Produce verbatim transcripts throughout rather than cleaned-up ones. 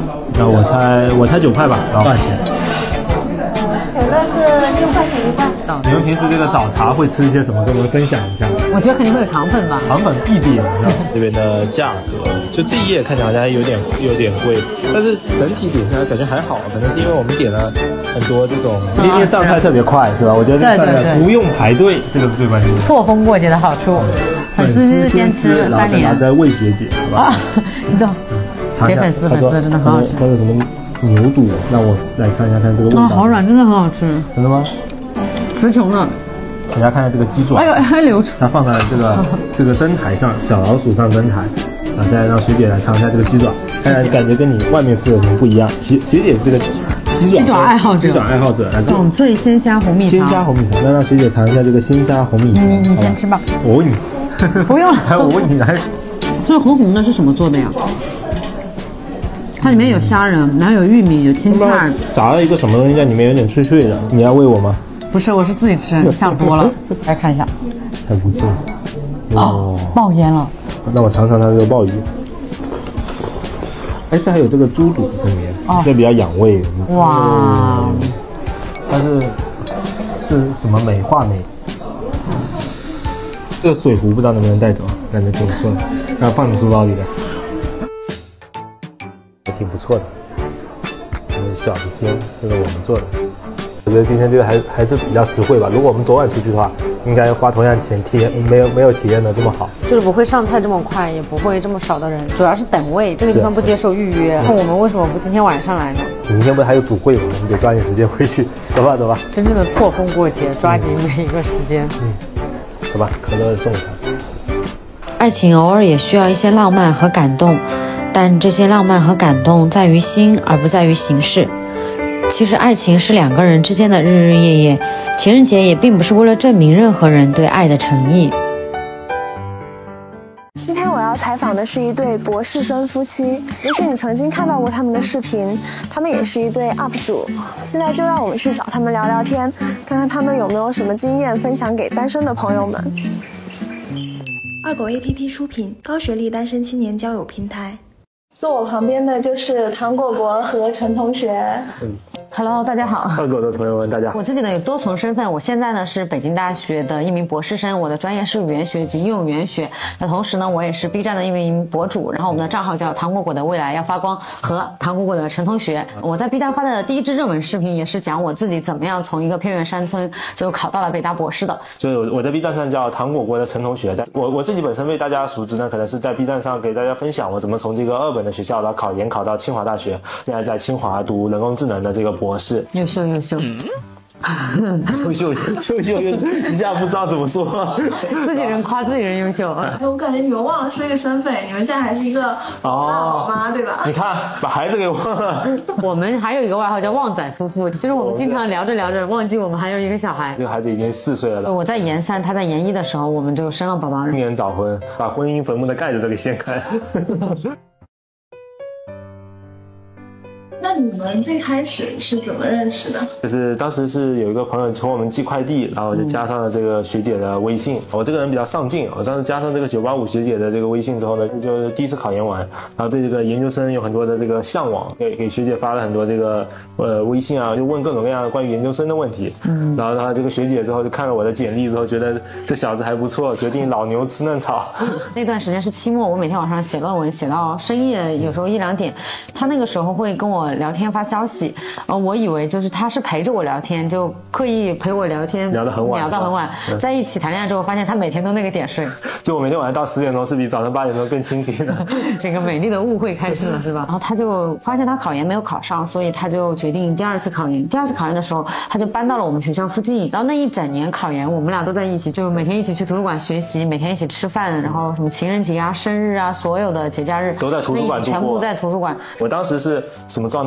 然后我猜我猜九块吧，然后多少钱？ 可乐是六块钱一罐。 你们平时这个早茶会吃一些什么？跟我们分享一下。 我觉得肯定会有肠粉吧。 肠粉必点，这边的价格就这一页看起来好像有点有点贵，但是整体点下来感觉还好，可能是因为我们点了很多这种。今天上菜特别快是吧？我觉得对对对， 不用排队，这个是最关键的。 错峰过节的好处，粉丝是先吃三年， 然后再喂学姐，好吧？ 你懂。给粉丝，粉丝真的很好吃。 它有什么牛肚？让我来尝一下看这个味道。 啊，好软，真的很好吃。 真的吗？ 词穷了。 大家看看这个鸡爪， 哎呦，还流出。 它放在这个这个灯台上，小老鼠上灯台。啊，现在让学姐来尝一下这个鸡爪，看看感觉跟你外面吃的有什么不一样。学学姐是这个鸡爪鸡爪爱好者， 鸡爪爱好者。 爽脆鲜虾红蜜糖，鲜虾红蜜糖。那让学姐尝一下这个鲜虾红蜜糖。 你你先吃吧。 我问你， 不用。 还有我问你来。 这红红的是什么做的呀？它里面有虾仁，然后有玉米，有青菜， 炸了一个什么东西在里面，有点脆脆的。你要喂我吗？ 不是，我是自己吃，想多了。来看一下， 还不错。 哦，冒烟了。 那我尝尝它这个鲍鱼。哎，这还有这个猪肚在里面，哦、这比较养胃。 哇！ 它是是什么美化美？这个水壶不知道能不能带走，感觉挺不错的，然后放你书包里的。挺不错的，这是小的煎，这是我们做的。我觉得今天这个还还是比较实惠吧。如果我们昨晚出去的话，应该花同样钱，体验没有没有体验的这么好。 就是不会上菜这么快，也不会这么少的人，主要是等位。这个地方不接受预约，那我们为什么不今天晚上来呢？ 明天不是还有主会吗？我们得抓紧时间回去。走吧走吧， 真正的错峰过节，抓紧每一个时间。 嗯，走吧，可乐送他。 爱情偶尔也需要一些浪漫和感动。但这些浪漫和感动在于心，而不在于形式。其实爱情是两个人之间的日日夜夜，情人节也并不是为了证明任何人对爱的诚意。 今天我要采访的是一对博士生夫妻，也许你曾经看到过他们的视频，他们也是一对 U P 主。现在就让我们去找他们聊聊天，看看他们有没有什么经验分享给单身的朋友们。二狗 A P P 出品，高学历单身青年交友平台。坐我旁边的就是唐果果和陈同学。 嗯 ，Hello， 大家好。 二狗的朋友们，大家好。 我自己呢有多重身份，我现在呢是北京大学的一名博士生，我的专业是语言学及应用语言学。那同时呢，我也是 B 站的一名博主，然后我们的账号叫唐果果的未来要发光和唐果果的陈同学。我在 B 站发的第一支热门视频也是讲我自己怎么样从一个偏远山村就考到了北大博士的。 就是我在 B 站上叫唐果果的陈同学，我我自己本身为大家熟知呢，可能是在 B 站上给大家分享我怎么从这个二本的学校然后考研考到清华大学，现在在清华读人工智能的这个博士。 优秀优秀。 嗯优秀优秀，一下不知道怎么说， 自己人夸自己人优秀。 我感觉你们忘了说一个身份，你们现在还是一个爸老妈，对吧？ 你看，把孩子给忘了。 我们还有一个外号叫旺仔夫妇，就是我们经常聊着聊着忘记我们还有一个小孩。 这个孩子已经四岁了。 我在研三，他在研一的时候，我们就生了宝宝。 英年早婚，把婚姻坟墓的盖子都给掀开。 那你们最开始是怎么认识的？ 就是当时是有一个朋友从我们寄快递，然后就加上了这个学姐的微信。嗯、我这个人比较上进，我当时加上这个九八五学姐的这个微信之后呢，就第一次考研完，然后对这个研究生有很多的这个向往，给给学姐发了很多这个呃微信啊，就问各种各样的关于研究生的问题。嗯，然后然后这个学姐之后就看了我的简历之后，觉得这小子还不错，决定老牛吃嫩草。 那段时间是期末，我每天晚上写论文，写到深夜，有时候一两点。他那个时候会跟我聊天发消息，呃，我以为就是他是陪着我聊天，就刻意陪我聊天， 聊得很晚， 聊到很晚，嗯、在一起谈恋爱之后，发现他每天都那个点睡， 就我每天晚上到十点钟是比早上八点钟更清醒的。 这个美丽的误会开始了，是吧？然后他就发现他考研没有考上，所以他就决定第二次考研。第二次考研的时候，他就搬到了我们学校附近，然后那一整年考研，我们俩都在一起，就每天一起去图书馆学习，每天一起吃饭，然后什么情人节啊、生日啊，所有的节假日都在图书馆度过， 全部在图书馆。 我当时是什么状态？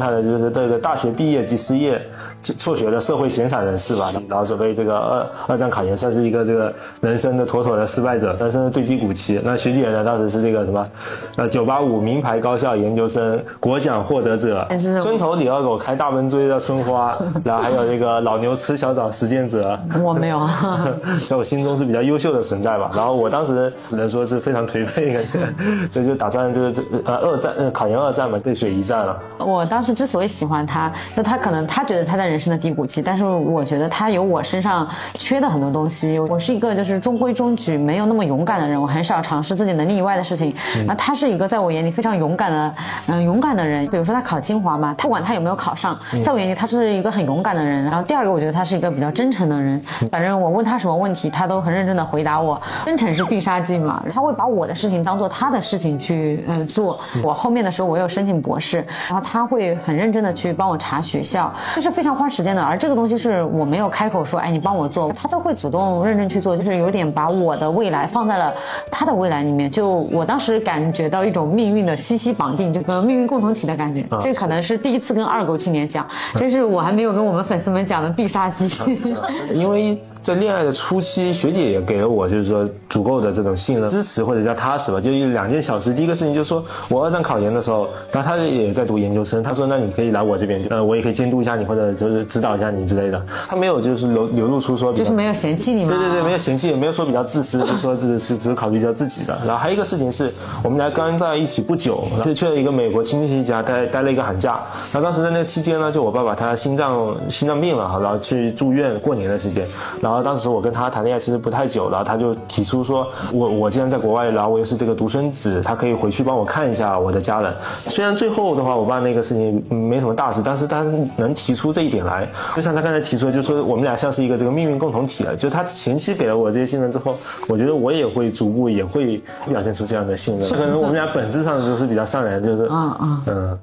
态的就是这个大学毕业即失业辍学的社会闲散人士吧，然后准备这个二二战考研，算是一个这个人生的妥妥的失败者，人生的最低谷期。那学姐呢，当时是这个什么，呃，九八五名牌高校研究生，国奖获得者，村头李二狗开大奔追的春花，然后还有这个老牛吃小枣实践者。 我没有啊， 在我心中是比较优秀的存在吧。然后我当时只能说是非常颓废，感觉，所以就打算这个呃二战呃考研二战嘛，背水一战了。 我当时之所以喜欢他，就他可能他觉得他在人生的低谷期，但是我觉得他有我身上缺的很多东西。我是一个就是中规中矩没有那么勇敢的人，我很少尝试自己能力以外的事情。嗯、那他是一个在我眼里非常勇敢的嗯、呃、勇敢的人。比如说他考清华嘛，他不管他有没有考上，在我眼里他是一个很勇敢的人。然后第二个我觉得他是一个比较真诚的人，反正我问他什么问题他都很认真的回答我。真诚是必杀技嘛，他会把我的事情当做他的事情去呃做。我后面的时候我有申请博士，然后他会很认真的去帮我查学校，这是非常花时间的。而这个东西是我没有开口说，哎，你帮我做，他都会主动认真去做，就是有点把我的未来放在了他的未来里面。就我当时感觉到一种命运的息息绑定，这个命运共同体的感觉。啊、这可能是第一次跟二狗青年讲，这是我还没有跟我们粉丝们讲的必杀技。 因为在恋爱的初期，学姐也给了我就是说足够的这种信任、支持或者叫踏实吧。就两件小事，第一个事情就是说我二战考研的时候，然后他也在读研究生，他说那你可以来我这边，呃，我也可以监督一下你或者就是指导一下你之类的。他没有就是流流露出说就是没有嫌弃你吗？ 对对对，没有嫌弃，也没有说比较自私，就说这是只考虑到自己的。然后还有一个事情是我们俩刚在一起不久，就去了一个美国亲戚家待待了一个寒假。然后当时在那个期间呢，就我爸爸他心脏心脏病了，然后去住院过年的时间。然后当时我跟他谈恋爱其实不太久，然后他就提出说我我既然在国外，然后我又是这个独生子，他可以回去帮我看一下我的家人。虽然最后的话我爸那个事情没什么大事，但是他能提出这一点来，就像他刚才提出的，就是说我们俩像是一个这个命运共同体了。就他前期给了我这些信任之后，我觉得我也会逐步也会表现出这样的信任。可能我们俩本质上就是比较善良，就是嗯嗯嗯。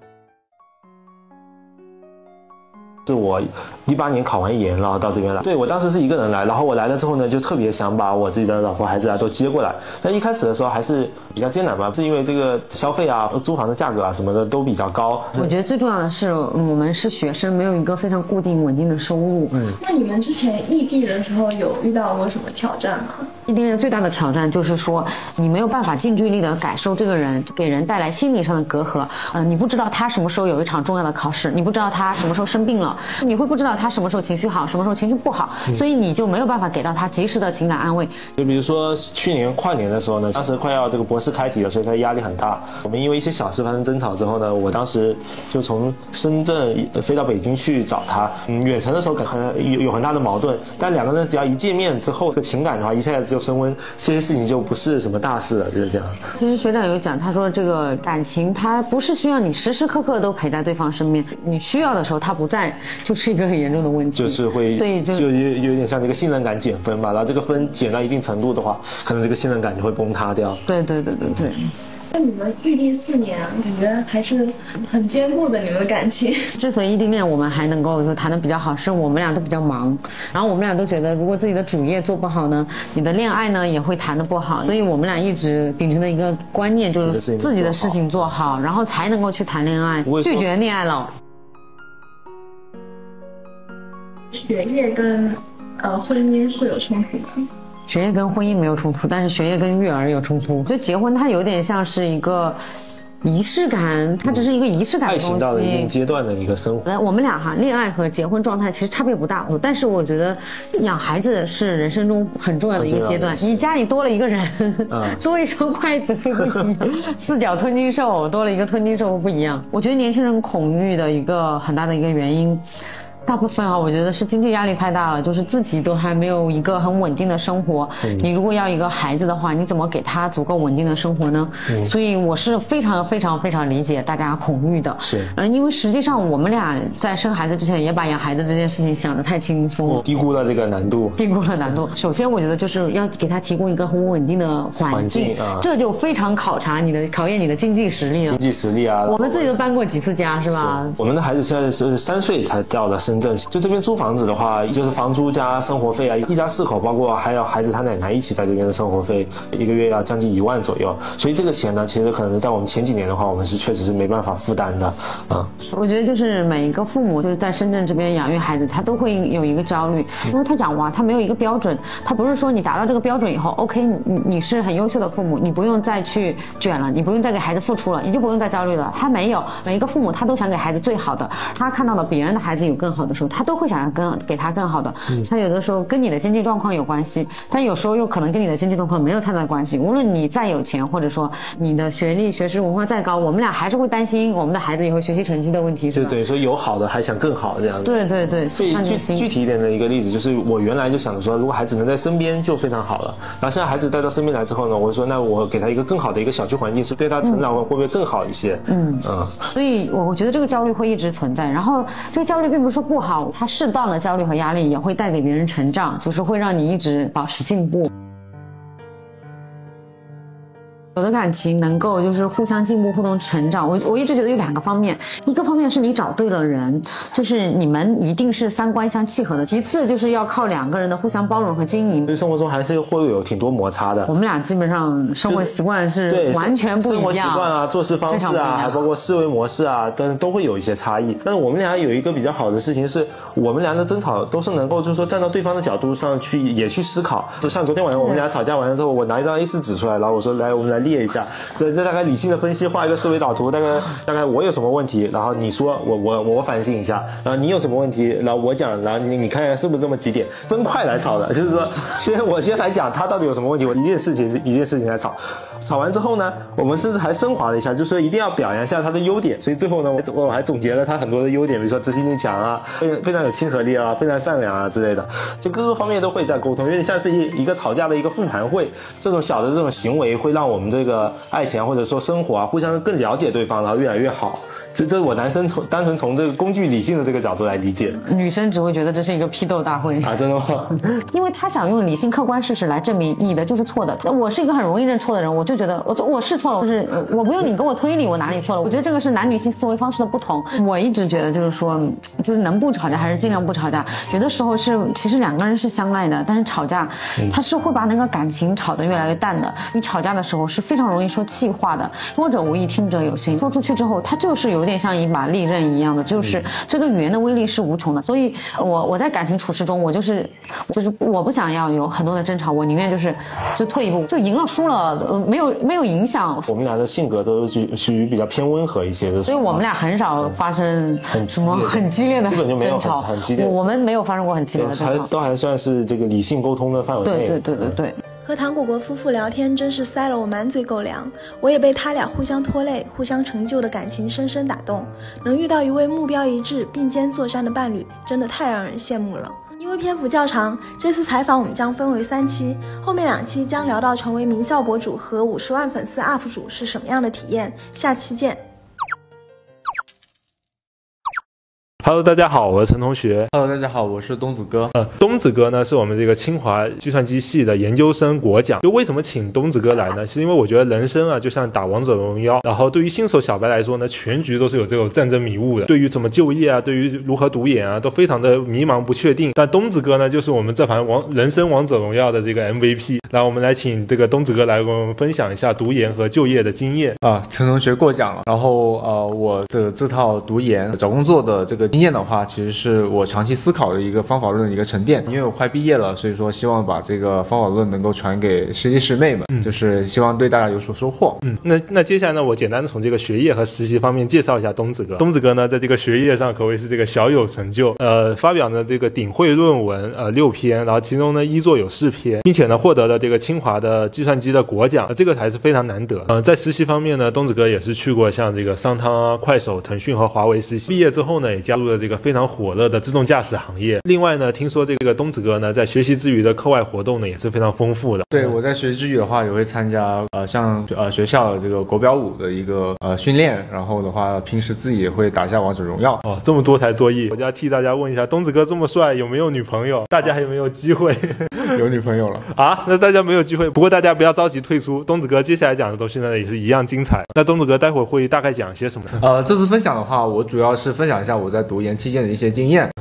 是我一八年考完研，然后到这边来。对，我当时是一个人来，然后我来了之后呢，就特别想把我自己的老婆孩子啊都接过来。但一开始的时候还是比较艰难吧，是因为这个消费啊、租房的价格啊什么的都比较高。 我觉得最重要的是，我们是学生，没有一个非常固定稳定的收入。 嗯，那你们之前异地的时候有遇到过什么挑战吗？ 异地恋最大的挑战就是说，你没有办法近距离的感受这个人，给人带来心理上的隔阂。嗯、呃，你不知道他什么时候有一场重要的考试，你不知道他什么时候生病了。你会不知道他什么时候情绪好，什么时候情绪不好，嗯、所以你就没有办法给到他及时的情感安慰。 就比如说去年跨年的时候呢，当时快要这个博士开题了，所以他压力很大。我们因为一些小事发生争吵之后呢，我当时就从深圳飞到北京去找他。嗯，远程的时候有有很大的矛盾，但两个人只要一见面之后，这个情感的话一下子就升温，这些事情就不是什么大事了，就是这样。 其实学长有讲，他说这个感情它不是需要你时时刻刻都陪在对方身边，你需要的时候他不在，就是一个很严重的问题， 就是会对就就有有点像这个信任感减分吧，然后这个分减到一定程度的话，可能这个信任感就会崩塌掉。 对对对对对。 那你们异地四年，感觉还是很坚固的，你们的感情。 之所以异地恋我们还能够就谈得比较好，是我们俩都比较忙，然后我们俩都觉得，如果自己的主业做不好呢，你的恋爱呢也会谈得不好。所以我们俩一直秉承的一个观念就是自己的事情做好，然后才能够去谈恋爱，拒绝恋爱脑。 学业跟呃婚姻会有冲突吗？ 学业跟婚姻没有冲突，但是学业跟育儿有冲突。所以结婚它有点像是一个仪式感，它只是一个仪式感的东西。爱情到了一定阶段的一个生活。 我们俩哈，恋爱和结婚状态其实差别不大，但是我觉得养孩子是人生中很重要的一个阶段。你家里多了一个人，嗯、多一双筷子会不一样，四脚吞金兽多了一个吞金兽会不一样。我觉得年轻人恐育的一个很大的一个原因。大部分啊，我觉得是经济压力太大了，就是自己都还没有一个很稳定的生活。嗯、你如果要一个孩子的话，你怎么给他足够稳定的生活呢？嗯、所以我是非常非常非常理解大家恐育的。 是， 嗯，因为实际上我们俩在生孩子之前也把养孩子这件事情想得太轻松了， 低估了这个难度， 低估了难度。首先，我觉得就是要给他提供一个很稳定的环境，环境啊、这就非常考察你的考验你的经济实力了。 经济实力啊， 我们自己都搬过几次家，是吧？ 是我们的孩子现在是三岁才到了深圳。 深圳。就这边租房子的话，就是房租加生活费啊，一家四口，包括还有孩子他奶奶一起在这边的生活费，一个月要将近一万左右。所以这个钱呢，其实可能是在我们前几年的话，我们是确实是没办法负担的啊。 我觉得就是每一个父母就是在深圳这边养育孩子，他都会有一个焦虑，因为他养娃他没有一个标准，他不是说你达到这个标准以后 ，OK， 你你是很优秀的父母，你不用再去卷了，你不用再给孩子付出了，你就不用再焦虑了。他没有，每一个父母他都想给孩子最好的，他看到了别人的孩子有更好的时候，他都会想要跟给他更好的。嗯、他有的时候跟你的经济状况有关系，但有时候又可能跟你的经济状况没有太大的关系。无论你再有钱，或者说你的学历、学识、文化再高，我们俩还是会担心我们的孩子以后学习成绩的问题，是吧？ 对对，所以有好的还想更好这样子。 对对对， 所以具具体一点的一个例子就是，我原来就想着说，如果孩子能在身边就非常好了。然后现在孩子带到身边来之后呢，我就说，那我给他一个更好的一个小区环境，是对他成长会不会更好一些？嗯嗯。 所以我觉得这个焦虑会一直存在，然后这个焦虑并不是说不好，它适当的焦虑和压力也会带给别人成长，就是会让你一直保持进步。有的感情能够就是互相进步、互动成长，我我一直觉得有两个方面，一个方面是你找对了人，就是你们一定是三观相契合的；其次就是要靠两个人的互相包容和经营。 所以生活中还是会有挺多摩擦的。 我们俩基本上生活习惯是完全不一样， 生活习惯啊、做事方式啊，还包括思维模式啊，但是都会有一些差异。但是我们俩有一个比较好的事情是，我们俩的争吵都是能够就是说站到对方的角度上去也去思考。就像昨天晚上我们俩吵架完了之后，我拿一张 A 四 纸出来，然后我说来我们来列一下，这这大概理性的分析，画一个思维导图，大概大概我有什么问题，然后你说我我我反省一下，然后你有什么问题，然后我讲，然后你你看看是不是这么几点，分块来吵的，就是说先我先来讲他到底有什么问题，我一件事情一件事情来吵，吵完之后呢，我们甚至还升华了一下，就是说一定要表扬一下他的优点，所以最后呢，我我还总结了他很多的优点，比如说执行力强啊，非常非常有亲和力啊，非常善良啊之类的，就各个方面都会在沟通，有点像是一一个吵架的一个复盘会，这种小的这种行为会让我们这个爱情啊或者说生活啊互相更了解对方，然后越来越好。这这我男生从单纯从这个工具理性的这个角度来理解， 女生只会觉得这是一个批斗大会啊，真的吗？ 因为他想用理性客观事实来证明你的就是错的。我是一个很容易认错的人，我就觉得我我是错了，就是我不用你跟我推理我哪里错了。我觉得这个是男女性思维方式的不同。我一直觉得就是说，就是能不吵架还是尽量不吵架。有的时候是其实两个人是相爱的，但是吵架他是会把那个感情吵得越来越淡的。你吵架的时候是非常容易说气话的，说者无意，听者有心。说出去之后，它就是有点像一把利刃一样的，就是这个语言的威力是无穷的。所以我我在感情处事中，我就是就是我不想要有很多的争吵，我宁愿就是就退一步，就赢了输了，呃，没有没有影响。 我们俩的性格都是属于比较偏温和一些的， 所以我们俩很少发生什么很激烈的争吵， 很激烈， 我们没有发生过很激烈的争吵， 都还算是这个理性沟通的范围内。 对对对对对。 和唐果果夫妇聊天真是塞了我满嘴狗粮，我也被他俩互相拖累、互相成就的感情深深打动。能遇到一位目标一致、并肩作战的伴侣，真的太让人羡慕了。因为篇幅较长，这次采访我们将分为三期，后面两期将聊到成为名校博主和五十万粉丝 U P 主是什么样的体验。下期见。 Hello， 大家好，我是陈同学。 Hello， 大家好，我是东子哥。 呃，东子哥呢是我们这个清华计算机系的研究生国奖。就为什么请东子哥来呢？是因为我觉得人生啊，就像打王者荣耀，然后对于新手小白来说呢，全局都是有这种战争迷雾的。对于怎么就业啊，对于如何读研啊，都非常的迷茫不确定。但东子哥呢，就是我们这盘王人生王者荣耀的这个 M V P。然后我们来请这个东子哥来跟我们分享一下读研和就业的经验啊。陈同学过奖了。然后呃，我的这套读研找工作的这个经验的话，其实是我长期思考的一个方法论的一个沉淀。因为我快毕业了，所以说希望把这个方法论能够传给师弟师妹们，嗯、就是希望对大家有所收获。 嗯，那那接下来呢，我简单的从这个学业和实习方面介绍一下东子哥。东子哥呢，在这个学业上可谓是这个小有成就，呃，发表呢这个顶会论文呃六篇，然后其中呢一作有四篇，并且呢获得了这个清华的计算机的国奖，呃、这个还是非常难得。呃，在实习方面呢，东子哥也是去过像这个商汤啊、快手、腾讯和华为实习。毕业之后呢，也加入了这个非常火热的自动驾驶行业。另外呢，听说这个东子哥呢，在学习之余的课外活动呢，也是非常丰富的。 对，我在学习之余的话，也会参加呃像呃学校的这个国标舞的一个呃训练，然后的话，平时自己也会打一下王者荣耀。 哦，这么多才多艺，我就要替大家问一下，东子哥这么帅，有没有女朋友？大家还有没有机会？ 有女朋友了啊？那大家没有机会，不过大家不要着急退出。东子哥接下来讲的东西呢，也是一样精彩。那东子哥待会儿会大概讲些什么？ 呃，这次分享的话，我主要是分享一下我在读研期间的一些经验。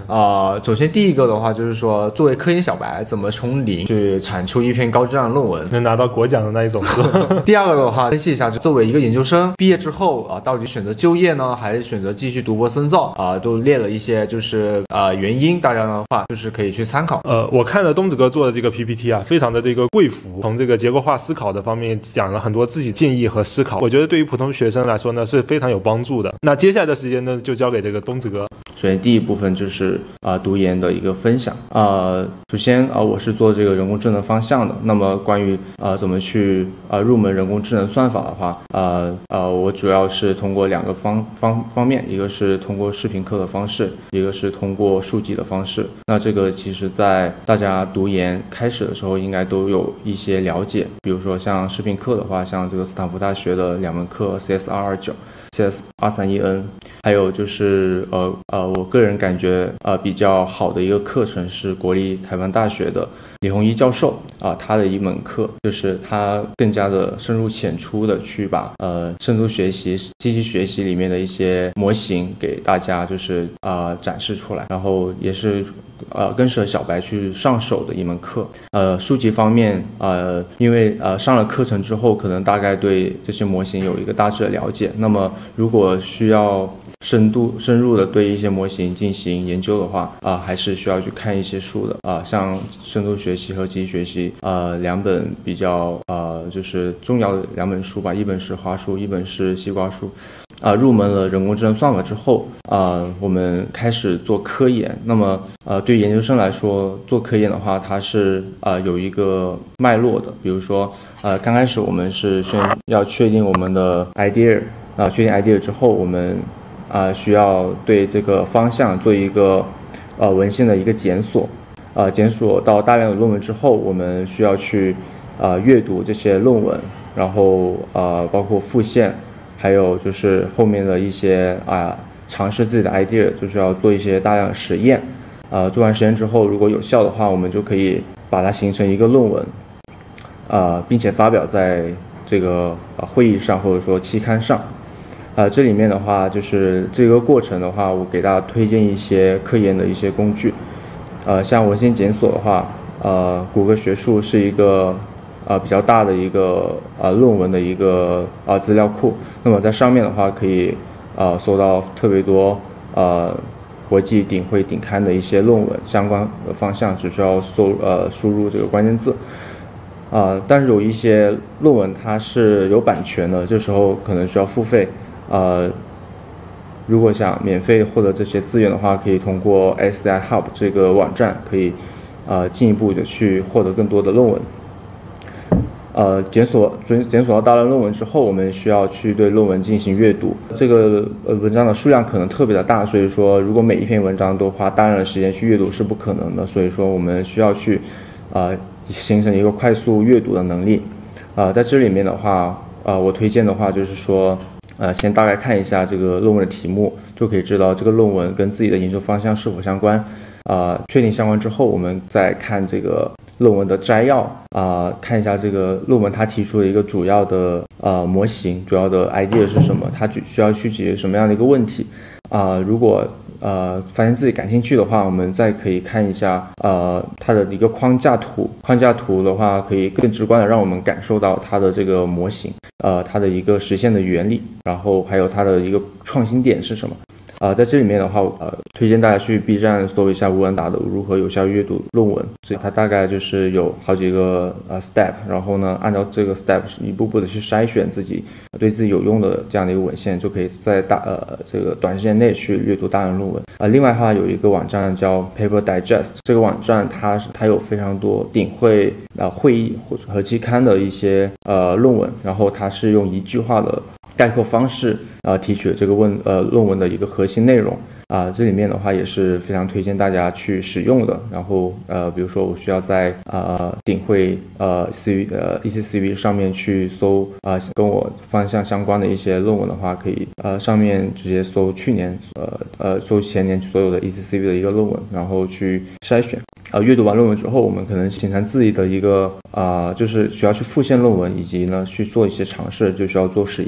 啊、呃，首先第一个的话就是说，作为科研小白，怎么从零去产出一篇高质量论文， 能拿到国奖的那一种。 第二个的话，分析一下，作为一个研究生毕业之后啊，到底选择就业呢，还是选择继续读博深造啊，都列了一些就是呃原因，大家的话就是可以去参考。 呃，我看了东子哥做的这个 P P T 啊，非常的这个贵服，从这个结构化思考的方面讲了很多自己建议和思考，我觉得对于普通学生来说呢是非常有帮助的。那接下来的时间呢，就交给这个东子哥。 首先第一部分就是啊、呃、读研的一个分享啊、呃，首先啊、呃、我是做这个人工智能方向的，那么关于啊、呃、怎么去啊、呃、入门人工智能算法的话，呃呃我主要是通过两个方方方面，一个是通过视频课的方式，一个是通过数据的方式。那这个其实在大家读研开始的时候应该都有一些了解，比如说像视频课的话，像这个斯坦福大学的两门课 C S 二二九。C S 二三一 N， 还有就是呃呃，我个人感觉呃比较好的一个课程是国立台湾大学的李宏一教授啊、呃，他的一门课就是他更加的深入浅出的去把呃深度学习、机器学习里面的一些模型给大家就是啊、呃、展示出来，然后也是呃更适合小白去上手的一门课。呃，书籍方面呃，因为呃上了课程之后，可能大概对这些模型有一个大致的了解，那么如果需要深度深入的对一些模型进行研究的话啊、呃，还是需要去看一些书的啊、呃，像深度学习和机器学习呃两本比较呃就是重要的两本书吧，一本是花书，一本是西瓜书。啊、呃，入门了人工智能算法之后，啊、呃，我们开始做科研。那么，呃，对研究生来说，做科研的话，它是呃有一个脉络的。比如说，呃，刚开始我们是先要确定我们的 idea， 啊、呃，确定 idea 之后，我们啊、呃、需要对这个方向做一个呃文献的一个检索，呃，检索到大量的论文之后，我们需要去呃阅读这些论文，然后呃包括复现。还有就是后面的一些啊，尝试自己的 idea， 就是要做一些大量的实验，呃，做完实验之后，如果有效的话，我们就可以把它形成一个论文，呃，并且发表在这个会议上或者说期刊上。呃，这里面的话，就是这个过程的话，我给大家推荐一些科研的一些工具，呃，像文献检索的话，呃，谷歌学术是一个。呃，比较大的一个呃论文的一个呃资料库，那么在上面的话可以呃搜到特别多呃国际顶会顶刊的一些论文相关的方向，只需要搜呃输入这个关键字，呃，但是有一些论文它是有版权的，这时候可能需要付费，呃，如果想免费获得这些资源的话，可以通过 S C I Hub 这个网站，可以呃进一步的去获得更多的论文。呃，检索检检索到大量论文之后，我们需要去对论文进行阅读。这个呃文章的数量可能特别的大，所以说如果每一篇文章都花大量的时间去阅读是不可能的。所以说我们需要去呃形成一个快速阅读的能力。呃，在这里面的话，呃，我推荐的话就是说，呃，先大概看一下这个论文的题目，就可以知道这个论文跟自己的研究方向是否相关。呃，确定相关之后，我们再看这个论文的摘要啊、呃，看一下这个论文它提出的一个主要的呃模型，主要的 idea 是什么，它需要去解决什么样的一个问题啊、呃？如果呃发现自己感兴趣的话，我们再可以看一下呃它的一个框架图，框架图的话可以更直观的让我们感受到它的这个模型，呃它的一个实现的原理，然后还有它的一个创新点是什么。呃，在这里面的话，呃，推荐大家去 B 站搜一下吴文达的如何有效阅读论文，它大概就是有好几个呃 step， 然后呢，按照这个 step 一步步的去筛选自己对自己有用的这样的一个文献，就可以在大呃这个短时间内去阅读大量论文。啊、呃，另外的话有一个网站叫 Paper Digest， 这个网站它它有非常多顶会啊、呃、会议和期刊的一些呃论文，然后它是用一句话的概括方式呃提取这个问呃论文的一个核心内容啊、呃，这里面的话也是非常推荐大家去使用的。然后呃，比如说我需要在呃顶会呃 C V 呃 E C C V 上面去搜啊、呃、跟我方向相关的一些论文的话，可以呃上面直接搜去年呃呃搜前年所有的 E C C V 的一个论文，然后去筛选。呃，阅读完论文之后，我们可能形成自己的一个啊、呃，就是需要去复现论文，以及呢去做一些尝试，就需要做实验。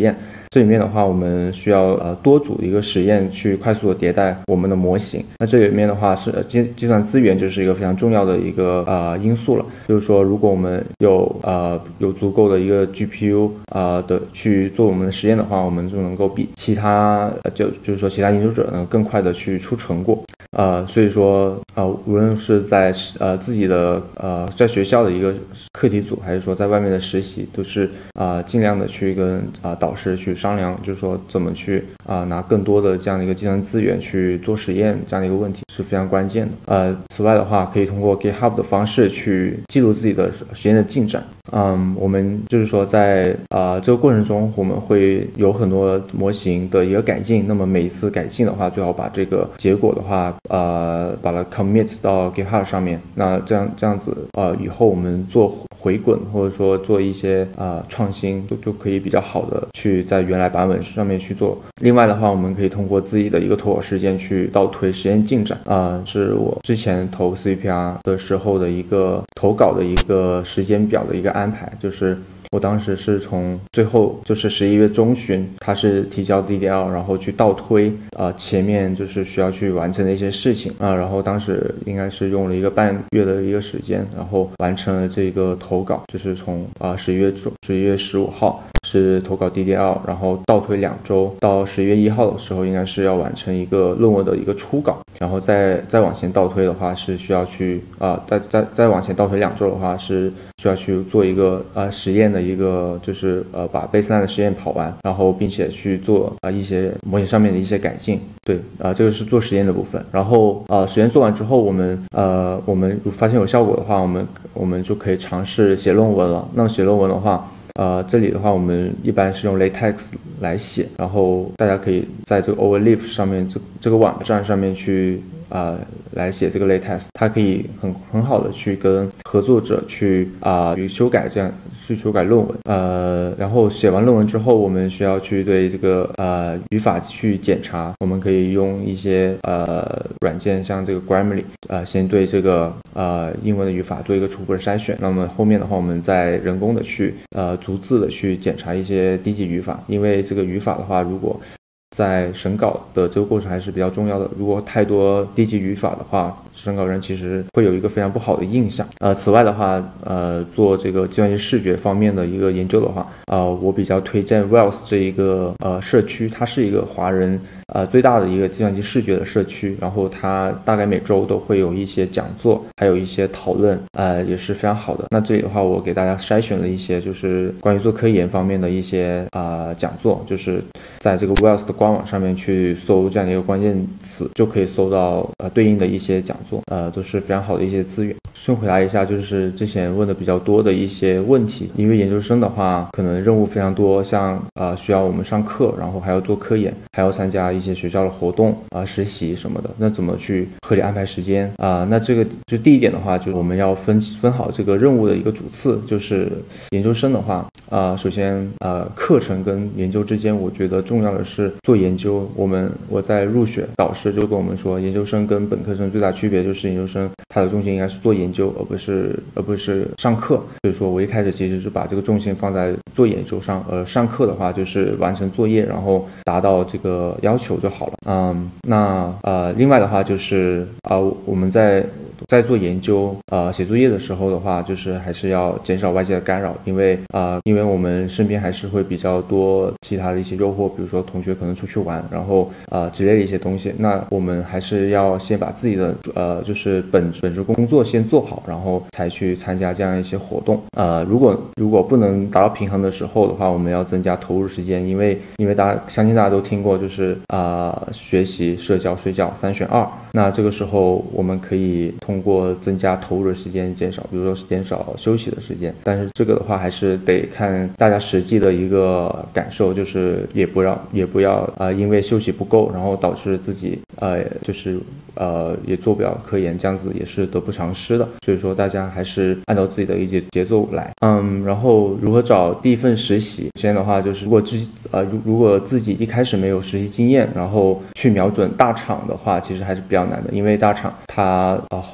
这里面的话，我们需要呃多组一个实验去快速的迭代我们的模型。那这里面的话是计计算资源就是一个非常重要的一个呃因素了。就是说，如果我们有呃有足够的一个 G P U 呃的去做我们的实验的话，我们就能够比其他就就是说其他研究者呢更快的去出成果。呃，所以说呃，无论是在呃自己的呃在学校的一个课题组，还是说在外面的实习，都是啊、呃、尽量的去跟啊、呃、导师去商量，就是说怎么去啊、呃、拿更多的这样的一个计算资源去做实验，这样的一个问题是非常关键的。呃，此外的话，可以通过 GitHub 的方式去记录自己的实验的进展。嗯，我们就是说在啊、呃、这个过程中，我们会有很多模型的一个改进。那么每一次改进的话，最好把这个结果的话，呃，把它 commit 到 GitHub 上面。那这样这样子，呃，以后我们做回滚或者说做一些啊、呃、创新，都就可以比较好的去在原来版本上面去做。另外的话，我们可以通过自己的一个投稿时间去倒推实验进展。啊、呃，是我之前投 C V P R 的时候的一个投稿的一个时间表的一个安排，就是我当时是从最后就是十一月中旬，它是提交 D D L， 然后去倒推呃前面就是需要去完成的一些事情啊、呃，然后当时应该是用了一个半月的一个时间，然后完成了这个投稿，就是从啊十一月中十一月十五号是投稿 D D L， 然后倒推两周，到十一月一号的时候应该是要完成一个论文的一个初稿，然后再再往前倒推的话是需要去啊、呃、再再再往前倒推两周的话是需要去做一个呃实验的一个就是呃把贝斯纳的实验跑完，然后并且去做啊、呃、一些模型上面的一些改进。对啊、呃，这个是做实验的部分。然后呃实验做完之后，我们呃我们发现有效果的话，我们我们就可以尝试写论文了。那么写论文的话，呃，这里的话，我们一般是用 LaTeX 来写，然后大家可以在这个 Overleaf 上面这这个网站上面去啊、呃、来写这个 LaTeX， 它可以很很好的去跟合作者去啊、呃、去修改这样去修改论文。呃，然后写完论文之后，我们需要去对这个呃语法去检查，我们可以用一些呃软件，像这个 Grammarly， 呃，先对这个呃英文的语法做一个初步的筛选。那么后面的话，我们再人工的去呃逐字的去检查一些低级语法，因为这个语法的话，如果在审稿的这个过程还是比较重要的。如果太多低级语法的话，审稿人其实会有一个非常不好的印象。呃，此外的话，呃，做这个计算机视觉方面的一个研究的话，呃，我比较推荐 Wells 这一个呃社区，它是一个华人呃最大的一个计算机视觉的社区。然后它大概每周都会有一些讲座，还有一些讨论，呃，也是非常好的。那这里的话，我给大家筛选了一些就是关于做科研方面的一些啊、呃、讲座，就是在这个 Wells 的官网上面去搜这样的一个关键词，就可以搜到呃对应的一些讲座，呃都是非常好的一些资源。先回答一下就是之前问的比较多的一些问题，因为研究生的话可能任务非常多，像呃需要我们上课，然后还要做科研，还要参加一些学校的活动啊、呃、实习什么的，那怎么去合理安排时间啊、呃？那这个就第一点的话，就是我们要分分好这个任务的一个主次，就是研究生的话啊、呃，首先呃课程跟研究之间，我觉得重要的是做研究。我们我在入学导师就跟我们说，研究生跟本科生最大区别就是研究生它的重心应该是做研究，而不是而不是上课。所以说我一开始其实是把这个重心放在做研究上，而上课的话就是完成作业，然后达到这个要求就好了。嗯，那呃另外的话就是啊、呃、我们在在做研究呃写作业的时候的话，就是还是要减少外界的干扰，因为啊、呃、因为我们身边还是会比较多其他的一些诱惑，比如说同学可能出去玩，然后呃之类的一些东西，那我们还是要先把自己的呃就是本本职工作先做好，然后才去参加这样一些活动。呃如果如果不能达到平衡的时候的话，我们要增加投入时间，因为因为大家相信大家都听过就是啊、呃、学习社交睡觉三选二，那这个时候我们可以通过增加投入的时间减少，比如说减少休息的时间，但是这个的话还是得看大家实际的一个感受，就是也不让也不要啊、呃、因为休息不够，然后导致自己呃就是呃也做不了科研，这样子也是得不偿失的。所以说大家还是按照自己的一些节奏来。嗯，然后如何找第一份实习？首先的话就是如果自呃如如果自己一开始没有实习经验，然后去瞄准大厂的话，其实还是比较难的，因为大厂它啊、呃、后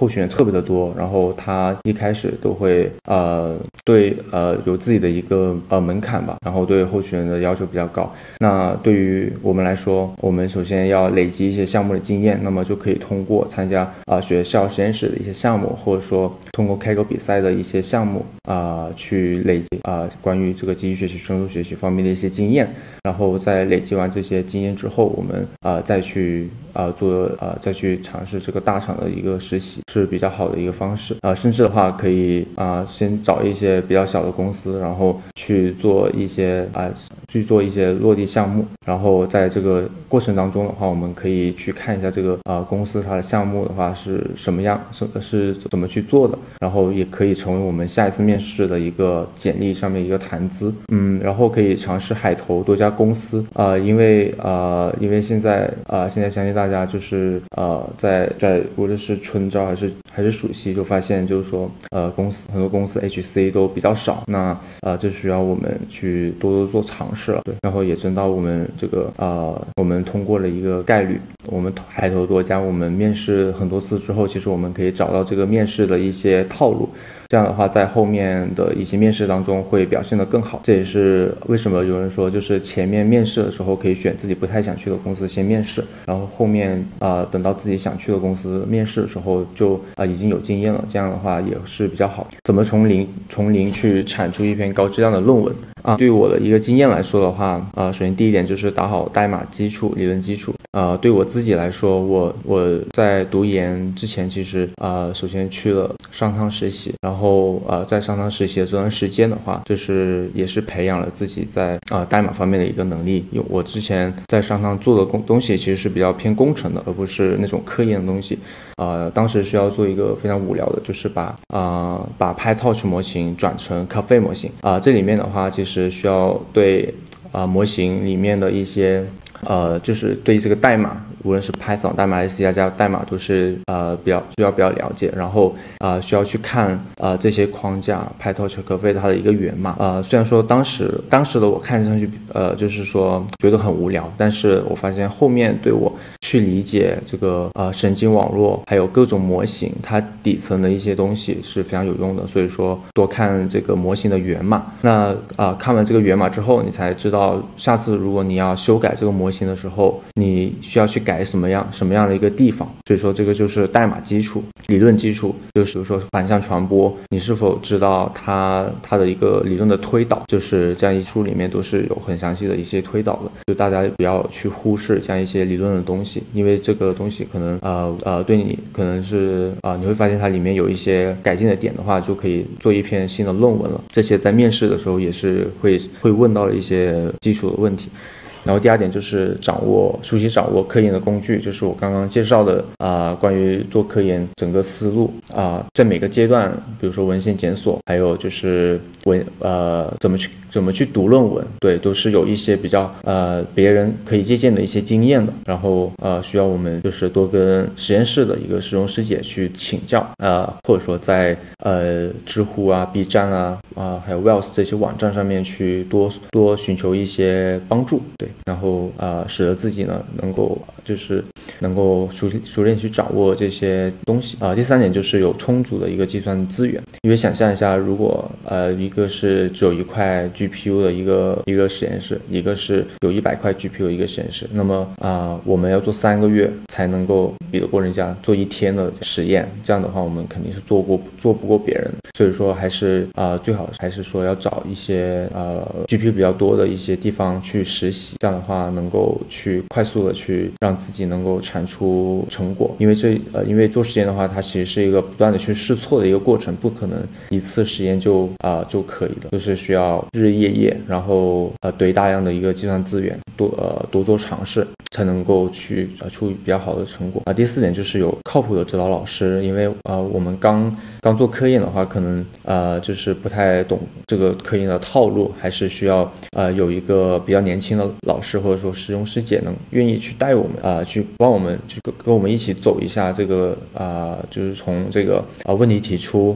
候选人特别的多，然后他一开始都会呃对呃有自己的一个呃门槛吧，然后对候选人的要求比较高。那对于我们来说，我们首先要累积一些项目的经验，那么就可以通过参加啊、呃、学校实验室的一些项目，或者说通过开口比赛的一些项目啊、呃、去累积啊、呃、关于这个机器学习、深度学习方面的一些经验。然后在累积完这些经验之后，我们啊、呃、再去啊、呃、做啊、呃、再去尝试这个大厂的一个实习是比较好的一个方式啊、呃，甚至的话可以啊、呃、先找一些比较小的公司，然后去做一些啊、呃、去做一些落地项目，然后在这个过程当中的话，我们可以去看一下这个啊、呃、公司它的项目的话是什么样，是是怎么去做的，然后也可以成为我们下一次面试的一个简历上面一个谈资。嗯，然后可以尝试海投多家公司啊、呃，因为呃因为现在啊、呃、现在相信大家就是呃在在无论是春招还是还是暑期，就发现就是说呃公司很多公司 H C 都比较少，那呃这需要我们去多多做尝试了，对，然后也知道我们这个呃我们通过了一个概率，我们海投多家，我们面试很多次之后，其实我们可以找到这个面试的一些套路。这样的话，在后面的一些面试当中会表现得更好。这也是为什么有人说，就是前面面试的时候可以选自己不太想去的公司先面试，然后后面啊、呃、等到自己想去的公司面试的时候就啊、呃、已经有经验了。这样的话也是比较好。怎么从零从零去产出一篇高质量的论文啊？对我的一个经验来说的话，啊、呃，首先第一点就是打好代码基础、理论基础。啊、呃，对我自己来说，我我在读研之前，其实啊、呃，首先去了商汤实习，然后呃，在商汤实习的这段时间的话，就是也是培养了自己在啊、呃、代码方面的一个能力。因为我之前在商汤做的工东西其实是比较偏工程的，而不是那种科研的东西。呃，当时需要做一个非常无聊的，就是把啊、呃、把 PyTorch 模型转成 Caffe 模型啊、呃，这里面的话其实需要对啊、呃、模型里面的一些。呃，就是对这个代码，无论是 Python 代码还是 C 加加代码，都是呃比较需要比较了解，然后呃需要去看呃这些框架 PyTorch 可飞它的一个源码。呃，虽然说当时当时的我看上去呃就是说觉得很无聊，但是我发现后面对我去理解这个呃神经网络还有各种模型它底层的一些东西是非常有用的。所以说多看这个模型的源码，那啊、呃、看完这个源码之后，你才知道下次如果你要修改这个模型的时候，你需要去改什么样什么样的一个地方。所以说这个就是代码基础、理论基础，就是比如说反向传播，你是否知道它它的一个理论的推导，就是这样一书里面都是有很详细的一些推导的，就大家不要去忽视这样一些理论的东西，因为这个东西可能呃呃对你可能是啊、呃、你会发现它里面有一些改进的点的话，就可以做一篇新的论文了。这些在面试的时候也是会会问到一些基础的问题。然后第二点就是掌握熟悉掌握科研的工具，就是我刚刚介绍的啊、呃，关于做科研整个思路啊、呃，在每个阶段，比如说文献检索，还有就是文呃怎么去怎么去读论文，对，都是有一些比较呃别人可以借鉴的一些经验的。然后呃需要我们就是多跟实验室的一个师兄师姐去请教，呃或者说在呃知乎啊、B 站啊啊、呃、还有 Wells 这些网站上面去多多寻求一些帮助，对。然后啊、呃，使得自己呢能够就是能够熟熟练去掌握这些东西啊、呃。第三点就是有充足的一个计算资源，因为想象一下，如果呃一个是只有一块 G P U 的一个一个实验室，一个是有一百块 G P U 的一个实验室，那么啊、呃、我们要做三个月才能够比得过人家做一天的实验，这样的话我们肯定是做过做不过别人。所以说还是啊、呃、最好还是说要找一些呃 G P U 比较多的一些地方去实习。这样的话能够去快速的去让自己能够产出成果，因为这呃因为做实验的话，它其实是一个不断的去试错的一个过程，不可能一次实验就啊、呃、就可以的，就是需要日日夜夜，然后呃堆大量的一个计算资源，多呃多做尝试，才能够去呃出比较好的成果啊、呃。第四点就是有靠谱的指导老师，因为呃我们刚刚做科研的话，可能呃就是不太懂这个科研的套路，还是需要呃有一个比较年轻的老师或者说师兄师姐能愿意去带我们啊、呃，去帮我们去跟跟我们一起走一下这个啊、呃，就是从这个啊、呃、问题提出啊、呃，然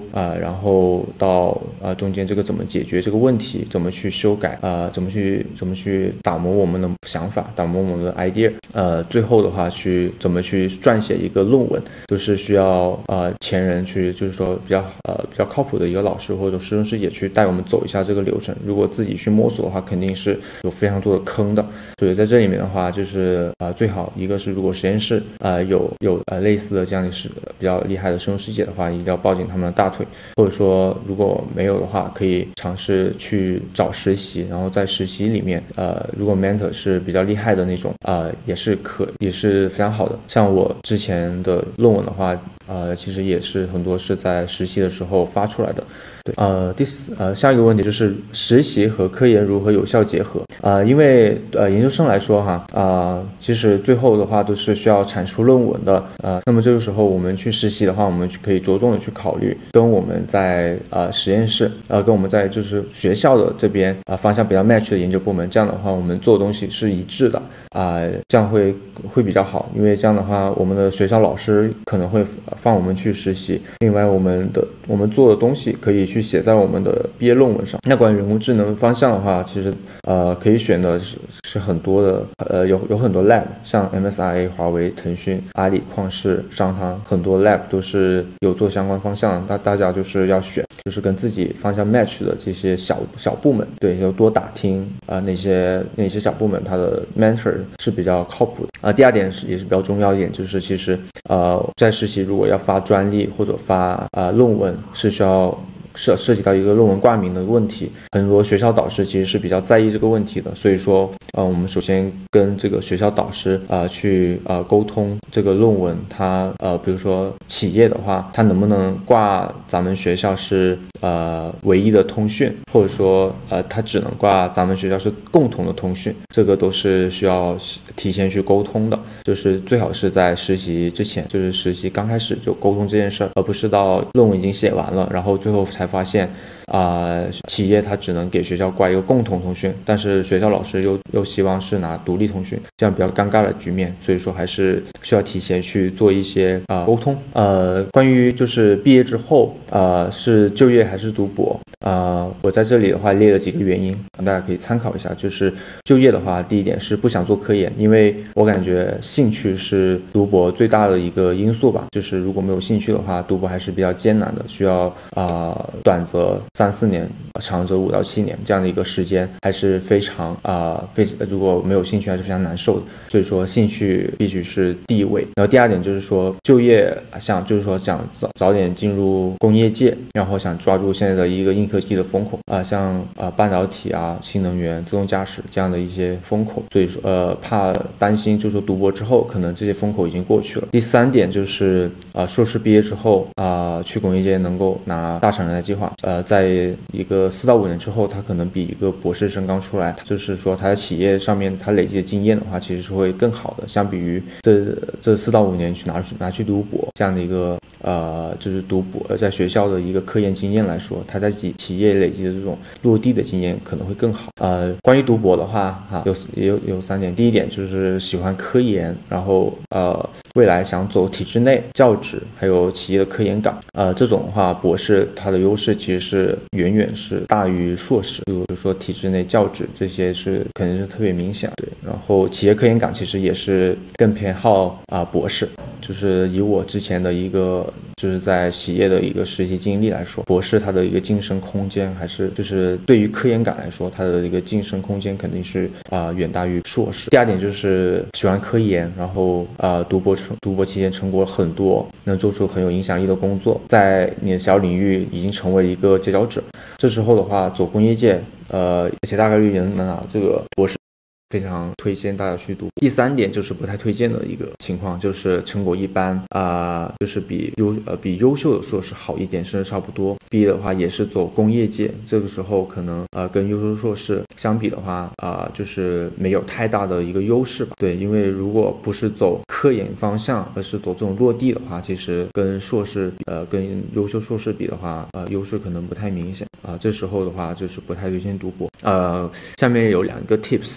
然后到呃中间这个怎么解决这个问题，怎么去修改，呃怎么去怎么去打磨我们的想法，打磨我们的 idea， 呃最后的话去怎么去撰写一个论文，都是需要呃前人去就是说比较呃比较靠谱的一个老师或者师兄师姐去带我们走一下这个流程。如果自己去摸索的话，肯定是有非常多的坑的。所以在这里面的话，就是呃最好一个是如果实验室呃有有呃类似的这样的是比较厉害的师兄师姐的话，一定要抱紧他们的大腿，或者说如果没有的话，可以尝试去找实习，然后在实习里面呃如果 mentor 是比较厉害的那种呃也是可也是非常好的。像我之前的论文的话，呃其实也是很多是在实习的时候发出来的。对，呃，第四，呃，下一个问题就是实习和科研如何有效结合？呃，因为呃研究生来说哈，啊、呃，其实最后的话都是需要产出论文的，呃，那么这个时候我们去实习的话，我们可以着重的去考虑跟我们在呃实验室，呃，跟我们在就是学校的这边啊、呃、方向比较 match 的研究部门，这样的话我们做的东西是一致的。啊、呃，这样会会比较好，因为这样的话，我们的学校老师可能会放我们去实习。另外，我们的我们做的东西可以去写在我们的毕业论文上。那关于人工智能方向的话，其实呃可以选的是是很多的，呃有有很多 lab， 像 M S I A、华为、腾讯、阿里、旷视、商汤，很多 lab 都是有做相关方向的。大大家就是要选，就是跟自己方向 match 的这些小小部门，对，要多打听啊、呃、那些那些小部门它的 mentor。是比较靠谱的啊、呃。第二点是也是比较重要一点，就是其实呃在实习如果要发专利或者发啊、呃、论文，是需要涉涉及到一个论文挂名的问题，很多学校导师其实是比较在意这个问题的。所以说呃我们首先跟这个学校导师呃去呃沟通这个论文，它呃比如说企业的话，它能不能挂咱们学校是呃唯一的通讯，或者说呃它只能挂咱们学校是共同的通讯，这个都是需要提前去沟通的。就是最好是在实习之前，就是实习刚开始就沟通这件事儿，而不是到论文已经写完了，然后最后才发现啊、呃，企业它只能给学校挂一个共同通讯，但是学校老师又又希望是拿独立通讯，这样比较尴尬的局面。所以说还是需要提前去做一些啊、呃、沟通。呃，关于就是毕业之后呃是就业还是读博，呃，我在这里的话列了几个原因，大家可以参考一下。就是就业的话，第一点是不想做科研，因为我感觉兴趣是读博最大的一个因素吧。就是如果没有兴趣的话，读博还是比较艰难的，需要啊、呃、短则三四年，长则五到七年这样的一个时间，还是非常啊、呃、非如果没有兴趣还是非常难受的。所以说兴趣必须是第一位。然后第二点就是说就业想就是说想早早点进入工业界，然后想抓住现在的一个硬科技的风口啊、呃，像啊、呃、半导体啊、新能源、自动驾驶这样的一些风口。所以说呃怕担心就是说读博之后可能这些风口已经过去了。第三点就是呃硕士毕业之后啊、呃、去工业界能够拿大厂人才计划，呃在一个四到五年之后，他可能比一个博士生刚出来，就是说他在企业上面他累积的经验的话，其实是会更好的，相比于这这四到五年去拿去拿去读博这样的一个呃就是读博在学校的一个科研经验来说，他在企企业累积的这种落地的经验可能会更好。呃，关于读博的话，哈、啊，有也有有三点。第一点就是喜欢科研，然后呃未来想走体制内教职，还有企业的科研岗。呃，这种的话，博士它的优势其实是远远是大于硕士。比如说体制内教职这些是肯定是特别明显。对，然后企业科研岗其实也是更偏好啊、呃、博士。就是以我之前的一个就是在企业的一个实习经历来说，博士它的一个晋升空间还是就是对于科研岗来说，它的一个晋升空间肯定是啊、呃、远大于硕士。第二点就是喜欢科研，然后啊、呃、读博成读博期间成果很多，能做出很有影响力的工作，在你的小领域已经成为一个佼佼者。这时候的话，走工业界，呃，而且大概率能拿这个博士。非常推荐大家去读。第三点就是不太推荐的一个情况，就是成果一般啊、呃，就是比优呃比优秀的硕士好一点，甚至差不多。毕业的话也是走工业界，这个时候可能呃跟优秀硕士相比的话啊、呃，就是没有太大的一个优势吧。对，因为如果不是走科研方向，而是走这种落地的话，其实跟硕士呃跟优秀硕士比的话，呃优势可能不太明显啊、呃。这时候的话就是不太推荐读博。呃，下面有两个 tips， 第一点就是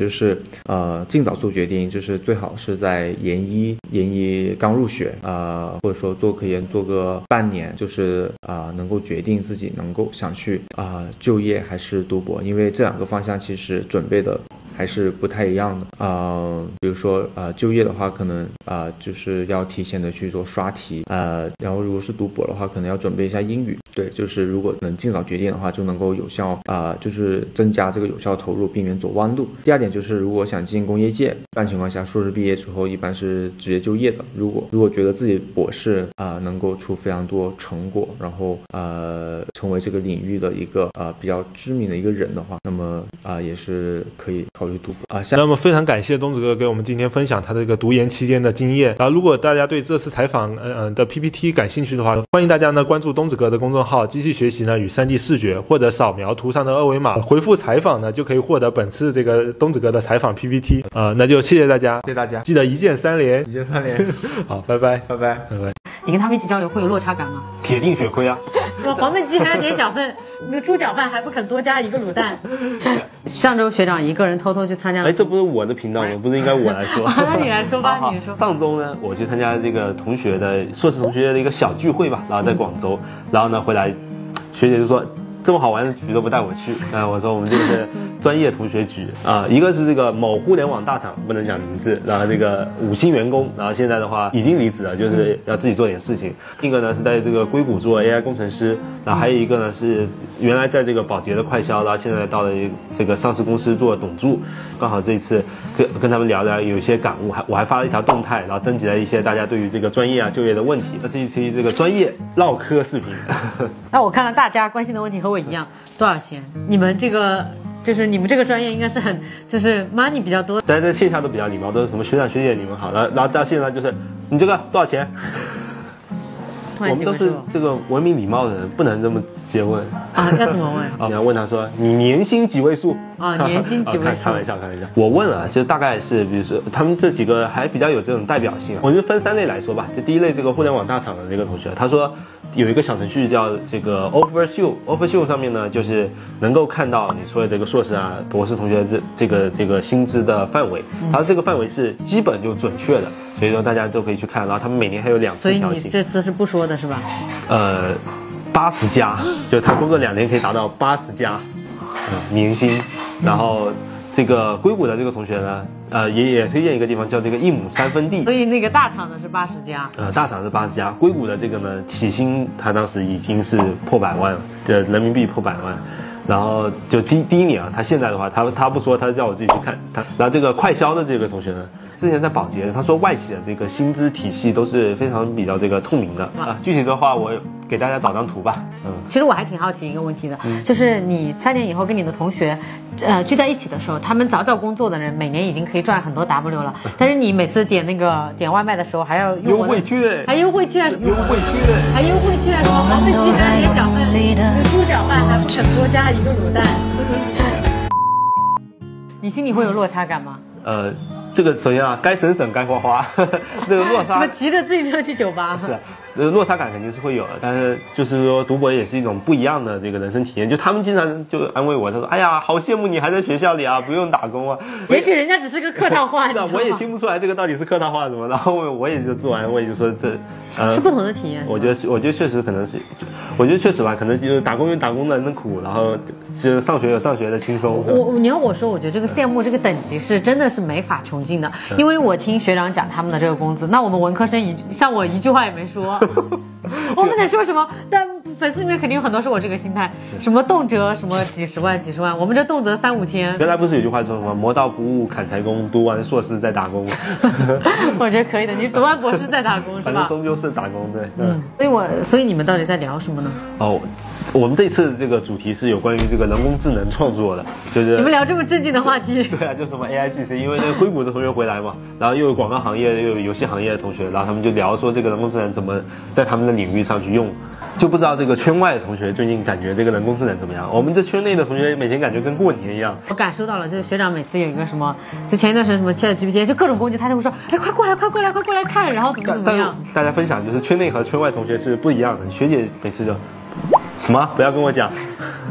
就是呃尽早做决定，就是最好是在研一研一刚入学呃或者说做科研做个半年，就是啊、呃、能够决定自己能够想去啊、呃、就业还是读博，因为这两个方向其实准备的还是不太一样的啊、呃，比如说呃就业的话，可能啊、呃、就是要提前的去做刷题，呃，然后如果是读博的话，可能要准备一下英语。对，就是如果能尽早决定的话，就能够有效啊、呃，就是增加这个有效投入，避免走弯路。第二点就是，如果想进工业界，一般情况下硕士毕业之后一般是直接就业的。如果如果觉得自己博士啊、呃、能够出非常多成果，然后呃成为这个领域的一个呃比较知名的一个人的话，那么啊、呃、也是可以考虑读博啊。 那么非常感谢东子哥给我们今天分享他这个读研期间的经验。然后如果大家对这次采访呃的 P P T 感兴趣的话，欢迎大家呢关注东子哥的公众号机器学习呢与 三 D 视觉，或者扫描图上的二维码回复采访呢，就可以获得本次这个东子哥的采访 P P T。呃，那就谢谢大家， 谢谢大家， 记得一键三连， 一键三连。 好，拜拜， 拜拜， 拜拜。 你跟他们一起交流会有落差感吗？ 铁定血亏啊！ 我黄焖鸡还要点小份，那个猪脚饭还不肯多加一个卤蛋。上周学长一个人偷偷去参加了， 哎，这不是我的频道吗？不是应该我来说？ 那你来说吧，你说。 上周呢，我去参加这个同学的硕士同学的一个小聚会吧，然后在广州，然后呢回来，学姐就说。这么好玩的局都不带我去，啊、呃，我说我们这个是专业同学局啊、呃，一个是这个某互联网大厂，不能讲名字，然后这个五星员工，然后现在的话已经离职了，就是要自己做点事情。一个呢是在这个硅谷做 A I 工程师，然后还有一个呢是原来在这个宝洁的快销，然后现在到了这个上市公司做董助。刚好这一次跟跟他们聊聊，有一些感悟，还我还发了一条动态，然后征集了一些大家对于这个专业啊就业的问题。这是一期这个专业唠嗑视频。 那我看了大家关心的问题和我一样，多少钱？你们这个就是你们这个专业应该是很就是 money 比较多。 大家在线下都比较礼貌，都是什么学长学姐你们好，然后然后到线上就是你这个多少钱？我们都是这个文明礼貌的人，不能这么直接问啊！要怎么问？ 啊，你要问他说你年薪几位数？ 啊，年薪几位数？ 开玩笑，开玩笑。我问了，就大概是，比如说他们这几个还比较有这种代表性，我就分三类来说吧。就第一类，这个互联网大厂的这个同学，他说有一个小程序叫这个 Offershow，Offershow 上面呢，就是能够看到你所有这个硕士啊、博士同学这这个这个薪资的范围，它这个范围是基本就准确的。所以说大家都可以去看，然后他们每年还有两次调薪。 所以你这次是不说的是吧？ 呃，八十加，就他工作两年可以达到八十加，呃，年薪。然后这个硅谷的这个同学呢，呃，也也推荐一个地方叫这个一亩三分地。 所以那个大厂的是八十加。 呃，大厂是八十加，硅谷的这个呢，起薪他当时已经是破百万了，这人民币破百万。然后就第第一年啊，他现在的话，他他不说，他叫我自己去看他。然后这个快销的这个同学呢，之前在宝洁，他说外企的这个薪资体系都是非常比较这个透明的啊。具体的话，我给大家找张图吧。嗯， 其实我还挺好奇一个问题的，嗯、就是你三年以后跟你的同学，呃，聚在一起的时候，他们早早工作的人每年已经可以赚很多 W 了，但是你每次点那个点外卖的时候还要用优惠券， 还优惠券， 优惠券， 还优惠券，什么黄焖鸡还点小份，猪脚饭还不肯多加一个卤蛋。你心里会有落差感吗？ 呃，这个首先啊，该省省，该花花，这个落差。 我骑着自行车去酒吧。 是啊。呃，落差感肯定是会有的，但是就是说读博也是一种不一样的这个人生体验。就他们经常就安慰我，他说：“哎呀，好羡慕你还在学校里啊，不用打工啊。” 也许人家只是个客套话， 是啊，我也听不出来这个到底是客套话什么。然后我也就做安慰，就说这， 呃，是不同的体验。 我觉得是，我觉得确实可能是，我觉得确实吧，可能就是打工有打工的人的苦，然后就上学有上学的轻松。 我你要我说，我觉得这个羡慕这个等级是真的是没法穷尽的，因为我听学长讲他们的这个工资，那我们文科生一像我一句话也没说。我们得说什么？但粉丝里面肯定有很多是我这个心态，什么动辄什么几十万、几十万，我们这动辄三五千。 原来不是有句话说什么“磨刀不误砍柴工”，读完硕士再打工。 我觉得可以的，你读完博士再打工是吧？ 反正终究是打工，对。 嗯，所以我所以你们到底在聊什么呢？ 哦，我们这次这个主题是有关于这个人工智能创作的，就是你们聊这么正经的话题。 对啊，就什么 A I G C， 因为那个硅谷的同学回来嘛，然后又有广告行业又有游戏行业的同学，然后他们就聊说这个人工智能怎么在他们的领域上去用。就不知道这个圈外的同学最近感觉这个人工智能怎么样？我们这圈内的同学每天感觉跟过年一样。 我感受到了，就是学长每次有一个什么，就前一段时间什么 ChatGPT， 就各种工具，他就会说，哎，快过来，快过来，快过来看，然后怎么怎么样。 大家分享就是圈内和圈外同学是不一样的。学姐每次就什么不要跟我讲。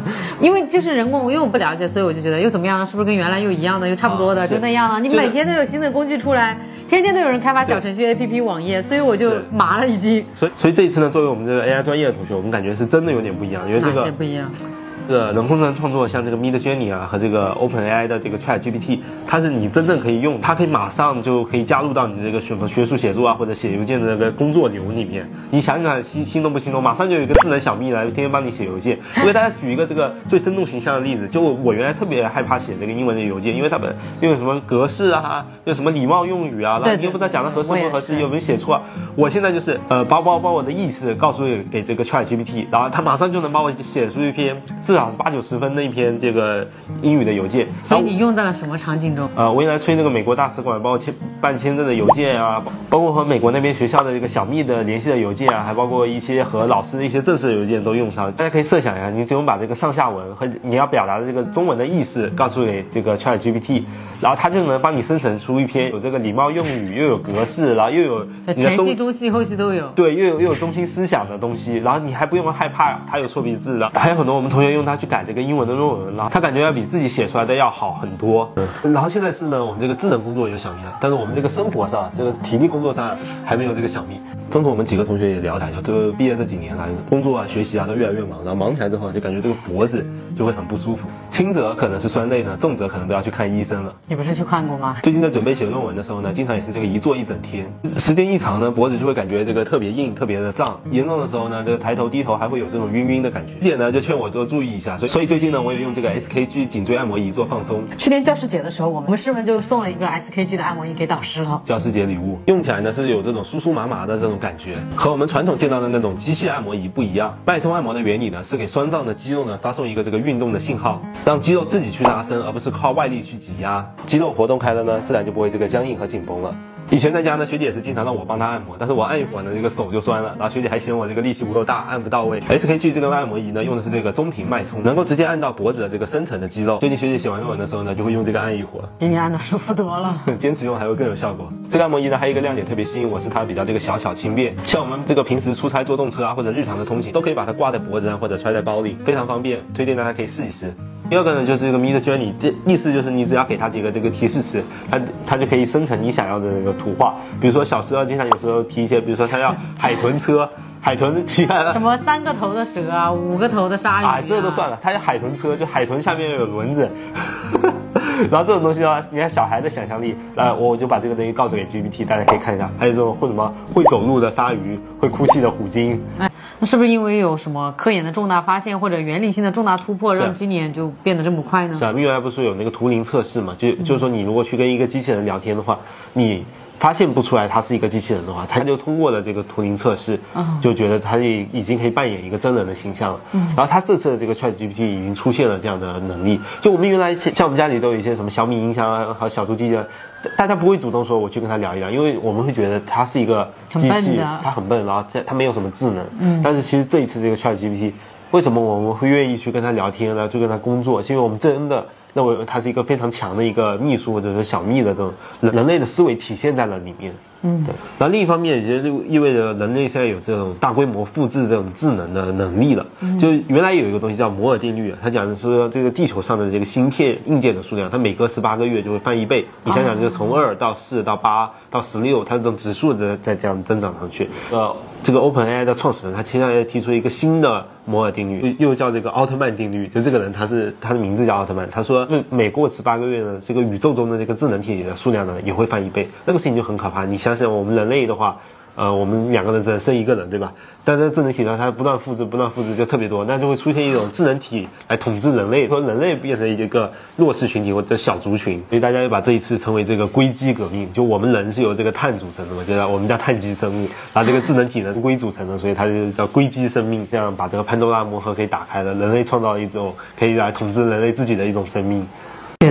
因为就是人工，因为我不了解，所以我就觉得又怎么样呢？是不是跟原来又一样的，又差不多的，就那样了？你每天都有新的工具出来，天天都有人开发小程序、A P P、网页，所以我就麻了已经。 所以，所以这一次呢，作为我们这个 A I 专业的同学，我们感觉是真的有点不一样，因为这个哪些不一样？ 这个人工智能创作，像这个 Midjourney 啊和这个 OpenAI 的这个 ChatGPT， 它是你真正可以用，它可以马上就可以加入到你这个什么学术写作啊或者写邮件的那个工作流里面。你想想心心动不心动？马上就有一个智能小蜜来天天帮你写邮件。我给大家举一个这个最生动形象的例子，就我原来特别害怕写这个英文的邮件，因为他们用什么格式啊，用什么礼貌用语啊，然后你又不知道讲的合适不合适，有没有写错啊。我现在就是呃，把把把我的意思告诉给这个 ChatGPT， 然后它马上就能帮我写出一篇至少是八九十分那篇这个英语的邮件。 所以你用在了什么场景中？ 呃，我原来催那个美国大使馆帮我签办签证的邮件啊，包括和美国那边学校的这个小蜜的联系的邮件啊，还包括一些和老师的一些正式的邮件都用上。大家可以设想一下，你只用把这个上下文和你要表达的这个中文的意思告诉给这个 ChatGPT， 然后它就能帮你生成出一篇有这个礼貌用语，又有格式，然后又有你的前戏、中戏、后戏都有。 对，又有又有中心思想的东西，然后你还不用害怕它有错别字的。还有很多我们同学用它去改这个英文的论文，然后他感觉要比自己写出来的要好很多。嗯，然后现在是呢，我们这个智能工作有小蜜了，但是我们这个生活上，这个体力工作上还没有这个小蜜。中途我们几个同学也聊起来，就毕业这几年来，工作啊、学习啊都越来越忙，然后忙起来之后就感觉这个脖子就会很不舒服，轻则可能是酸累呢，重则可能都要去看医生了。 你不是去看过吗？ 最近在准备写论文的时候呢，经常也是这个一坐一整天，时间一长呢，脖子就会感觉这个特别硬、特别的胀，严重的时候呢，这个抬头低头还会有这种晕晕的感觉。姐呢就劝我多注意一下，所以所以最近呢，我也用这个 S K G 颈椎按摩仪做放松。 去年教师节的时候，我们我们师门就送了一个 S K G 的按摩仪给导师了。 教师节礼物，用起来呢是有这种酥酥麻麻的这种感觉，和我们传统见到的那种机械按摩仪不一样。脉冲按摩的原理呢是给酸胀的肌肉呢发送一个这个运动的信号，让肌肉自己去拉伸，而不是靠外力去挤压。肌肉活动开了呢，自然就不会这个僵硬和紧绷了。以前在家呢，学姐也是经常让我帮她按摩，但是我按一会儿呢，这个手就酸了，然后学姐还嫌我这个力气不够大，按不到位。S K G 这个按摩仪呢，用的是这个中频脉冲，能够直接按到脖子的这个深层的肌肉。最近学姐写完论文的时候呢，就会用这个按一会儿， 比你按的舒服多了。 坚持用还会更有效果。这个按摩仪呢，还有一个亮点特别吸引我，是它比较这个小巧轻便，像我们这个平时出差坐动车啊，或者日常的通勤，都可以把它挂在脖子上或者揣在包里，非常方便，推荐大家可以试一试。第二个呢，就是这个 Midjourney， 意思就是你只要给它几个这个提示词，它它就可以生成你想要的那个图画。比如说小时候经常有时候提一些，比如说它要海豚车，海豚提看什么三个头的蛇啊，五个头的鲨鱼啊， 啊这都算了，它要海豚车，就海豚下面有轮子。然后这种东西呢，你看小孩的想象力，呃，我就把这个东西告诉给 G P T， 大家可以看一下。还有这种会什么会走路的鲨鱼，会哭泣的虎鲸。 哎，那是不是因为有什么科研的重大发现或者原理性的重大突破，让今年就变得这么快呢？ 是啊，原来不是有那个图灵测试嘛？就就是说，你如果去跟一个机器人聊天的话，你发现不出来它是一个机器人的话，他就通过了这个图灵测试，就觉得他已已经可以扮演一个真人的形象了。嗯，然后他这次的这个 ChatGPT 已经出现了这样的能力。就我们原来像我们家里都有一些什么小米音箱啊和小猪机器人，大家不会主动说我去跟他聊一聊，因为我们会觉得它是一个机器，它很笨，然后它没有什么智能。嗯，但是其实这一次这个 ChatGPT， 为什么我们会愿意去跟他聊天呢？就跟他工作，是因为我们真的认为它是一个非常强的一个秘书或者说小蜜的这种人人类的思维体现在了里面。嗯，对。那另一方面，也就意味着人类现在有这种大规模复制这种智能的能力了。嗯，就原来有一个东西叫摩尔定律，它讲的是说这个地球上的这个芯片硬件的数量，它每隔十八个月就会翻一倍。你想想，就从二到四到八到十六，它这种指数的在这样增长上去。呃，这个 OpenAI 的创始人他现在提出一个新的摩尔定律，又又叫这个奥特曼定律。就这个人他是他的名字叫奥特曼，他说每过十八个月呢，这个宇宙中的这个智能体的数量呢也会翻一倍。那个事情就很可怕。你想想我们人类的话，呃，我们两个人只能生一个人，对吧？但是智能体呢，它不断复制，不断复制就特别多，那就会出现一种智能体来统治人类，说人类变成一个弱势群体或者小族群。所以大家又把这一次称为这个硅基革命。就我们人是由这个碳组成的嘛，就是我们叫碳基生物，然后这个智能体呢是硅组成的，所以它就叫硅基生命。这样把这个潘多拉魔盒给打开了，人类创造了一种可以来统治人类自己的一种生命。 觉得你们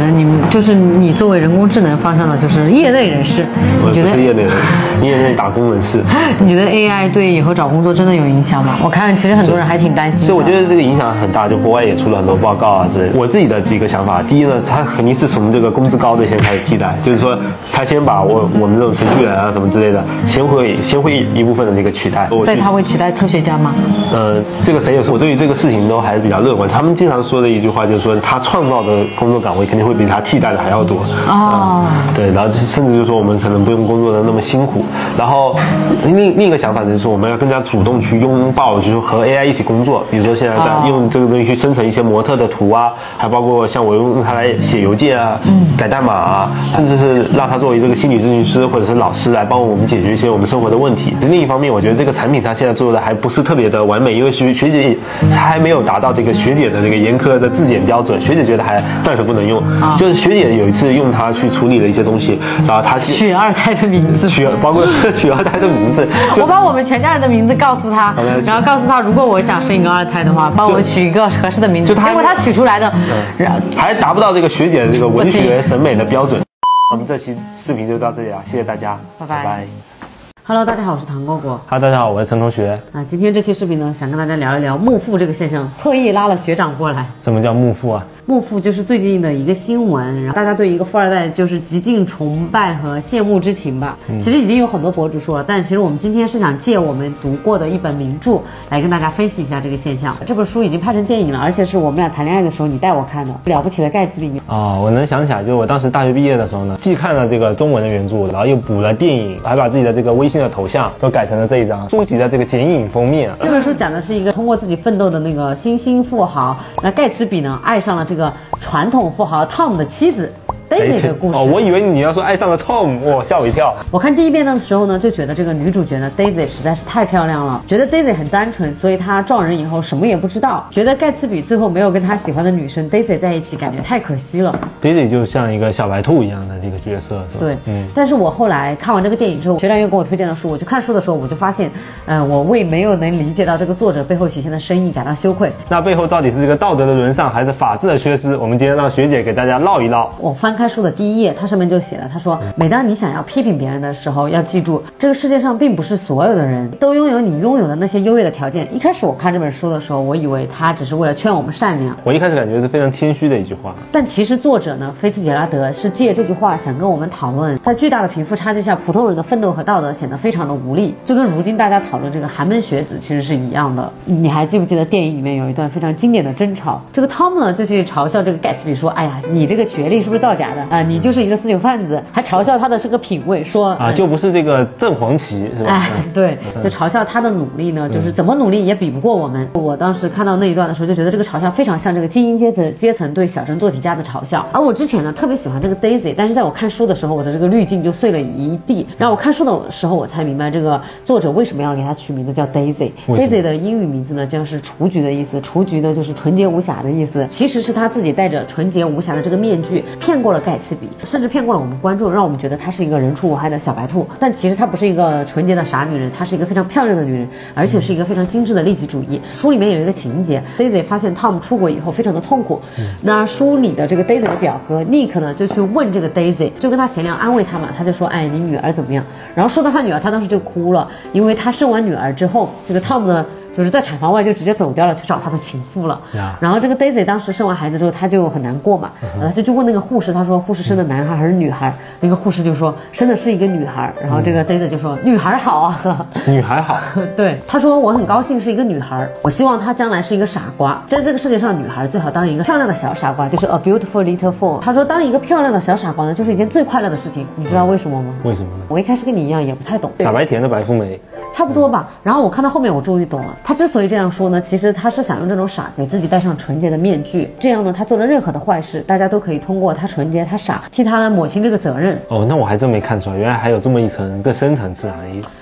就是你作为人工智能方向的，就是业内人士，你觉得我不是业内人，业内打工人士。 你觉得 A I 对以后找工作真的有影响吗？我看其实很多人还挺担心的。 所以我觉得这个影响很大，就国外也出了很多报告啊之类的。我自己的几个想法，第一呢，它肯定是从这个工资高的先开始替代，就是说他先把我我们这种程序员啊什么之类的，先会先会一部分的这个取代。 所以他会取代科学家吗？ 呃，这个谁也说，我对于这个事情都还是比较乐观。他们经常说的一句话就是说，他创造的工作岗位肯定会比他替代的还要多。 哦、 呃，对，然后甚至就是说我们可能不用工作的那么辛苦。然后另另一个想法就是说，我们要更加主动去拥抱，就是和 A I 一起工作。比如说现在在用这个东西去生成一些模特的图啊，还包括像我用它来写邮件啊、嗯、改代码啊，甚至是让它作为这个心理咨询师或者是老师来帮我们解决一些我们生活的问题。另一方面，我觉得这个产品它现在做的还不是特别的完美，因为学学姐她还没有达到这个学姐的这个严苛的质检标准，学姐觉得还暂时不能用。啊、就是学姐有一次用它去处理了一些东西，然后她取二胎的名字， 取包括取二胎的名字， 我把我们全家人的名字告诉他，然后告诉他，如果我想生一个二胎的话，帮我取一个合适的名字。结果他取出来的， 嗯、 然后还达不到这个学姐的这个文学审美的标准。我们这期视频就到这里了，谢谢大家， 拜拜。拜拜。Hello， 大家好，我是唐蝈蝈。 Hello， 大家好，我是陈同学。 啊，今天这期视频呢，想跟大家聊一聊慕父这个现象，特意拉了学长过来。 什么叫慕父啊？ 慕父就是最近的一个新闻，然后大家对一个富二代就是极尽崇拜和羡慕之情吧。嗯、其实已经有很多博主说了，但其实我们今天是想借我们读过的一本名著来跟大家分析一下这个现象。这本书已经拍成电影了，而且是我们俩谈恋爱的时候你带我看的，《了不起的盖茨比》。 哦，我能想起来，就是我当时大学毕业的时候呢，既看了这个中文的原著，然后又补了电影，还把自己的这个微信的头像都改成了这一张书籍的这个剪影封面。 这本书讲的是一个通过自己奋斗的那个新兴富豪，那盖茨比呢爱上了这个传统富豪 Tom 的妻子 Daisy 的故事。 哦，我以为你要说爱上了 Tom， 哇，吓我一跳。 我看第一遍的时候呢，就觉得这个女主角呢 Daisy 实在是太漂亮了，觉得 Daisy 很单纯，所以她撞人以后什么也不知道，觉得盖茨比最后没有跟他喜欢的女生 Daisy 在一起，感觉太可惜了。 Daisy 就像一个小白兔一样的这个角色，是吧？ 对，嗯。但是我后来看完这个电影之后，学长又给我推荐了书，我去看书的时候，我就发现，嗯、呃，我为没有能理解到这个作者背后体现的深意感到羞愧。 那背后到底是这个道德的沦丧，还是法治的缺失？我们今天让学姐给大家唠一唠。 我翻开书的第一页，它上面就写了，他说，每当你想要批评别人的时候，要记住，这个世界上并不是所有的人都拥有你拥有的那些优越的条件。一开始我看这本书的时候，我以为他只是为了劝我们善良。 我一开始感觉是非常谦虚的一句话， 但其实作者呢，菲茨杰拉德是借这句话想跟我们讨论，在巨大的贫富差距下，普通人的奋斗和道德显得非常的无力，就跟如今大家讨论这个寒门学子其实是一样的。你还记不记得电影里面有一段非常经典的争吵？这个 Tom 呢就去嘲笑这个盖茨比说：“哎呀，你这个学历是不是造假的啊？你就是一个私酒贩子。”还嘲笑他的是个品味，说啊，就不是这个正黄旗，是吧？ 哎，对，就嘲笑他的努力呢，就是怎么努力也比不过我们。我当时看到那一段的时候，就觉得这个嘲笑非常像这个精英阶层阶层对小镇做题家的嘲笑。而我之前呢，特别喜欢这个 Daisy， 但是在我看书的时候，我的这个滤镜就碎了一地。然后我看书的时候，我才明白这个作者为什么要给他取名字叫 Daisy。Daisy 的英语名字呢，就是雏菊的意思，雏菊呢就是纯洁无瑕的意思。其实是他自己戴着纯洁无瑕的这个面具，骗过了盖茨比，甚至骗过了我们观众，让我们觉得她是一个人畜无害的小白兔。但其实她不是一个纯洁的傻女人，她是一个非常漂亮的女人，而且是一个非常精致的利己主义。书里面有一个情节 ，Daisy 发现 Tom 出轨以后非常的痛苦，那书里的这个 Daisy 的表哥 Nick 呢就去问这个 Daisy， 就跟他闲聊安慰他嘛，他就说：“哎，你女儿怎么样？”然后说到他女儿，他当时就哭了，因为他生完女儿之后，这个 Tom 呢。就是在产房外就直接走掉了，去找他的情妇了。Yeah. 然后这个 Daisy 当时生完孩子之后，他就很难过嘛，然后他就问那个护士，他说护士生的男孩还是女孩？那个护士就说生的是一个女孩。然后这个 Daisy 就说女孩好啊， 女孩好。 对，他说我很高兴是一个女孩，我希望她将来是一个傻瓜。在这个世界上，女孩最好当一个漂亮的小傻瓜，就是 a beautiful little fool。他说当一个漂亮的小傻瓜呢，就是一件最快乐的事情。你知道为什么吗？ 为什么呢？ 我一开始跟你一样也不太懂。 傻白甜的白富美。 差不多吧，然后我看到后面我终于懂了，他之所以这样说呢，其实他是想用这种傻给自己戴上纯洁的面具，这样呢，他做了任何的坏事，大家都可以通过他纯洁他傻替他抹清这个责任。 哦，那我还真没看出来，原来还有这么一层更深层次含义。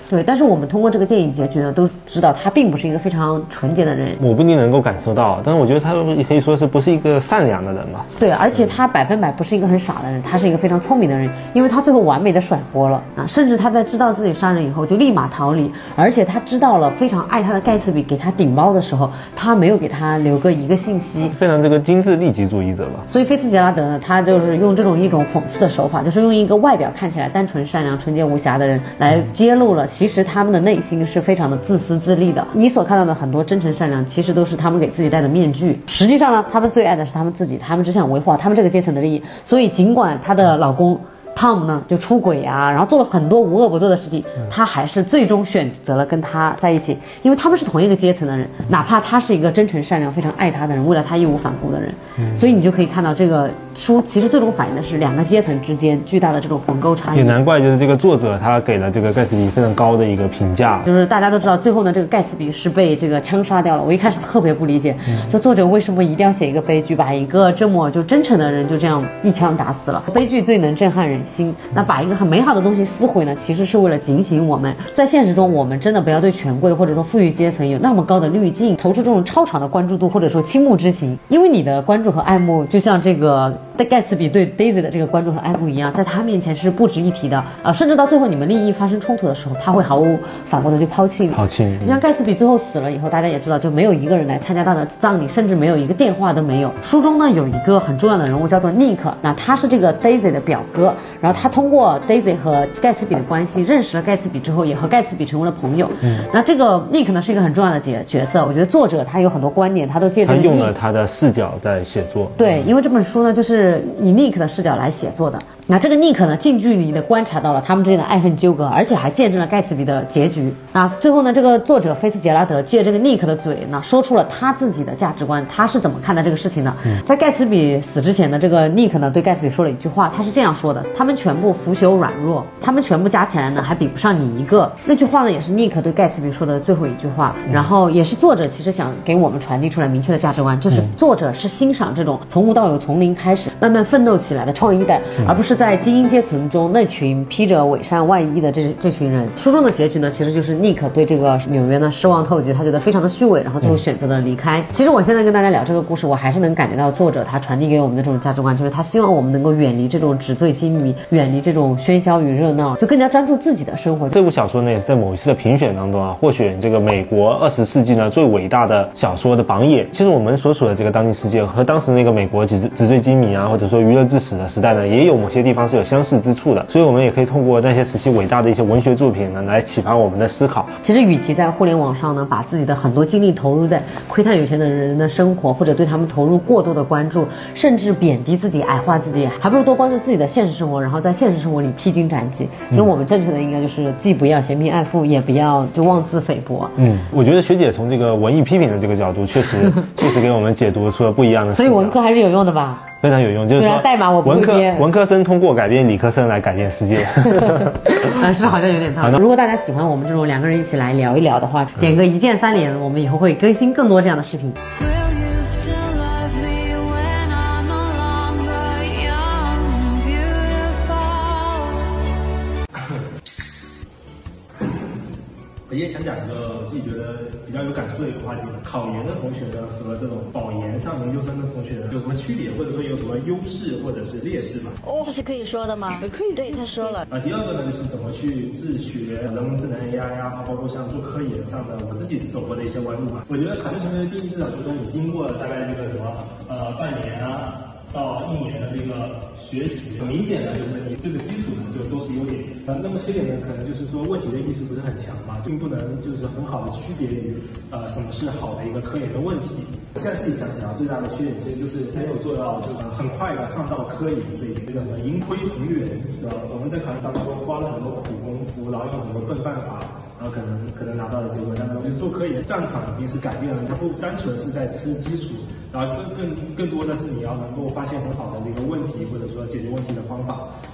对，但是我们通过这个电影结局呢，都知道他并不是一个非常纯洁的人。 我不一定能够感受到，但是我觉得他可以说是不是一个善良的人吧？ 对，而且他百分百不是一个很傻的人，他是一个非常聪明的人，因为他最后完美的甩锅了啊！甚至他在知道自己杀人以后就立马逃离，而且他知道了非常爱他的盖茨比给他顶包的时候，他没有给他留个一个信息， 非常这个精致利己主义者吧。 所以菲茨杰拉德呢，他就是用这种一种讽刺的手法，就是用一个外表看起来单纯善良、纯洁无瑕的人来揭露了，其实他们的内心是非常的自私自利的。你所看到的很多真诚善良，其实都是他们给自己戴的面具。实际上呢，他们最爱的是他们自己，他们只想维护好他们这个阶层的利益。所以尽管她的老公Tom 呢就出轨啊，然后做了很多无恶不作的事情，他还是最终选择了跟他在一起，因为他们是同一个阶层的人，哪怕他是一个真诚善良非常爱他的人，为了他义无反顾的人、嗯、所以你就可以看到这个书其实最终反映的是两个阶层之间巨大的这种鸿沟差异。 也难怪就是这个作者他给了这个盖茨比非常高的一个评价， 就是大家都知道最后呢这个盖茨比是被这个枪杀掉了。我一开始特别不理解，就、嗯、作者为什么一定要写一个悲剧，把一个这么就真诚的人就这样一枪打死了。悲剧最能震撼人心，那把一个很美好的东西撕毁呢，其实是为了警醒我们，在现实中我们真的不要对权贵或者说富裕阶层有那么高的滤镜，投出这种超长的关注度或者说倾慕之情，因为你的关注和爱慕就像这个盖茨比对 Daisy 的这个关注和爱慕一样，在他面前是不值一提的呃，甚至到最后你们利益发生冲突的时候，他会毫无反顾的就抛弃你。 抛弃你。 就像盖茨比最后死了以后，大家也知道就没有一个人来参加他的葬礼，甚至没有一个电话都没有。书中呢有一个很重要的人物叫做 Nick， 那他是这个 Daisy 的表哥，然后他通过 Daisy 和盖茨比的关系认识了盖茨比之后，也和盖茨比成为了朋友。嗯，那这个 Nick 呢是一个很重要的角角色，我觉得作者他有很多观点，他都借这个 Nick， 他用了他的视角在写作。 对，因为这本书呢就是以 Nick 的视角来写作的。那这个 Nick 呢近距离的观察到了他们之间的爱恨纠葛，而且还见证了盖茨比的结局。那最后呢，这个作者菲茨杰拉德借这个 Nick 的嘴呢，说出了他自己的价值观，他是怎么看待这个事情的。嗯、在盖茨比死之前呢，这个 Nick 呢对盖茨比说了一句话，他是这样说的：他们全部腐朽软弱，他们全部加起来呢还比不上你一个。那句话呢也是 Nick 对盖茨比说的最后一句话，嗯、然后也是作者其实想给我们传递出来明确的价值观，就是作者是欣赏这种从无到有、从零开始慢慢奋斗起来的创一代，嗯、而不是在精英阶层中那群披着伪善外衣的这这群人。书中的结局呢，其实就是 Nick 对这个纽约呢失望透极，他觉得非常的虚伪，然后最后选择了离开。嗯、其实我现在跟大家聊这个故事，我还是能感觉到作者他传递给我们的这种价值观，就是他希望我们能够远离这种纸醉金迷，远离这种喧嚣与热闹，就更加专注自己的生活。 这部小说呢也是在某一次的评选当中啊，获选这个美国二十世纪呢最伟大的小说的榜眼。其实我们所处的这个当今世界和当时那个美国纸纸醉金迷啊，或者说娱乐至死的时代呢，也有某些地方是有相似之处的。所以我们也可以通过那些时期伟大的一些文学作品呢，来启发我们的思考。 其实与其在互联网上呢，把自己的很多精力投入在窥探有钱的人的生活，或者对他们投入过多的关注，甚至贬低自己、矮化自己，还不如多关注自己的现实生活，然后在现实生活里披荆斩棘。其实我们正确的应该就是既不要嫌贫爱富，也不要就妄自菲薄。 嗯，我觉得学姐从这个文艺批评的这个角度，确实确实给我们解读出了不一样的。 所以文科还是有用的吧？ 非常有用，就是说代码我不文科会编， 文科生通过改变理科生来改变世界。 啊，是好像有点道理。如果大家喜欢我们这种两个人一起来聊一聊的话，点个一键三连，我们以后会更新更多这样的视频。 我也想讲一个我自己觉得比较有感触的一个话题，考研的同学呢和这种保研上研究生的同学呢有什么区别，或者说有什么优势或者是劣势吗？ 哦，这是可以说的吗？可以，对，他说了。 啊，第二个呢就是怎么去自学人工智能 A I 啊，包括像做科研上的我自己走过的一些弯路嘛。我觉得考研同学的定义至少就是说你经过了大概这个什么呃半年啊到一年的这个学习，很明显的就是你这个基础呢就都是优点。呃，那么缺点呢，可能就是说问题的意识不是很强嘛，并不能就是很好的区别于呃什么是好的一个科研的问题。现在自己想想，最大的缺点其实就是没有做到就是很快的上到科研这一这个盈亏同源，是吧？我们在考研当中花了很多苦功夫，然后用很多笨办法。然后可能可能拿到的结果，但是就是做科研战场已经是改变了，它不单纯是在吃基础，然后更更更多的是你要能够发现很好的这个问题，或者说解决问题的方法。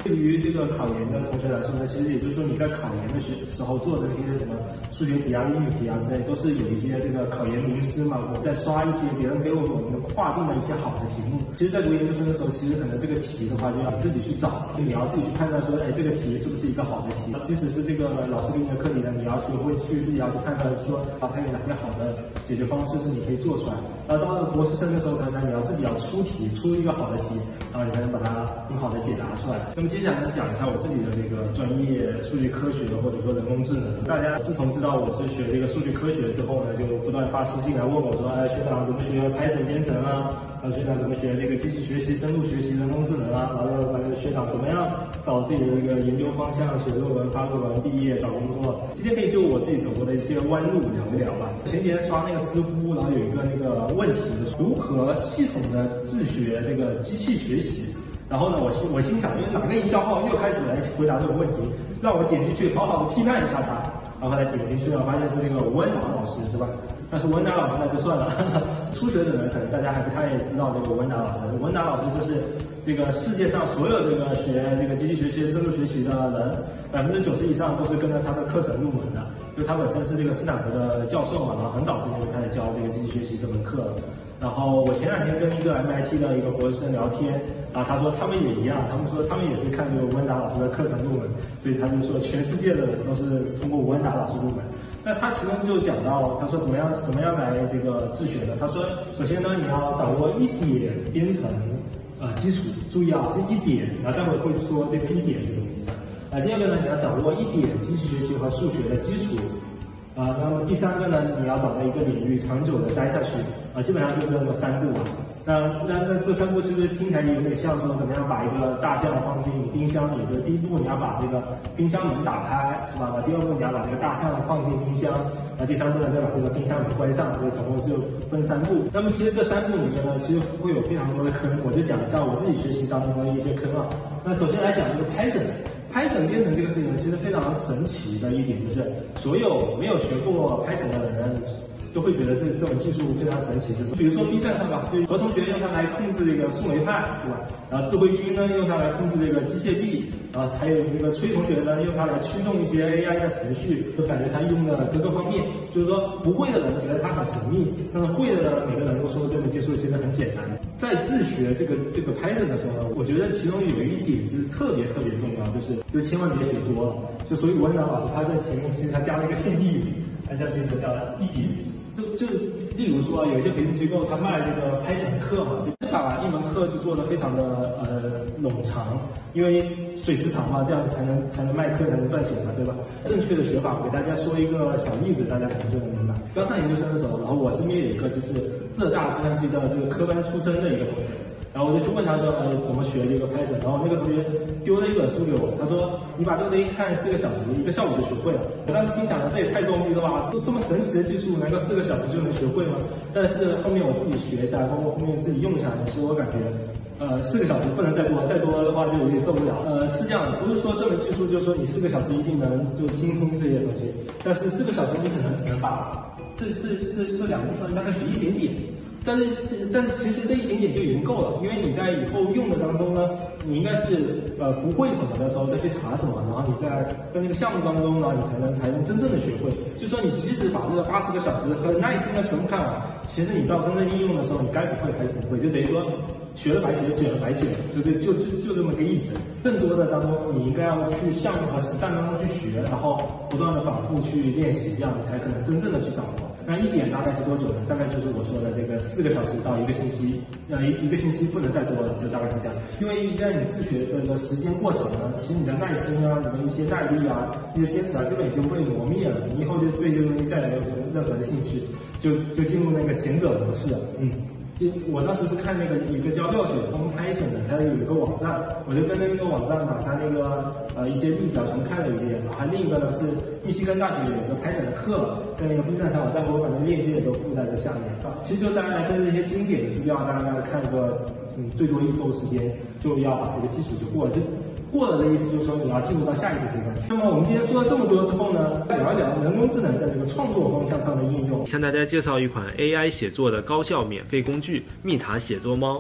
对于这个考研的同学来说呢，其实也就是说你在考研的时时候做的那些什么数学题啊、英语题啊之类，都是有一些这个考研名师嘛，我在刷一些别人给我们划定的一些好的题目。其实，在读研究生的时候，其实可能这个题的话就要自己去找，你要自己去判断说，哎，这个题是不是一个好的题。即使是这个老师给你的课题呢，你要学会去自己要去判断说，啊，它有哪些好的解决方式是你可以做出来。然后到了博士生的时候，可能你要自己要出题，出一个好的题，然后你才能把它很好的解答出来。那么接下来呢，讲一下我自己的这个专业数据科学或者说人工智能。大家自从知道我是学这个数据科学之后呢，就不断发私信来问我说，哎，学长怎么学 Python 编程啊？然后学长怎么学这个机器学习、深度学习、人工智能啊？然后又学长怎么样找自己的这个研究方向、写论文、发论文、毕业、找工作？今天可以就我自己走过的一些弯路聊一聊吧。前几天刷那个知乎，然后有一个那个问题，如何系统的自学这个机器学习？然后呢，我心我心想，因为哪个营销号又开始来回答这个问题，让我点进去好好的批判一下他。然后后来点进去了，发现是那个吴文达老师，是吧？但是吴文达老师那就算了，初学的人可能大家还不太知道这个吴文达老师。吴文达老师就是这个世界上所有这个学这个机器学习、深度学习的人，百分之九十以上都是跟着他的课程入门的。就他本身是这个斯坦福的教授嘛，然后很早之前就开始教这个机器学习这门课了。然后我前两天跟一个 M I T 的一个博士生聊天，然后他说他们也一样，他们说他们也是看这个吴文达老师的课程入门，所以他就说全世界的人都是通过吴文达老师入门。那他其中就讲到，他说怎么样怎么样来这个自学呢？他说，首先呢，你要掌握一点编程啊、呃、基础，注意啊是一点，然后待会会说这个一点是什么意思。啊，第二个呢，你要掌握一点机器学习和数学的基础。啊，那么第三个呢，你要找到一个领域长久的待下去，啊，基本上就是这么三步吧。那那那这三步是不是听起来有点像说怎么样把一个大象放进冰箱里？就是第一步你要把这个冰箱门打开，是吧？第二步你要把这个大象放进冰箱，那第三步呢再把这个冰箱门关上，所以总共是分三步。那么其实这三步里面呢，其实会有非常多的坑，我就讲一下我自己学习当中的一些坑啊。那首先来讲这个 Python。Python 编程这个事情其实非常神奇的一点就是，所有没有学过 Python 的人都会觉得这这种技术非常神奇。就是比如说 B 站上吧，就何同学用它来控制这个树莓派，是吧？然后智慧君呢用它来控制这个机械臂，然后还有那个崔同学呢用它来驱动一些 A I 的程序，就感觉他用的各个方面，就是说不会的人觉得它很神秘，但是会的呢每个人都说这门技术其实很简单。在自学这个这个 Python 的时候呢，我觉得其中有一点就是特别特别重要，就是就千万别学多了。就所以文达老师他在前面其实他加了一个限定语，他叫这个叫一点。就就例如说有一些培训机构他卖这个 Python 课嘛，就把一门课就做得非常的呃冗长，因为水时长嘛，这样才能才能卖课才能赚钱嘛，对吧？正确的学法，我给大家说一个小例子，大家可能就能明白。刚上研究生的时候，然后我身边有一个就是浙大计算机的这个科班出身的一个同学。然后我就去问他说，呃，怎么学这个 Python？ 然后那个同学丢了一本书给我，他说，你把这个东西看四个小时，一个下午就学会了。我当时心想，这也太装逼了吧！这么神奇的技术，难道四个小时就能学会吗？但是后面我自己学一下，包括后面自己用下来，其实我感觉，呃，四个小时不能再多，再多的话就有点受不了。呃，是这样的，不是说这门技术就是说你四个小时一定能就精通这些东西，但是四个小时你可能只能把这这这这两部分大概学一点点。但是，但是其实这一点点就已经够了，因为你在以后用的当中呢，你应该是呃不会什么的时候再去查什么，然后你在在那个项目当中呢，你才能才能真正的学会。就说你即使把这个八十个小时很耐心的全部看完，其实你到真正应用的时候，你该不会还是不会，就等于说学了白学，卷了白卷，就是就就就这么个意思。更多的当中，你应该要去项目和实战当中去学，然后不断的反复去练习，这样你才可能真正的去掌握。那一点大概是多久呢？大概就是我说的这个四个小时到一个星期，呃一一个星期不能再多了，就大概是这样。因为一旦你自学的时间过长了，其实你的耐心啊，你的一些耐力啊，一些坚持啊，基本已经被磨灭了。你以后就对这个东西再也没有任何的兴趣，就就进入那个闲者模式了。嗯。我当时是看那个一个叫廖雪峰 Python 的，他有一个网站，我就跟那个网站把他那个呃一些例子啊全看了一遍，然后还另一个呢是密西根大学有一个 Python 的课，在那个 B 站上，我待会儿把那个链接也都附在这下面啊。其实就大家来跟这些经典的资料，大家来看个嗯最多一周时间，就要把这个基础就过了。就过了的意思就是说你要进入到下一个阶段。那么我们今天说了这么多之后呢，聊一聊人工智能在这个创作方向上的应用。 向大家介绍一款 A I 写作的高效免费工具——蜜塔写作猫。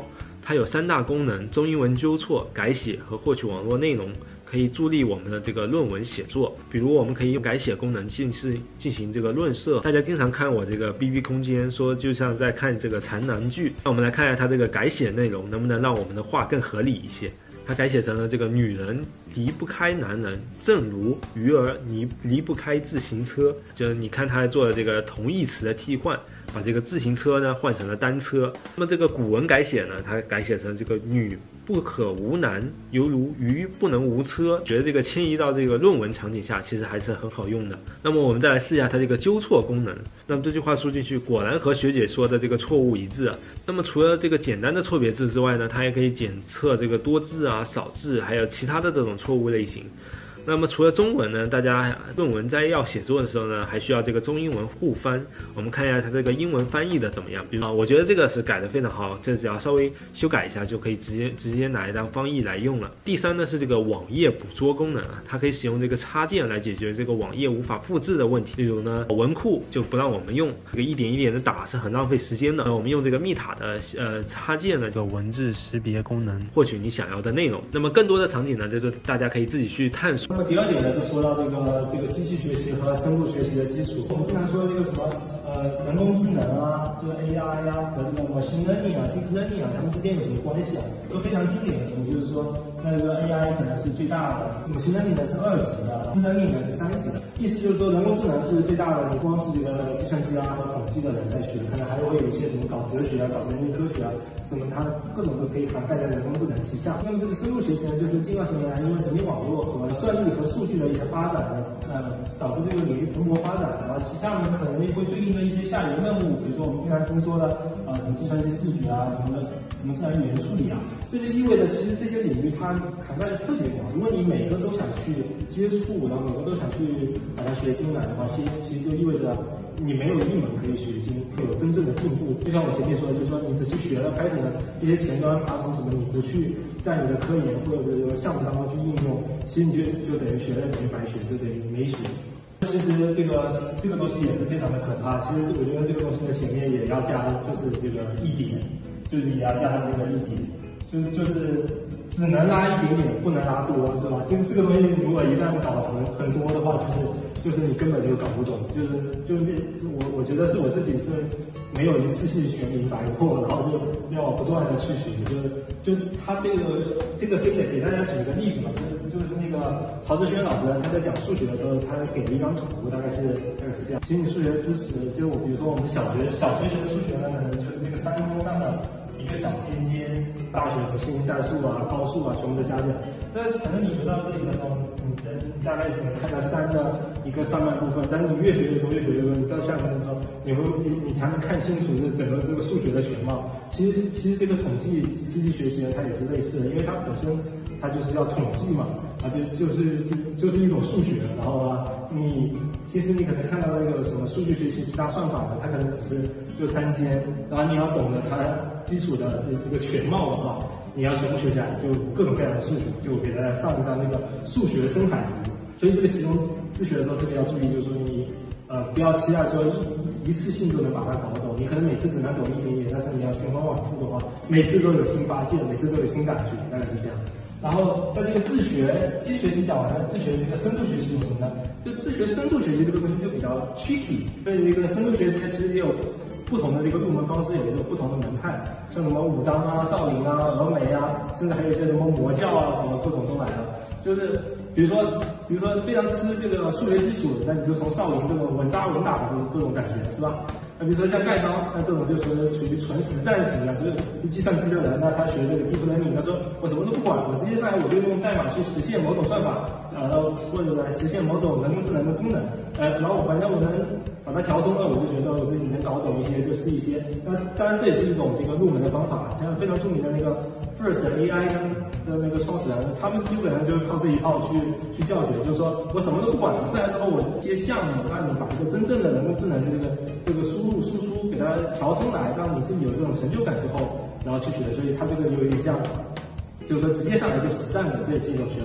它有三大功能：中英文纠错、改写和获取网络内容，可以助力我们的这个论文写作。比如我们可以用改写功能进行进行这个论色。大家经常看我这个 B B 空间，说就像在看这个残男剧。那我们来看一下它这个改写内容能不能让我们的话更合理一些。它改写成了这个女人离不开男人，正如鱼儿离离不开自行车。就是你看它做了这个同义词的替换，把这个自行车呢换成了单车。那么这个古文改写呢，它改写成这个女不可无男，犹如鱼不能无车。觉得这个迁移到这个论文场景下，其实还是很好用的。那么我们再来试一下它这个纠错功能。那么这句话输进去，果然和学姐说的这个错误一致。那么除了这个简单的错别字之外呢，它还可以检测这个多字啊、少字，还有其他的这种错误类型。那么除了中文呢，大家论文摘要写作的时候呢，还需要这个中英文互翻。我们看一下它这个英文翻译的怎么样。比如啊，我觉得这个是改得非常好，这只要稍微修改一下就可以直接直接拿来当翻译来用了。第三呢是这个网页捕捉功能啊，它可以使用这个插件来解决这个网页无法复制的问题。例如呢，文库就不让我们用，这个一点一点的打是很浪费时间的。我们用这个密塔的呃插件呢，这个文字识别功能获取你想要的内容。那么更多的场景呢，就是大家可以自己去探索。 那么第二点呢，就说到这个这个机器学习和深度学习的基础。我们经常说这个什么呃人工智能啊，这个 A I 啊和这个 machine learning 啊、deep learning 啊，它们之间有什么关系啊？都非常经典的，就是说那个 A I 可能是最大的 ，machine learning 呢是二级的 ，deep learning 呢是三级的。意思就是说人工智能是最大的，你光是这个计算机啊和统计的人在学，可能还会有一些什么搞哲学啊、搞神经科学啊，什么它各种都可以涵盖在人工智能旗下。那么这个深度学习呢，就是近二十年来因为神经网络和算力和数据的一些发展呢，呃，导致这个领域蓬勃发展，然后其下面可能会对应的一些下游任务，比如说我们经常听说的啊、呃，什么计算机视觉啊，什么的，什么自然语言处理啊，这就意味着其实这些领域它涵盖的特别广。如果你每个都想去接触，然后每个都想去把它学精来的话，其实其实就意味着你没有一门可以学精，会有真正的进步。就像我前面说的，就是说你只是学了开始的一些前端爬虫什么，你不去在你的科研或者这个项目当中去应用，其实你就就等于学了等于白学，就等于没学。其实这个这个东西也是非常的可怕。其实我觉得这个东西的前面也要加，就是这个一点，就是也要加上这个一点，就是就是只能拉一点点，不能拉多，是吧？这个这个东西如果一旦搞很很多的话，就是就是你根本就搞不懂，就是就是我我觉得是我自己是没有一次性学明白过，然后就要不断的去学，就是就他这个这个可以给大家举一个例子吧，就是就是那个陶志轩老师他在讲数学的时候，他给了一张图，大概是大概是这样。其实你数学知识，就比如说我们小学小学学的数学呢，可能就是这个三公上的一个小尖尖，大学和线性代数啊、高数啊全部都加起来。但是可能你学到这里的时候，你大概只能看到三的一个上半部分，但是你越学越多，越学越多，你到下面的时候，你会你你才能看清楚这整个这个数学的全貌。其实其实这个统计机器学习呢，它也是类似的，因为它本身它就是要统计嘛，啊就就是就就是一种数学。然后啊，你其实你可能看到那个什么数据学习十大算法的，它可能只是就三间，然后你要懂得它基础的这这个全貌的话，你要全部学下来，就各种各样的数学，就给大家上一张那个数学深海图。所以这个其中自学的时候，这个要注意，就是说你呃不要期待说一一次性就能把它搞懂，你可能每次只能懂一点点，但是你要循环往复的话，每次都有新发现，每次都有新感觉，大概是这样。然后在这个自学机器学习讲完了，自学这个深度学习有什么呢？就自学深度学习这个东西就比较 tricky， 所以这个深度学习其实也有不同的这个入门方式，也有不同的门派，像什么武当啊、少林啊、峨眉啊，甚至还有一些什么魔教啊，什么各种都来了。就是比如说，比如说非常吃这个数学基础的，那你就从少林这种稳扎稳打的这种这种感觉，是吧？那比如说像盖章，那这种就是属于纯实战型的，就是是计算机的人，那他学这个 deep learning，他说我什么都不管，我直接上来我就用代码去实现某种算法，然后或者来实现某种人工智能的功能，呃，然后反正我能把它调通了，我就觉得我自己能搞懂一些，就试一些。那当然这也是一种这个入门的方法，像非常著名的那个 First A I 的那个创始人，他们基本上就是靠这一套去去教学，就是说我什么都不管，我上来之后我接项目，让你把这个真正的人工智能的这个这个输入输出给它调通来，让你自己有这种成就感之后，然后去学。所以它这个有点像，就是说直接上来就实战的，这也是一种学法。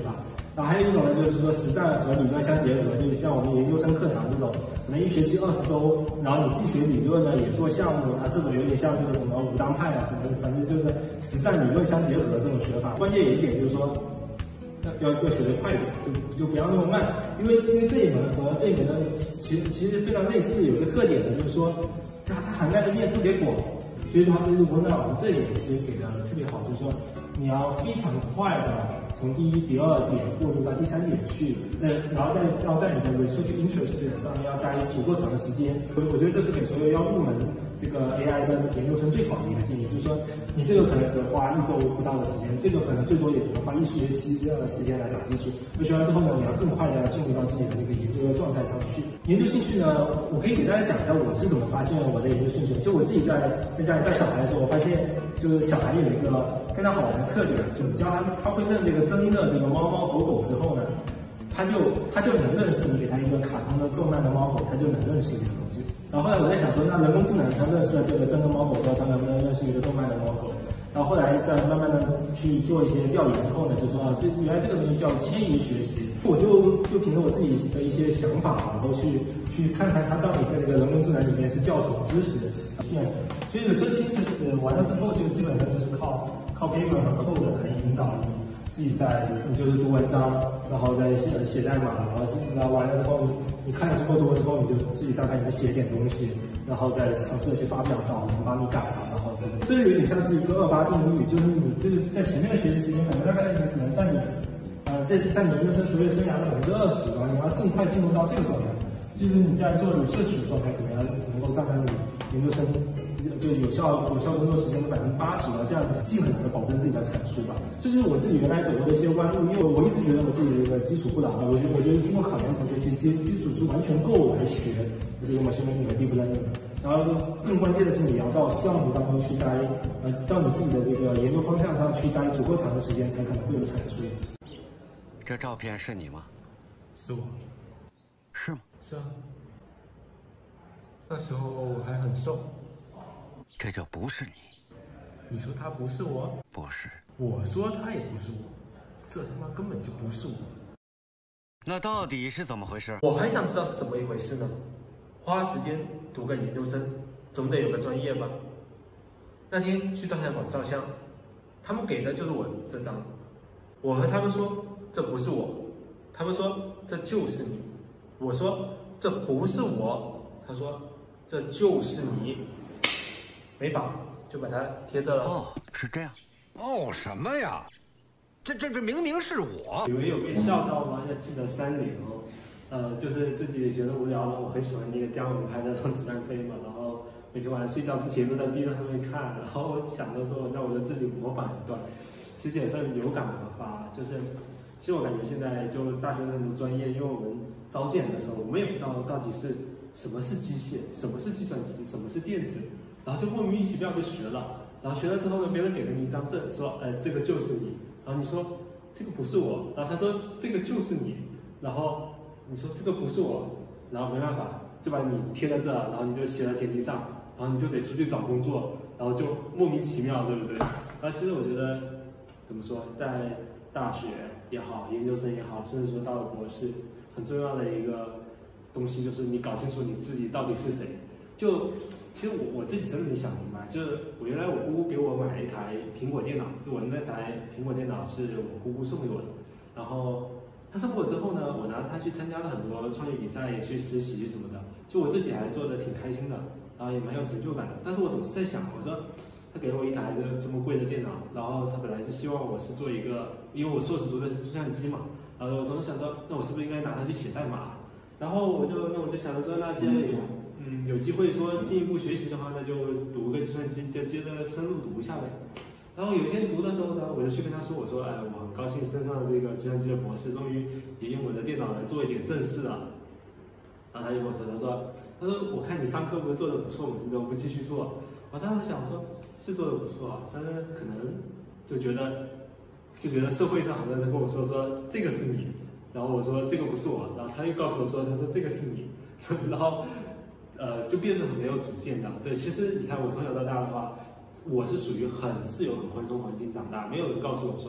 然后还有一种呢，就是说实战和理论相结合，就是像我们研究生课堂这种，可能一学期二十周，然后你既学理论呢，也做项目啊，这种有点像这个什么武当派啊什么，反正就是实战理论相结合这种学法。关键有一点就是说，要要要学得快一点，就就不要那么慢，因为因为这一门和这一门呢，其其实非常类似，有一个特点呢，就是说它它涵盖的面特别广，所以的话，就是文德老师这一点其实给的特别好，就是说你要非常快的从第一、第二点过渡到第三点去，那然后再要在你的 research interest 上面要待足够长的时间。所以我觉得这是给所有要入门这个 A I 的研究生最好的一个建议，就是说你这个可能只花一周不到的时间，这个可能最多也只能花一学期这样的时间来打基础。那学完之后呢，你要更快的进入到自己的这个研究的状态上去。研究兴趣呢，我可以给大家讲一下我是怎么发现我的研究兴趣。就我自己在在家里带小孩的时候，我发现就是小孩有一个非常好玩的特点，就你教他他会认这个真的这个猫猫狗狗之后呢，他就他就能认识你给他一个卡通的动漫的猫狗，他就能认识这个东西。然后后来我在想说，那人工智能它认识了这个真的猫狗之后，它能不能认识一个动漫的猫狗？然后后来在慢慢的去做一些调研之后呢，就说啊，这原来这个东西叫迁移学习。我就就凭着我自己的一些想法，然后去去看看它到底在这个人工智能里面是叫什么知识线。所以有research interest完了之后，就基本上就是靠靠 paper 和 code 来引导你自己在，你就是读文章，然后再写写代码，然后然后完了之后，你看了足够多之后，你就自己大概你就写点东西，然后再尝试去发表，找人帮你改了，然后这个这有点像是一个二八定律，就是你这个在前面的学习时间可能大概你只能占你呃在在你研究生学业生涯的百分之二十，然后你要尽快进入到这个状态，就是你在做research的状态，可能要能够占到你研究生就有效有效工作时间的百分之八十了，这样尽可能的保证自己的产出吧。这就是我自己原来走过的一些弯路，因为我一直觉得我自己的一个基础不牢，我我觉得经过考研同学其实基基础是完全够来学这个 machine learning 和 deep learning 的。然后更关键的是你要到项目当中去待，呃，到你自己的这个研究方向上去待足够长的时间，才可能会有产出。 这照片是你吗？ 是我。 是吗？ 是啊。那时候我还很瘦。 这就不是你。 你说他不是我？ 不是。 我说他也不是我，这他妈根本就不是我。 那到底是怎么回事？ 我还想知道是怎么一回事呢。花时间读个研究生，总得有个专业吧。那天去照相馆照相，他们给的就是我这张。我和他们说这不是我，他们说这就是你。我说这不是我，他说这就是你。没法，就把它贴这了。 哦，是这样。哦，什么呀？这这这明明是我。 以为有被笑到吗？要记得三点哦。呃，就是自己觉得无聊了，我很喜欢那个姜文拍的《让子弹飞》嘛，然后每天晚上睡觉之前都在 B 站上面看，然后我想着说，那我就自己模仿一段，其实也算是有感而发。就是，其实我感觉现在就大学生的专业，因为我们招建的时候，我们也不知道到底是什么是机械，什么是计算机，什么是电子。然后就莫名其妙就学了，然后学了之后呢，别人给了你一张证，说，呃，这个就是你，然后你说这个不是我，然后他说这个就是你，然后你说这个不是我，然后没办法就把你贴在这，然后你就写在简历上，然后你就得出去找工作，然后就莫名其妙，对不对？而其实我觉得怎么说，在大学也好，研究生也好，甚至说到了博士，很重要的一个东西就是你搞清楚你自己到底是谁。就其实我我自己真的没想明白，就是我原来我姑姑给我买了一台苹果电脑，就我那台苹果电脑是我姑姑送给我的，然后她送给我之后呢，我拿它去参加了很多创业比赛，也去实习什么的，就我自己还做的挺开心的，然后也蛮有成就感的。但是我总是在想，我说他给了我一台这这么贵的电脑，然后他本来是希望我是做一个，因为我硕士读的是计算机嘛，然后我总是想到，那我是不是应该拿它去写代码？然后我就那我就想着说，那既然有嗯有机会说进一步学习的话，那就读个计算机，就接着深入读下来。然后有一天读的时候呢，我就去跟他说，我说，哎，我很高兴升上了这个计算机的博士，终于也用我的电脑来做一点正事了。然后他就跟我说，他说，他说我看你上课不是做的不错嘛，你怎么不继续做？我当时想说，是做的不错啊，但是可能就觉得就觉得社会上好多人跟我说说这个是你，然后我说这个不是我，然后他又告诉我说，他说这个是你，然后呃就变得很没有主见的。对，其实你看我从小到大的话，我是属于很自由、很宽松环境长大，没有人告诉我说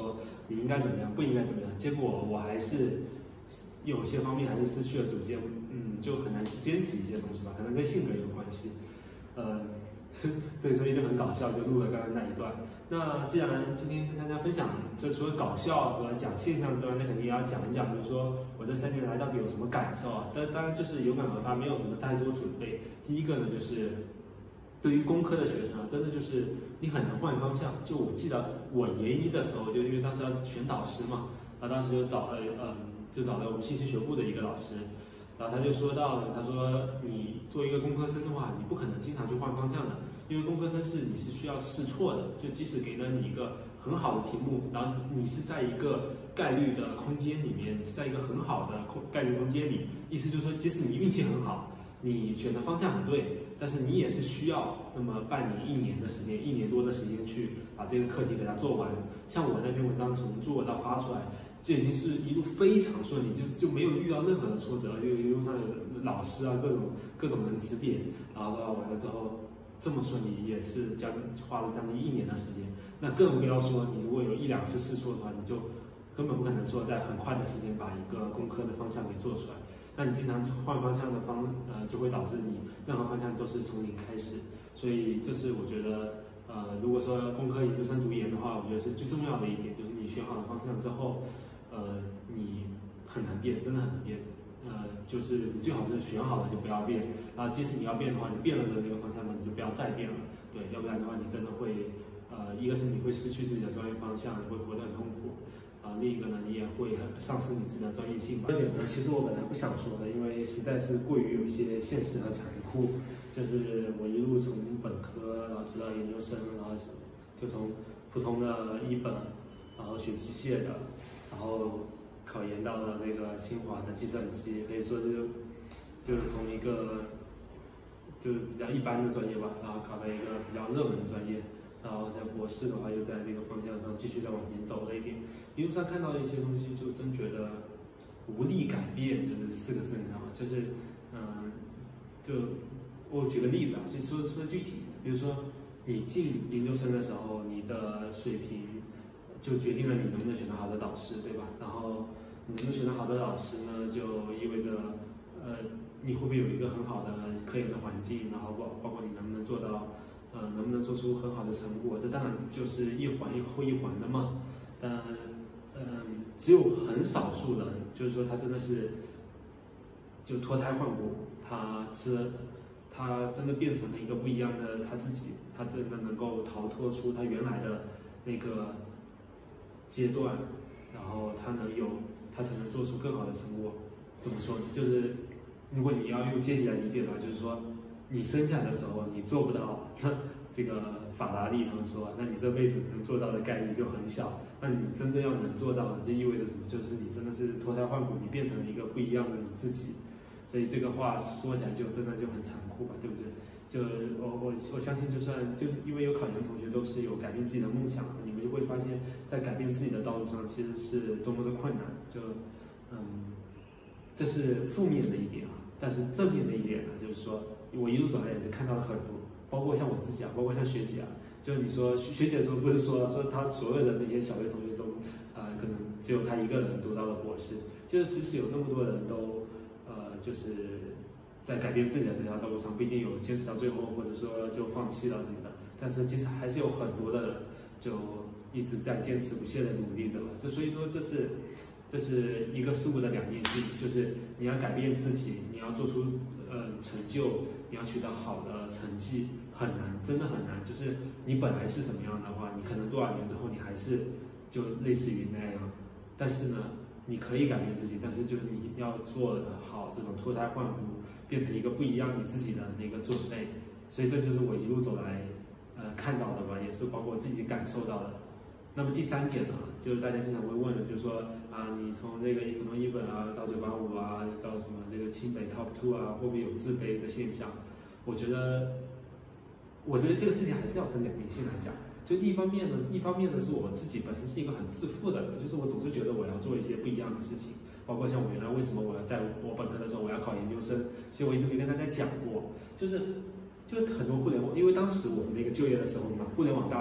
你应该怎么样，不应该怎么样。结果我还是有些方面还是失去了主见，嗯，就很难去坚持一些东西吧，可能跟性格有关系。呃，对，所以就很搞笑，就录了刚刚那一段。那既然今天跟大家分享，就除了搞笑和讲现象之外，那肯定也要讲一讲，就是说我这三年来到底有什么感受啊？但当然就是有感而发，没有什么太多准备。第一个呢，就是对于工科的学生啊，真的就是你很难换方向。就我记得我研一的时候，就因为当时要选导师嘛，然后当时就找了嗯，就找了我们信息学部的一个老师。然后他就说到了，他说你做一个工科生的话，你不可能经常去换方向的，因为工科生是你是需要试错的，就即使给了你一个很好的题目，然后你是在一个概率的空间里面，是在一个很好的空概率空间里，意思就是说，即使你运气很好，你选的方向很对，但是你也是需要那么半年、一年的时间，一年多的时间去把这个课题给它做完。像我那篇文章从做到发出来，这已经是一路非常顺利，就就没有遇到任何的挫折，就一路上有老师啊各种各种人指点，然后完了之后这么顺利，也是将花了将近一年的时间。那更不要说你如果有一两次试错的话，你就根本不可能说在很快的时间把一个工科的方向给做出来。那你经常换方向的方呃，就会导致你任何方向都是从零开始。所以这是我觉得呃，如果说工科研究生读研的话，我觉得是最重要的一点，就是你选好了方向之后。呃，你很难变，真的很难变。呃，就是你最好是选好了就不要变，然后即使你要变的话，你变了的那个方向呢，你就不要再变了。对，要不然的话，你真的会，呃，一个是你会失去自己的专业方向，你会活得很痛苦。啊、呃，另一个呢，你也会丧失你自己的专业性吧。这点呢，其实我本来不想说的，因为实在是过于有一些现实和残酷。就是我一路从本科，然后读到研究生，然后就从普通的一本，然后学机械的。然后考研到了那个清华的计算机，可以说就就是从一个就比较一般的专业吧，然后考到一个比较热门的专业，然后在博士的话又在这个方向上继续再往前走了一点。一路上看到一些东西，就真觉得无力改变，就是四个字，你知道吗？就是嗯，就我举个例子啊，所以说说具体，比如说你进研究生的时候，你的水平。就决定了你能不能选到好的导师，对吧？然后你能不能选到好的导师呢，就意味着，呃，你会不会有一个很好的科研的环境，然后包包括你能不能做到，呃，能不能做出很好的成果？这当然就是一环一后一环的嘛。但，嗯、呃，只有很少数人，就是说他真的是就脱胎换骨，他是他真的变成了一个不一样的他自己，他真的能够逃脱出他原来的那个。阶段，然后他能有，他才能做出更好的成果。怎么说呢？就是如果你要用阶级来理解的话，就是说你生下来的时候你做不到这个法拉利，他们说，那你这辈子能做到的概率就很小。那你真正要能做到的，就意味着什么？就是你真的是脱胎换骨，你变成了一个不一样的你自己。所以这个话说起来就真的就很残酷吧，对不对？就我我我相信，就算就因为有考研的同学都是有改变自己的梦想，你们就会发现，在改变自己的道路上，其实是多么的困难。就嗯，这是负面的一点啊。但是正面的一点呢，就是说我一路走来也是看到了很多，包括像我自己啊，包括像学姐啊。就你说学姐说不是说说她所有的那些小学同学中，呃，可能只有她一个人读到了博士。就是即使有那么多人都呃，就是在改变自己的这条道路上不一定有坚持到最后，或者说就放弃了什么的，但是其实还是有很多的人就一直在坚持不懈的努力的吧。这所以说这是这是一个事物的两面性，就是你要改变自己，你要做出呃成就，你要取得好的成绩很难，真的很难。就是你本来是什么样的话，你可能多少年之后你还是就类似于那样，但是呢你可以改变自己，但是就是你要做好这种脱胎换骨，变成一个不一样你自己的那个准备。所以这就是我一路走来，呃，看到的吧，也是包括我自己感受到的。那么第三点呢，就是大家经常会问的，就是说啊，你从这个普通一本啊到九八五啊，到什么这个清北 top two 啊，会不会有自卑的现象？我觉得，我觉得这个事情还是要分两面性来讲。就一方面呢，一方面呢是我自己本身是一个很自负的人，就是我总是觉得我要做一些不一样的事情，包括像我原来为什么我要在我本科的时候我要考研究生，其实我一直没跟大家讲过，就是就是很多互联网，因为当时我们那个就业的时候嘛，互联网大厂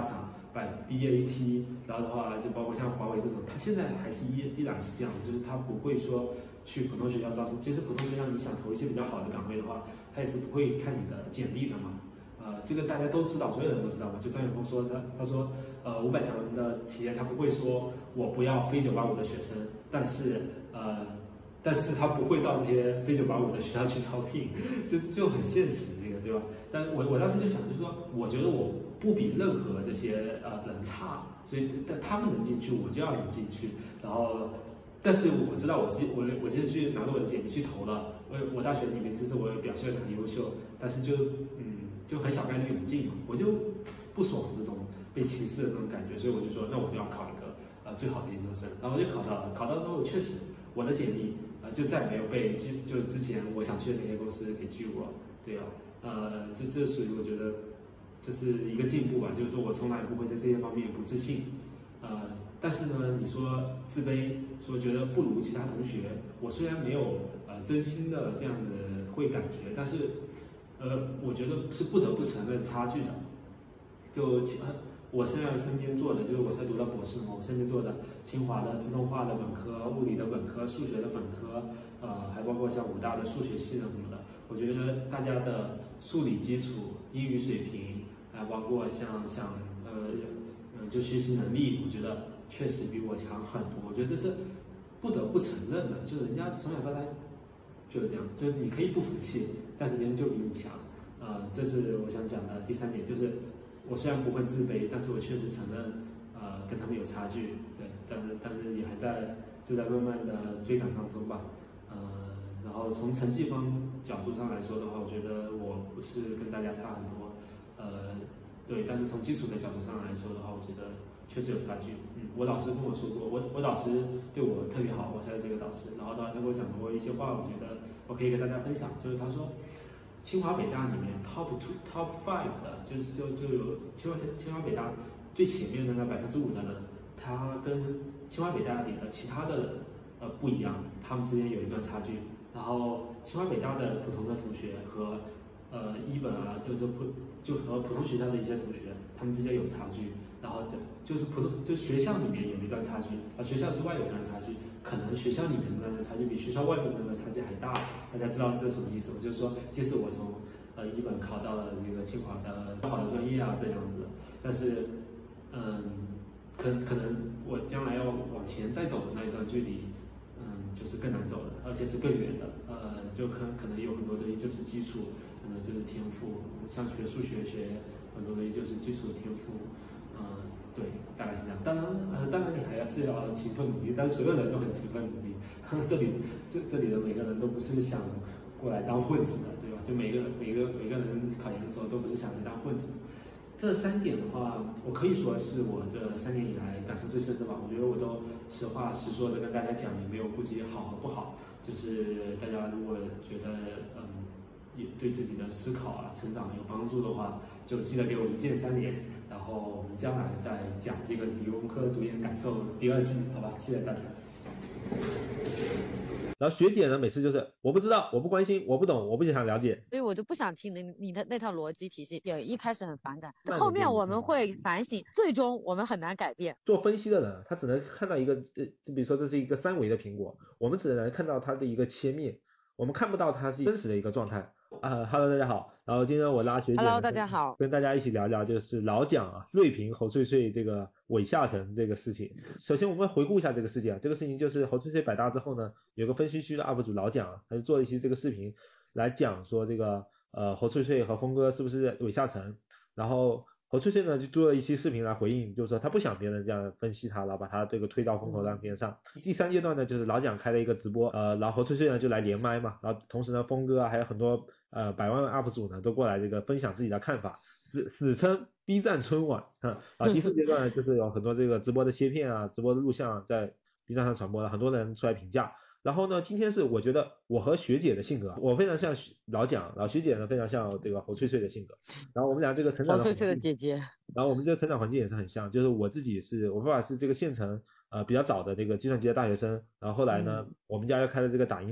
摆 B A T， 然后的话就包括像华为这种，它现在还是依依然是这样，就是它不会说去普通学校招生。其实普通学校你想投一些比较好的岗位的话，它也是不会看你的简历的嘛。呃，这个大家都知道，所有人都知道嘛。就张远峰说他他说，呃，五百强的企业他不会说我不要非九八五的学生，但是呃，但是他不会到那些非九八五的学校去招聘，就就很现实这个，对吧？但我我当时就想，就是说，我觉得我不比任何这些呃人差，所以但他们能进去，我就要能进去，然后。但是我知道我自己，我我其实去拿着我的简历去投了，我我大学里面其实我表现得很优秀，但是就嗯就很小概率能进嘛，我就不爽这种被歧视的这种感觉，所以我就说那我就要考一个呃最好的研究生，然后我就考到了，考到之后确实我的简历呃就再没有被就就之前我想去的那些公司给拒过，对啊，呃这这属于我觉得这是一个进步吧，就是说我从来不会在这些方面不自信，呃。但是呢，你说自卑，说觉得不如其他同学，我虽然没有呃真心的这样的会感觉，但是呃，我觉得是不得不承认差距的。就我现在身边做的，就是我才读到博士嘛，我身边做的清华的自动化的本科、物理的本科、数学的本科，呃，还包括像武大的数学系的什么的，我觉得大家的数理基础、英语水平，还包括像像呃呃就学习能力，我觉得。确实比我强很多，我觉得这是不得不承认的，就是人家从小到大就是这样，就是你可以不服气，但是别人就比你强，呃，这是我想讲的第三点，就是我虽然不会自卑，但是我确实承认，呃，跟他们有差距，对，但是但是也还在就在慢慢的追赶当中吧，呃，然后从成绩方角度上来说的话，我觉得我不是跟大家差很多，呃，对，但是从基础的角度上来说的话，我觉得。确实有差距，嗯，我老师跟我说过，我我老师对我特别好，我现在这个导师，然后的话他给我讲过一些话，我觉得我可以跟大家分享，就是他说，清华北大里面 top two top five 的，就是就就有清华清华北大最前面的那百分之五的人，他跟清华北大里的其他的人呃不一样，他们之间有一段差距，然后清华北大的普通的同学和呃一本啊，就是普就和普通学校的一些同学，他们之间有差距。然后这就是普通，就学校里面有一段差距，啊，学校之外有一段差距，可能学校里面的那段差距比学校外面的那差距还大。大家知道这是什么意思吗？就是说，即使我从呃一本考到了一个清华的好的专业啊这样子，但是嗯，可可能我将来要往前再走的那一段距离，嗯，就是更难走的，而且是更远的。呃，就可可能有很多东西就是基础，可能就是天赋，像学数学学很多东西就是基础的天赋。嗯，对，大概是这样。当然，呃，当然你还要是要勤奋努力，但是所有人都很勤奋努力。这里，这这里的每个人都不是想过来当混子的，对吧？就每个每个每个人考研的时候都不是想来当混子。这三点的话，我可以说是我这三年以来感受最深的吧。我觉得我都实话实说的跟大家讲，也没有顾及好和不好。就是大家如果觉得嗯。也对自己的思考啊、成长有帮助的话，就记得给我一键三连，然后我们将来再讲这个理工科读研感受第二季，好吧？谢谢大家。 然后学姐呢，每次就是我不知道，我不关心，我不懂，我不想了解， 所以我就不想听你你的那套逻辑体系，也一开始很反感，后面我们会反省，最终我们很难改变。 做分析的人，他只能看到一个，呃，就比如说这是一个三维的苹果，我们只能看到它的一个切面，我们看不到它是真实的一个状态。啊、呃、，Hello， 大家好。然后今天我拉学姐 ，Hello， 大家好， 跟大家一起聊聊就是老蒋啊、锐评侯翠翠这个伪下沉这个事情。首先我们回顾一下这个事件啊，这个事情就是侯翠翠百大之后呢，有个分析区的 U P 主老蒋啊，他就做了一期这个视频来讲说这个呃侯翠翠和峰哥是不是伪下沉，然后。侯翠翠呢就做了一期视频来回应，就是说他不想别人这样分析他，然后把他这个推到风口浪尖上。第三阶段呢，就是老蒋开了一个直播，呃，然后侯翠翠呢就来连麦嘛，然后同时呢，峰哥啊还有很多呃百万 U P 主呢都过来这个分享自己的看法，史史称 B 站春晚啊。啊，第四阶段呢就是有很多这个直播的切片啊，直播的录像、啊、在 B 站上传播了，很多人出来评价。然后呢，今天是我觉得我和学姐的性格，我非常像老蒋，然后学姐呢非常像这个侯翠翠的性格，然后我们俩这个成长的侯翠翠的姐姐， 然后我们这个成长环境也是很像，就是我自己是我爸爸是这个县城呃比较早的这个计算机的大学生，然后后来呢，嗯、我们家又开了这个打印店，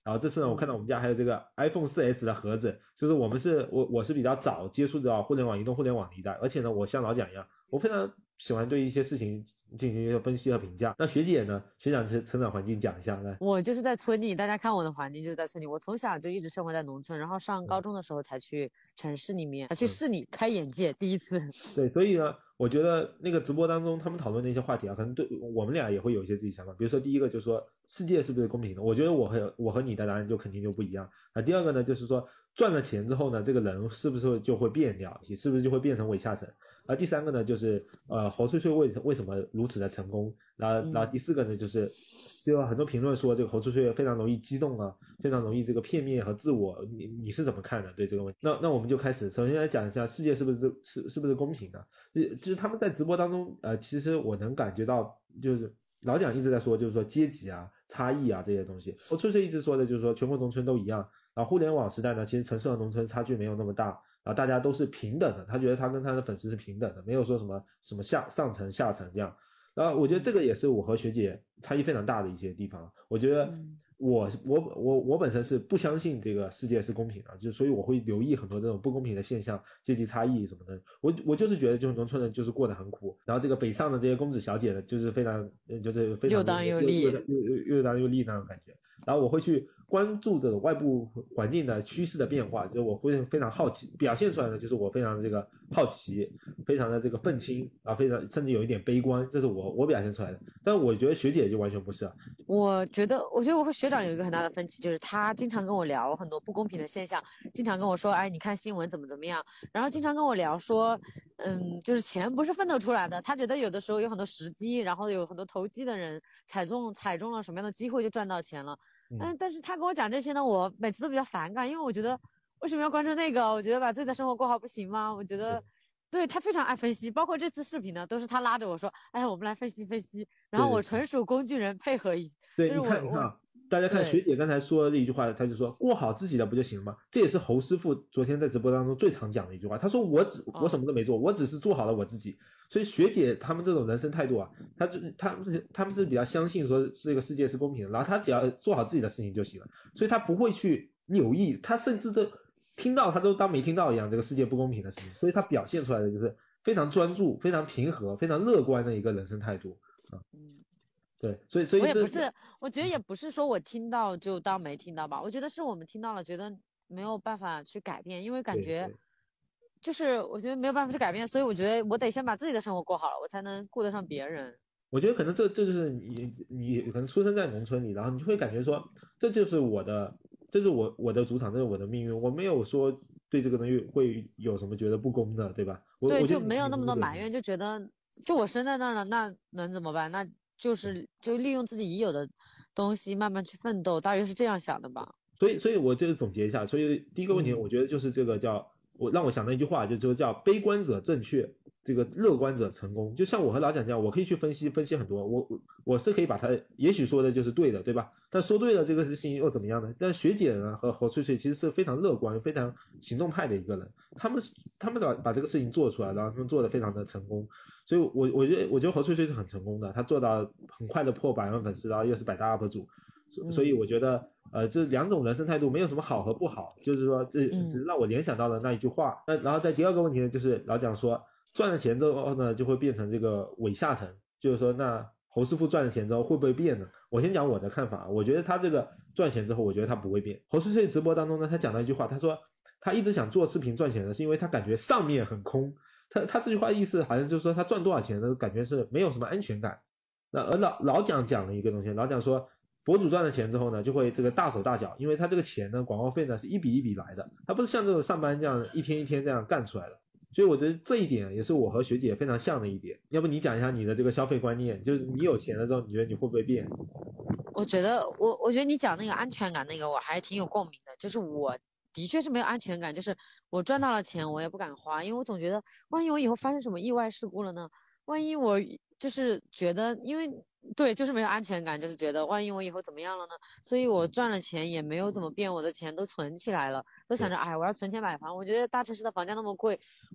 然后这次呢，我看到我们家还有这个 iPhone 四 S 的盒子，就是我们是我我是比较早接触到互联网、移动互联网的一代，而且呢，我像老蒋一样，我非常喜欢对一些事情进行一个分析和评价。那学姐呢，学长成成长环境讲一下来。 我就是在村里，大家看我的环境就是在村里，我从小就一直生活在农村，然后上高中的时候才去城市里面，才去市里开眼界，第一次。 对，所以呢，我觉得那个直播当中他们讨论的一些话题啊，可能对我们俩也会有一些自己想法。比如说第一个就是说世界是不是公平的，我觉得我和我和你的答案就肯定就不一样啊。第二个呢，就是说赚了钱之后呢，这个人是不是就会变掉，你是不是就会变成伪下层？而第三个呢，就是呃侯翠翠为为什么如此的成功？然后然后第四个呢，就是就有很多评论说这个侯翠翠非常容易激动啊，非常容易这个片面和自我，你你是怎么看的对这个问题？那那我们就开始，首先来讲一下世界是不是是是不是公平的？就是他们在直播当中，呃，其实我能感觉到，就是老蒋一直在说，就是说阶级啊、差异啊这些东西。侯翠翠一直说的就是说全国农村都一样。然后互联网时代呢，其实城市和农村差距没有那么大，然后大家都是平等的，他觉得他跟他的粉丝是平等的，没有说什么什么下上层下层这样。然后我觉得这个也是我和学姐差异非常大的一些地方。我觉得我我我我本身是不相信这个世界是公平的，就所以我会留意很多这种不公平的现象，阶级差异什么的。我我就是觉得就是农村人就是过得很苦，然后这个北上的这些公子小姐呢，就是非常就是非常又当又立， 又又又当又立那种感觉。然后我会去关注这种外部环境的趋势的变化，就是我会非常好奇，表现出来的就是我非常的这个好奇，非常的这个愤青啊，非常甚至有一点悲观，这是我我表现出来的。但我觉得学姐就完全不是啊。 我觉得，我觉得我和学长有一个很大的分歧，就是他经常跟我聊很多不公平的现象，经常跟我说，哎，你看新闻怎么怎么样，然后经常跟我聊说，嗯，就是钱不是奋斗出来的，他觉得有的时候有很多时机，然后有很多投机的人踩中踩中了什么样的机会就赚到钱了。嗯，但是他跟我讲这些呢，我每次都比较反感，因为我觉得为什么要关注那个？我觉得把自己的生活过好不行吗？我觉得。对，他非常爱分析，包括这次视频呢，都是他拉着我说：“哎，我们来分析分析。”然后我纯属工具人，配合一。 对， 就是、 你看，你看啊，大家看学姐刚才说的一句话，他就说过好自己的不就行了吗？这也是侯师傅昨天在直播当中最常讲的一句话。他说我只我什么都没做，我只是做好了我自己。所以学姐他们这种人生态度啊，他就他们他们是比较相信说这个世界是公平的，然后他只要做好自己的事情就行了，所以他不会去扭意，他甚至都听到他都当没听到一样，这个世界不公平的事情，所以他表现出来的就是非常专注、非常平和、非常乐观的一个人生态度啊。嗯，对，所以所以我也不是，我觉得也不是说我听到就当没听到吧，我觉得是我们听到了，觉得没有办法去改变，因为感觉就是我觉得没有办法去改变，所以我觉得我得先把自己的生活过好了，我才能顾得上别人。 我觉得可能这这就是你你可能出生在农村里，然后你就会感觉说这就是我的，这是我我的主场，这是我的命运，我没有说对这个东西会有什么觉得不公的，对吧？我对， 我就没有那么多埋怨，就觉得就我生在那儿了，那能怎么办？那就是就利用自己已有的东西慢慢去奋斗，大约是这样想的吧。 所以所以我就总结一下，所以第一个问题，我觉得就是这个叫。我让我想到一句话，就这个叫悲观者正确，这个乐观者成功。就像我和老蒋这样，我可以去分析分析很多，我我是可以把它，也许说的就是对的，对吧？但说对了这个事情又怎么样呢？但学姐呢和侯翠翠其实是非常乐观、非常行动派的一个人，他们他们把把这个事情做出来，然后他们做得非常的成功。所以我我觉得我觉得侯翠翠是很成功的，她做到很快的破百万粉丝，然后又是百大 U P 主。所以我觉得，呃，这两种人生态度没有什么好和不好，就是说，这只是让我联想到了那一句话。那然后在第二个问题呢，就是老蒋说，赚了钱之后呢，就会变成这个伪下层，就是说，那侯师傅赚了钱之后会不会变呢？我先讲我的看法，我觉得他这个赚钱之后，我觉得他不会变。侯翠翠直播当中呢，他讲了一句话，他说他一直想做视频赚钱的，是因为他感觉上面很空。他他这句话意思好像就是说，他赚多少钱呢，感觉是没有什么安全感。那而老老蒋讲了一个东西，老蒋说。博主赚了钱之后呢，就会这个大手大脚，因为他这个钱呢，广告费呢是一笔一笔来的，他不是像这种上班这样一天一天这样干出来的。所以我觉得这一点也是我和学姐非常像的一点。要不你讲一下你的这个消费观念，就是你有钱了之后，你觉得你会不会变？ 我觉得我我觉得你讲那个安全感那个我还挺有共鸣的，就是我的确是没有安全感，就是我赚到了钱我也不敢花，因为我总觉得万一我以后发生什么意外事故了呢？万一我就是觉得因为。对，就是没有安全感，就是觉得万一我以后怎么样了呢？所以我赚了钱也没有怎么变，我的钱都存起来了，都想着哎，我要存钱买房。我觉得大城市的房价那么贵，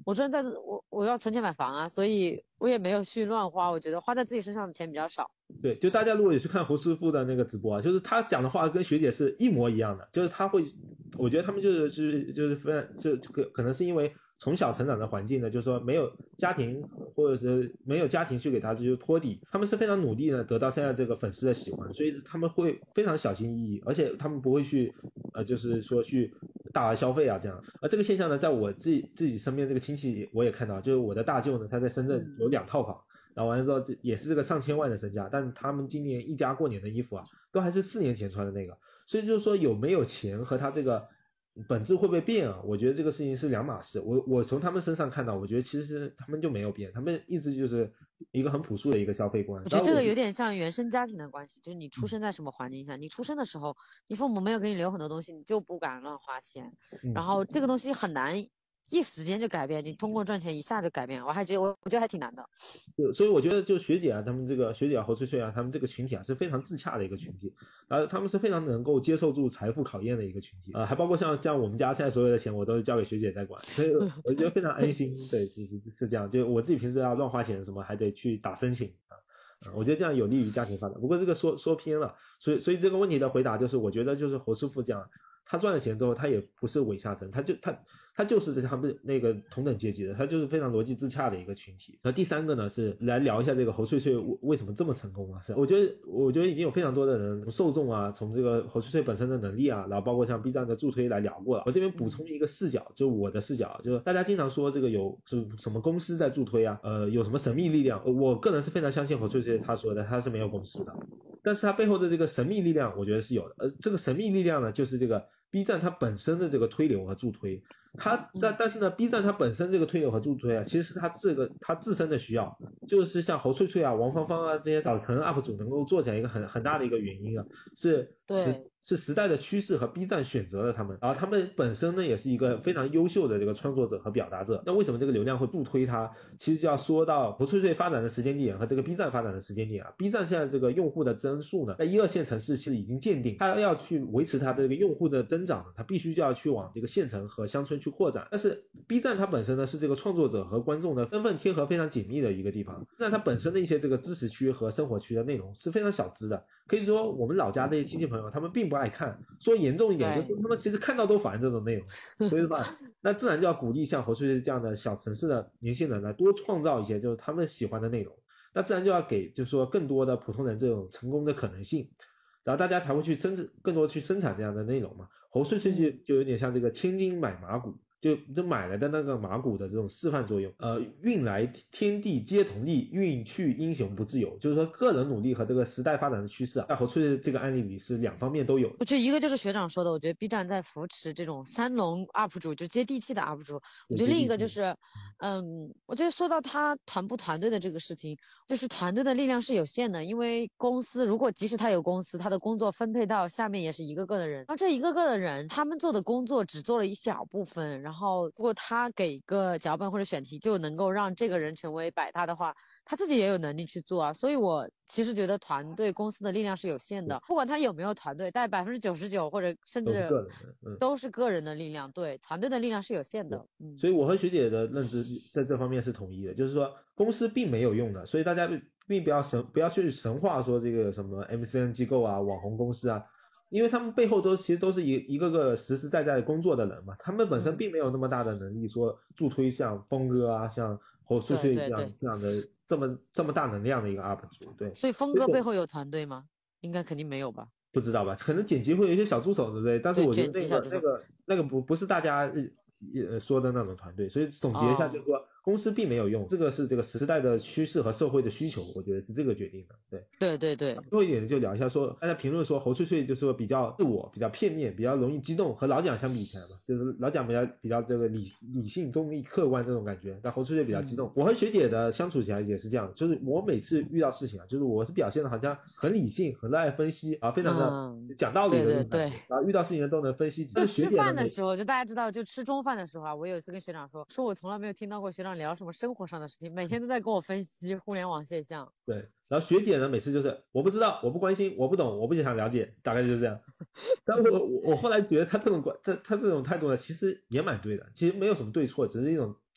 我虽然在我我要存钱买房啊，所以我也没有去乱花，我觉得花在自己身上的钱比较少。 对，就大家如果也去看侯师傅的那个直播啊，就是他讲的话跟学姐是一模一样的，就是他会，我觉得他们就是就是就是非常就可可能是因为从小成长的环境呢，就是说没有家庭或者是没有家庭去给他就是托底，他们是非常努力的得到现在这个粉丝的喜欢，所以他们会非常小心翼翼，而且他们不会去呃就是说去大额消费啊这样。而这个现象呢，在我自己自己身边这个亲戚我也看到，就是我的大舅呢，他在深圳有两套房。然后完了之后也是这个上千万的身价，但他们今年一家过年的衣服啊，都还是四年前穿的那个，所以就是说有没有钱和他这个本质会不会变啊？我觉得这个事情是两码事。我我从他们身上看到，我觉得其实他们就没有变，他们一直就是一个很朴素的一个消费观。 我觉得这个有点像原生家庭的关系，就是你出生在什么环境下，嗯、你出生的时候，你父母没有给你留很多东西，你就不敢乱花钱，嗯、然后这个东西很难。一时间就改变，你通过赚钱一下就改变，我还觉得我我觉得还挺难的。 对，所以我觉得就学姐啊，他们这个学姐啊、侯翠翠啊，他们这个群体啊是非常自洽的一个群体，然后他们是非常能够接受住财富考验的一个群体啊、呃，还包括像像我们家现在所有的钱我都是交给学姐在管，所以我觉得非常安心。对，是是这样，就我自己平时要乱花钱什么还得去打申请啊。嗯，我觉得这样有利于家庭发展。不过这个说说偏了，所以所以这个问题的回答就是，我觉得就是侯师傅这样。他赚了钱之后，他也不是伪下层，他就他他就是他们那个同等阶级的，他就是非常逻辑自洽的一个群体。那第三个呢，是来聊一下这个侯翠翠为什么这么成功啊？是我觉得我觉得已经有非常多的人从受众啊，从这个侯翠翠本身的能力啊，然后包括像 B 站的助推来聊过了。我这边补充一个视角，就我的视角，就是大家经常说这个有是什么公司在助推啊，呃，有什么神秘力量，我个人是非常相信侯翠翠他说的，他是没有公司的。但是它背后的这个神秘力量我觉得是有的，而这个神秘力量呢，就是这个 B 站它本身的这个推流和助推，它但但是呢 B 站它本身这个推流和助推啊，其实是它这个它自身的需要，就是像侯翠翠啊、王芳芳啊这些早晨 U P 主能够做起来一个很很大的一个原因啊，是时是时代的趋势和 B 站选择了他们，然后他们本身呢也是一个非常优秀的这个创作者和表达者。那为什么这个流量会助推它？其实就要说到侯翠翠发展的时间点和这个 B 站发展的时间点啊。B 站现在这个用户的增速呢，在一二线城市其实已经鉴定，它要去维持它的这个用户的增长呢，它必须就要去往这个县城和乡村去扩展。但是 B 站它本身呢是这个创作者和观众的身份贴合非常紧密的一个地方，那它本身的一些这个知识区和生活区的内容是非常小资的，可以说我们老家这些亲戚朋友他们并不爱看，说严重一点就是他们其实看到都烦这种内容，所以吧，那自然就要鼓励像侯翠翠这样的小城市的年轻人来多创造一些就是他们喜欢的内容，那自然就要给就是说更多的普通人这种成功的可能性，然后大家才会去生产更多去生产这样的内容嘛。侯翠翠就就有点像这个千金买马骨，就就买来的那个马骨的这种示范作用，呃，运来天地皆同力，运去英雄不自由，就是说个人努力和这个时代发展的趋势啊，在侯翠翠这个案例里是两方面都有。 我觉得一个就是学长说的，我觉得 B 站在扶持这种三农 U P 主，就接地气的 U P 主。我觉得另一个就是，嗯，我觉得说到他团不团队的这个事情，就是团队的力量是有限的，因为公司如果即使他有公司，他的工作分配到下面也是一个个的人，而这一个个的人，他们做的工作只做了一小部分。然后如果他给个脚本或者选题就能够让这个人成为百搭的话，他自己也有能力去做啊。所以我其实觉得团队公司的力量是有限的，不管他有没有团队，但百分之九十九或者甚至都是个人的力量，对，团队的力量是有限的。嗯， 所以我和学姐的认知在这方面是统一的，就是说公司并没有用的，所以大家并不要神不要去神化说这个什么 M C N 机构啊、网红公司啊。因为他们背后都其实都是一一个个实实在在工作的人嘛，他们本身并没有那么大的能力说助推像峰哥啊、像侯翠翠这样这样的这么这么大能量的一个 U P 主，对。 所以峰哥背后有团队吗？应该肯定没有吧？ 不知道吧？可能剪辑会有一些小助手，对不对？但是我觉得那个那个那个不不是大家呃说的那种团队，所以总结一下就是说。哦，公司并没有用，这个是这个时代的趋势和社会的需求，我觉得是这个决定的。对对对对。 最后一点就聊一下说，大家评论说侯翠翠就是说比较自我、比较片面、比较容易激动，和老蒋相比起来嘛，就是老蒋比较比较这个理理性、中立、客观这种感觉，但侯翠翠比较激动。嗯、我和学姐的相处起来也是这样，就是我每次遇到事情啊，就是我是表现的好像很理性、很热爱分析啊，非常的讲道理的、嗯、对对对，然后遇到事情都能分析。 就吃饭的时候，就大家知道，就吃中饭的时候啊，我有一次跟学长说，说我从来没有听到过学长聊什么生活上的事情，每天都在跟我分析互联网现象。 对，然后学姐呢，每次就是我不知道，我不关心，我不懂，我不想了解，大概就是这样。但是我我后来觉得他这种他他这种态度呢，其实也蛮对的，其实没有什么对错，只是一种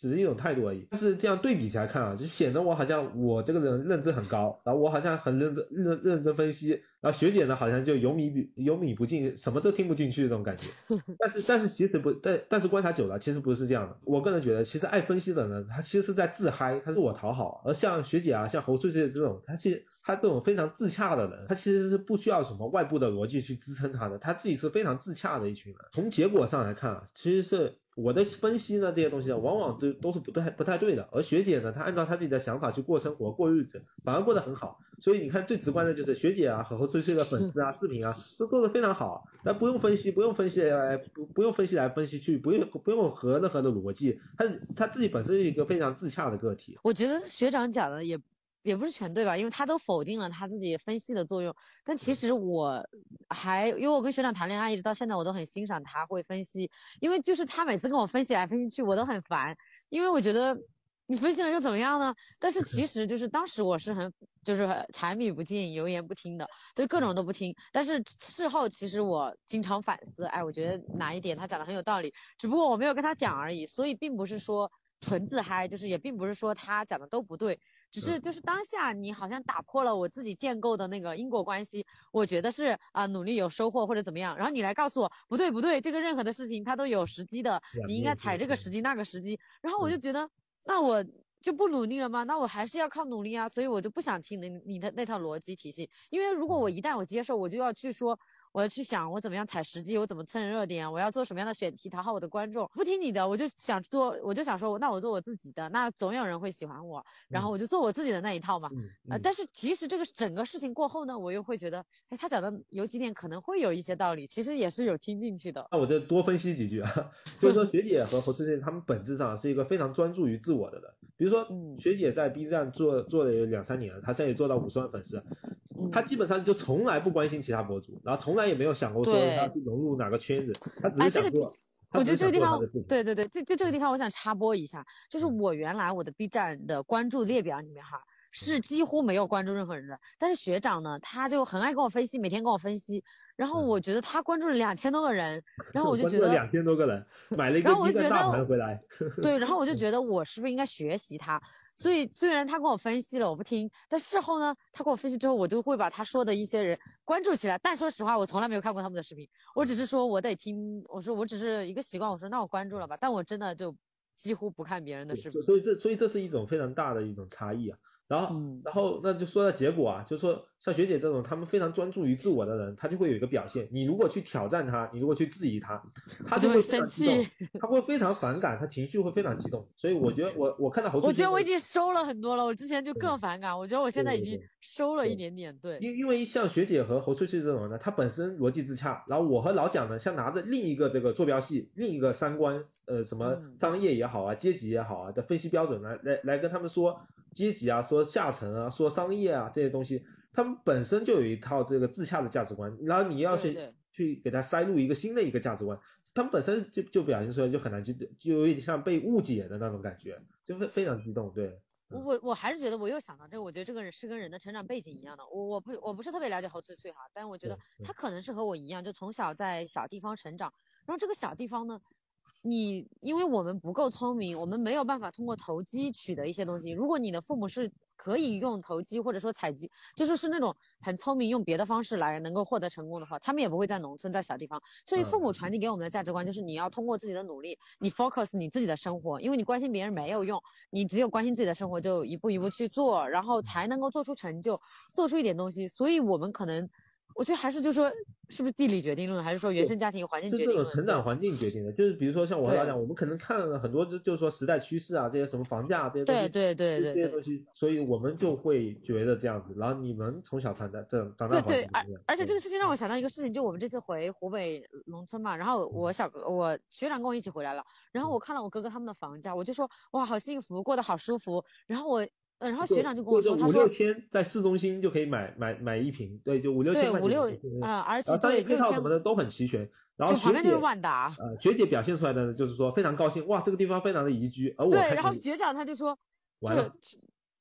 只是一种态度而已。但是这样对比起来看啊，就显得我好像我这个人认知很高，然后我好像很认真认认真分析，然后学姐呢好像就有米有米不进，什么都听不进去这种感觉。但是但是其实不，但但是观察久了，其实不是这样的。我个人觉得，其实爱分析的人，他其实是在自嗨，他自我讨好。而像学姐啊，像侯翠翠这种，他其实他这种非常自洽的人，他其实是不需要什么外部的逻辑去支撑他的，他自己是非常自洽的一群人。从结果上来看啊，其实是我的分析呢，这些东西呢，往往都都是不太不太对的。而学姐呢，她按照她自己的想法去过生活、过日子，反而过得很好。所以你看，最直观的就是学姐啊和侯翠翠的粉丝啊、视频啊，都做得非常好。但不用分析，不用分析来不不用分析来分析去，不用不用合任何的逻辑，她她自己本身是一个非常自洽的个体。 我觉得学长讲的也。也不是全对吧，因为他都否定了他自己分析的作用。但其实我还，因为我跟学长谈恋爱一直到现在，我都很欣赏他会分析，因为就是他每次跟我分析来分析去，我都很烦，因为我觉得你分析了又怎么样呢？但是其实就是当时我是很就是柴米不进油盐不听的，就各种都不听。但是事后其实我经常反思，哎，我觉得哪一点他讲的很有道理，只不过我没有跟他讲而已，所以并不是说纯自嗨，就是也并不是说他讲的都不对。只是就是当下你好像打破了我自己建构的那个因果关系，我觉得是啊、呃、努力有收获或者怎么样，然后你来告诉我不对不对，这个任何的事情它都有时机的，你应该踩这个时机那个时机，然后我就觉得那我就不努力了吗？那我还是要靠努力啊，所以我就不想听你你的那套逻辑体系，因为如果我一旦我接受，我就要去说。我要去想我怎么样踩时机，我怎么蹭热点，我要做什么样的选题讨好我的观众。不听你的，我就想做，我就想说，那我做我自己的，那总有人会喜欢我，然后我就做我自己的那一套嘛。嗯嗯、呃，但是其实这个整个事情过后呢，我又会觉得，哎，他讲的有几点可能会有一些道理，其实也是有听进去的。 那我就多分析几句啊，就是说学姐和侯翠翠他们本质上是一个非常专注于自我的人。比如说，学姐在 B 站做做了有两三年了，她现在也做到五十万粉丝，她基本上就从来不关心其他博主，然后从来也没有想过说他去融入哪个圈子，他只是想做。哎这个、我觉得这个地方，对对对，这就这个地方，我想插播一下，就是我原来我的 B 站的关注列表里面哈，是几乎没有关注任何人的，但是学长呢，他就很爱跟我分析，每天跟我分析。然后我觉得他关注了两千多个人，然后我就觉得两千多个人买了一个一个大盘回来， 对，然后我就觉得我是不是应该学习他？所以虽然他跟我分析了，我不听，但事后呢，他跟我分析之后，我就会把他说的一些人关注起来。但说实话，我从来没有看过他们的视频，我只是说我得听，我说我只是一个习惯，我说那我关注了吧，但我真的就几乎不看别人的视频。 所以这所以这是一种非常大的一种差异啊。然后，嗯、然后那就说到结果啊，就是说像学姐这种他们非常专注于自我的人，他就会有一个表现。你如果去挑战他，你如果去质疑他，他就会生气， 他会非常反感，他情绪会非常激动。所以我觉得我我看到侯翠翠， 我觉得我已经收了很多了。我之前就更反感，我觉得我现在已经收了一点点。对， 因因为像学姐和侯翠翠这种呢，他本身逻辑自洽，然后我和老蒋呢，像拿着另一个这个坐标系，另一个三观，呃，什么商业也好啊，阶级也好啊的分析标准来来来跟他们说阶级啊，说下层啊，说商业啊这些东西，他们本身就有一套这个自洽的价值观，然后你要去去给他塞入一个新的一个价值观，他们本身就就表现出来就很难激，就有点像被误解的那种感觉，就非非常激动。对， 我我我还是觉得我又想到这个，我觉得这个人是跟人的成长背景一样的。我我不我不是特别了解侯翠翠哈，但我觉得他可能是和我一样，就从小在小地方成长，然后这个小地方呢。你因为我们不够聪明，我们没有办法通过投机取得一些东西。如果你的父母是可以用投机或者说采集，就是是那种很聪明用别的方式来能够获得成功的话，他们也不会在农村在小地方。所以父母传递给我们的价值观就是你要通过自己的努力，你 focus 你自己的生活，因为你关心别人没有用，你只有关心自己的生活，就一步一步去做，然后才能够做出成就，做出一点东西。所以我们可能我觉得还是就是说是不是地理决定论，还是说原生家庭环境决定论？ 是这种成长环境决定的。就是比如说像我和老蒋，我们可能看了很多就就是说时代趋势啊，这些什么房价、啊、这些东西， 对对对对这些东西，所以我们就会觉得这样子。然后你们从小长大这长大环境， 对对，而而且这个事情让我想到一个事情，就我们这次回湖北农村嘛，然后我小哥我学长跟我一起回来了，然后我看了我哥哥他们的房价，我就说哇好幸福，过得好舒服，然后我。呃，然后学长就跟我说，他说五六千在市中心就可以买买买一平，对，就五六千块钱， 对五六啊、呃，而且对六千什么的都很齐全。然后就旁边就是万达， 呃，学姐表现出来的就是说非常高兴，哇，这个地方非常的宜居。而我对，然后学长他就说， 完了，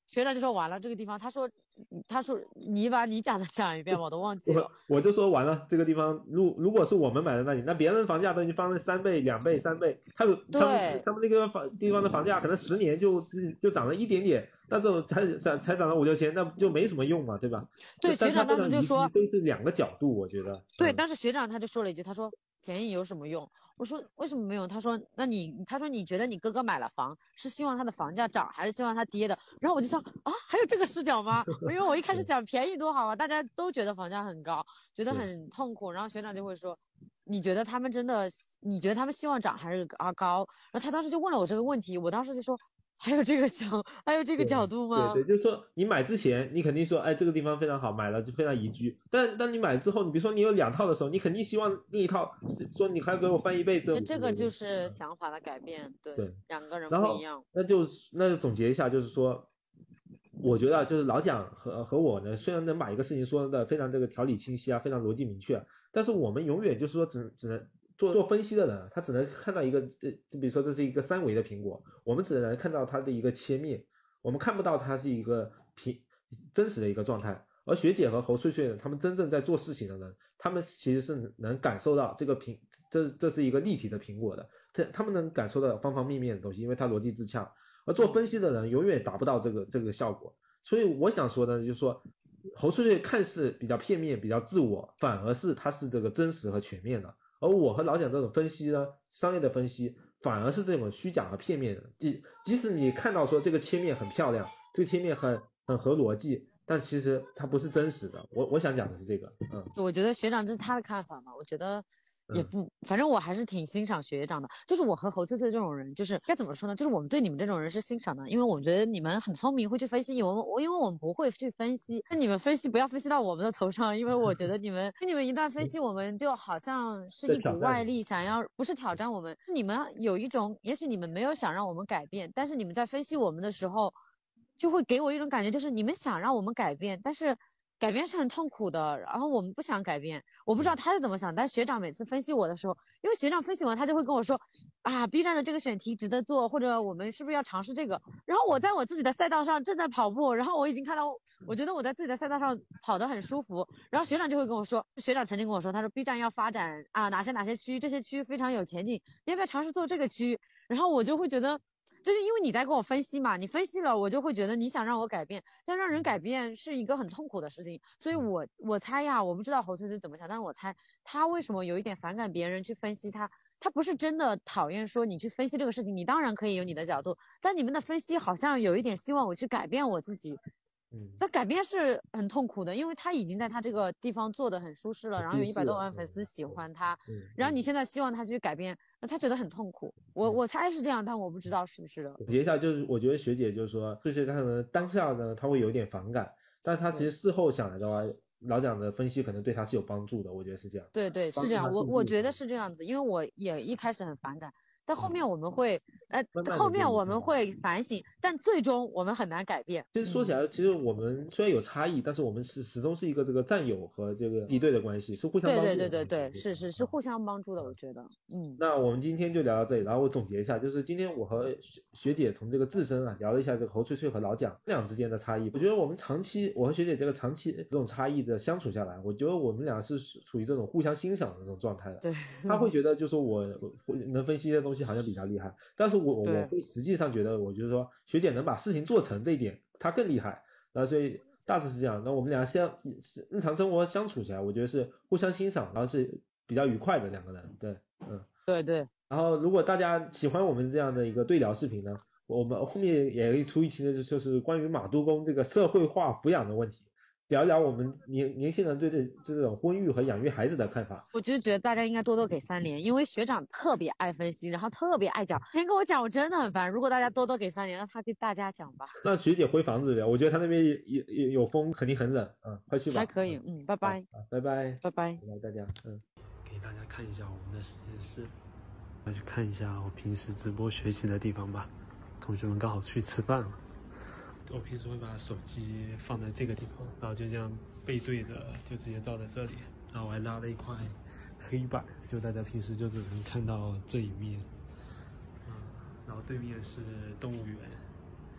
学长就说完了这个地方，他说他说你把你讲的讲一遍，我都忘记了。 我我就说完了，这个地方如如果是我们买的那里，那别人房价都已经翻了三倍、两倍、三倍，他有他们他们那个房地方的房价可能十年就就涨了一点点，那这种才才才涨了五六千，那就没什么用嘛，对吧？ 对，学长当时就说， 这是两个角度，我觉得。 对，当时学长他就说了一句，他说便宜有什么用？我说为什么没有？他说那你他说你觉得你哥哥买了房是希望他的房价涨还是希望他跌的？然后我就想啊，还有这个视角吗？因为我一开始讲便宜多好啊，大家都觉得房价很高，觉得很痛苦，然后学长就会说，你觉得他们真的，你觉得他们希望涨还是啊高？然后他当时就问了我这个问题，我当时就说。还有这个想，还有这个角度吗？ 对 对, 对，就是说你买之前，你肯定说，哎，这个地方非常好，买了就非常宜居。但当你买了之后，你比如说你有两套的时候，你肯定希望另一套说你还给我翻一倍。这这个就是想法的改变，对，对两个人不一样。 那就那就总结一下，就是说，我觉得就是老蒋和和我呢，虽然能把一个事情说的非常这个条理清晰啊，非常逻辑明确，但是我们永远就是说只只能。做做分析的人，他只能看到一个，呃，比如说这是一个三维的苹果，我们只能看到它的一个切面，我们看不到它是一个平真实的一个状态。而学姐和侯翠翠他们真正在做事情的人，他们其实是能感受到这个苹，这这是一个立体的苹果的，他他们能感受到方方面面的东西，因为它逻辑自洽。而做分析的人永远达不到这个这个效果。所以我想说的就是说，侯翠翠看似比较片面、比较自我，反而是它是这个真实和全面的。而我和老蒋这种分析呢，商业的分析反而是这种虚假和片面的。即即使你看到说这个切面很漂亮，这个切面很很合逻辑，但其实它不是真实的。我我想讲的是这个，嗯， 我觉得学长这是他的看法嘛，我觉得也不，嗯、反正我还是挺欣赏学长的。就是我和侯翠翠这种人，就是该怎么说呢？就是我们对你们这种人是欣赏的，因为我觉得你们很聪明，会去分析。我们我因为我们不会去分析，那你们分析不要分析到我们的头上，因为我觉得你们你们一旦分析，我们就好像是一股外力，想要不是挑战我们。你们有一种，也许你们没有想让我们改变，但是你们在分析我们的时候，就会给我一种感觉，就是你们想让我们改变，但是。改变是很痛苦的，然后我们不想改变。我不知道他是怎么想，但是学长每次分析我的时候，因为学长分析完，他就会跟我说啊 ，B 站的这个选题值得做，或者我们是不是要尝试这个？然后我在我自己的赛道上正在跑步，然后我已经看到，我觉得我在自己的赛道上跑得很舒服。然后学长就会跟我说，学长曾经跟我说，他说 B 站要发展啊哪些哪些区，这些区非常有前景，你要不要尝试做这个区？然后我就会觉得。就是因为你在跟我分析嘛，你分析了，我就会觉得你想让我改变，但让人改变是一个很痛苦的事情，所以我我猜呀，我不知道侯翠翠怎么想，但是我猜他为什么有一点反感别人去分析他，他不是真的讨厌说你去分析这个事情，你当然可以有你的角度，但你们的分析好像有一点希望我去改变我自己。嗯，这改变是很痛苦的，因为他已经在他这个地方做得很舒适了，然后有一百多万粉丝喜欢他，然后你现在希望他去改变，那他觉得很痛苦。我我猜是这样，但我不知道是不是的。 总结一下，就是我觉得学姐就是说，就是他可能当下呢，他会有点反感，但是他其实事后想来的话，老蒋的分析可能对他是有帮助的，我觉得是这样。 对对，是这样，我我觉得是这样子，因为我也一开始很反感。但后面我们会，呃，后面我们会反省，但最终我们很难改变。 其实说起来，其实我们虽然有差异，但是我们是始终是一个这个战友和这个敌对的关系，是互相帮助的。 对对对对对，是是是互相帮助的，我觉得。嗯。 那我们今天就聊到这里，然后我总结一下，就是今天我和学学姐从这个自身啊聊了一下这个侯翠翠和老蒋这俩之间的差异。我觉得我们长期，我和学姐这个长期这种差异的相处下来，我觉得我们俩是处于这种互相欣赏的这种状态的。 对。 他会觉得就是我我能分析的东西好像比较厉害。但是我我会实际上觉得，我就是说学姐能把事情做成这一点，她更厉害。那所以大致是这样。那我们俩相日常生活相处起来，我觉得是互相欣赏，然后是比较愉快的两个人。对，嗯， 对对。 然后如果大家喜欢我们这样的一个对聊视频呢，我们后面也可以出一期的，就是关于马都公这个社会化抚养的问题。聊聊我们年年轻人对这这种婚育和养育孩子的看法。 我其实觉得大家应该多多给三连，因为学长特别爱分析，然后特别爱讲。天跟我讲，我真的很烦。如果大家多多给三连，让他给大家讲吧。 那学姐回房子聊，我觉得他那边有有有风，肯定很冷。嗯，快去吧。 还可以，嗯，拜拜， 拜拜， 拜拜， 拜拜大家。嗯， 给大家看一下我们的实验室，来去看一下我平时直播学习的地方吧。同学们刚好去吃饭了。我平时会把手机放在这个地方，然后就这样背对着，就直接照在这里。然后我还拉了一块黑板，就大家平时就只能看到这一面。嗯，然后对面是动物园，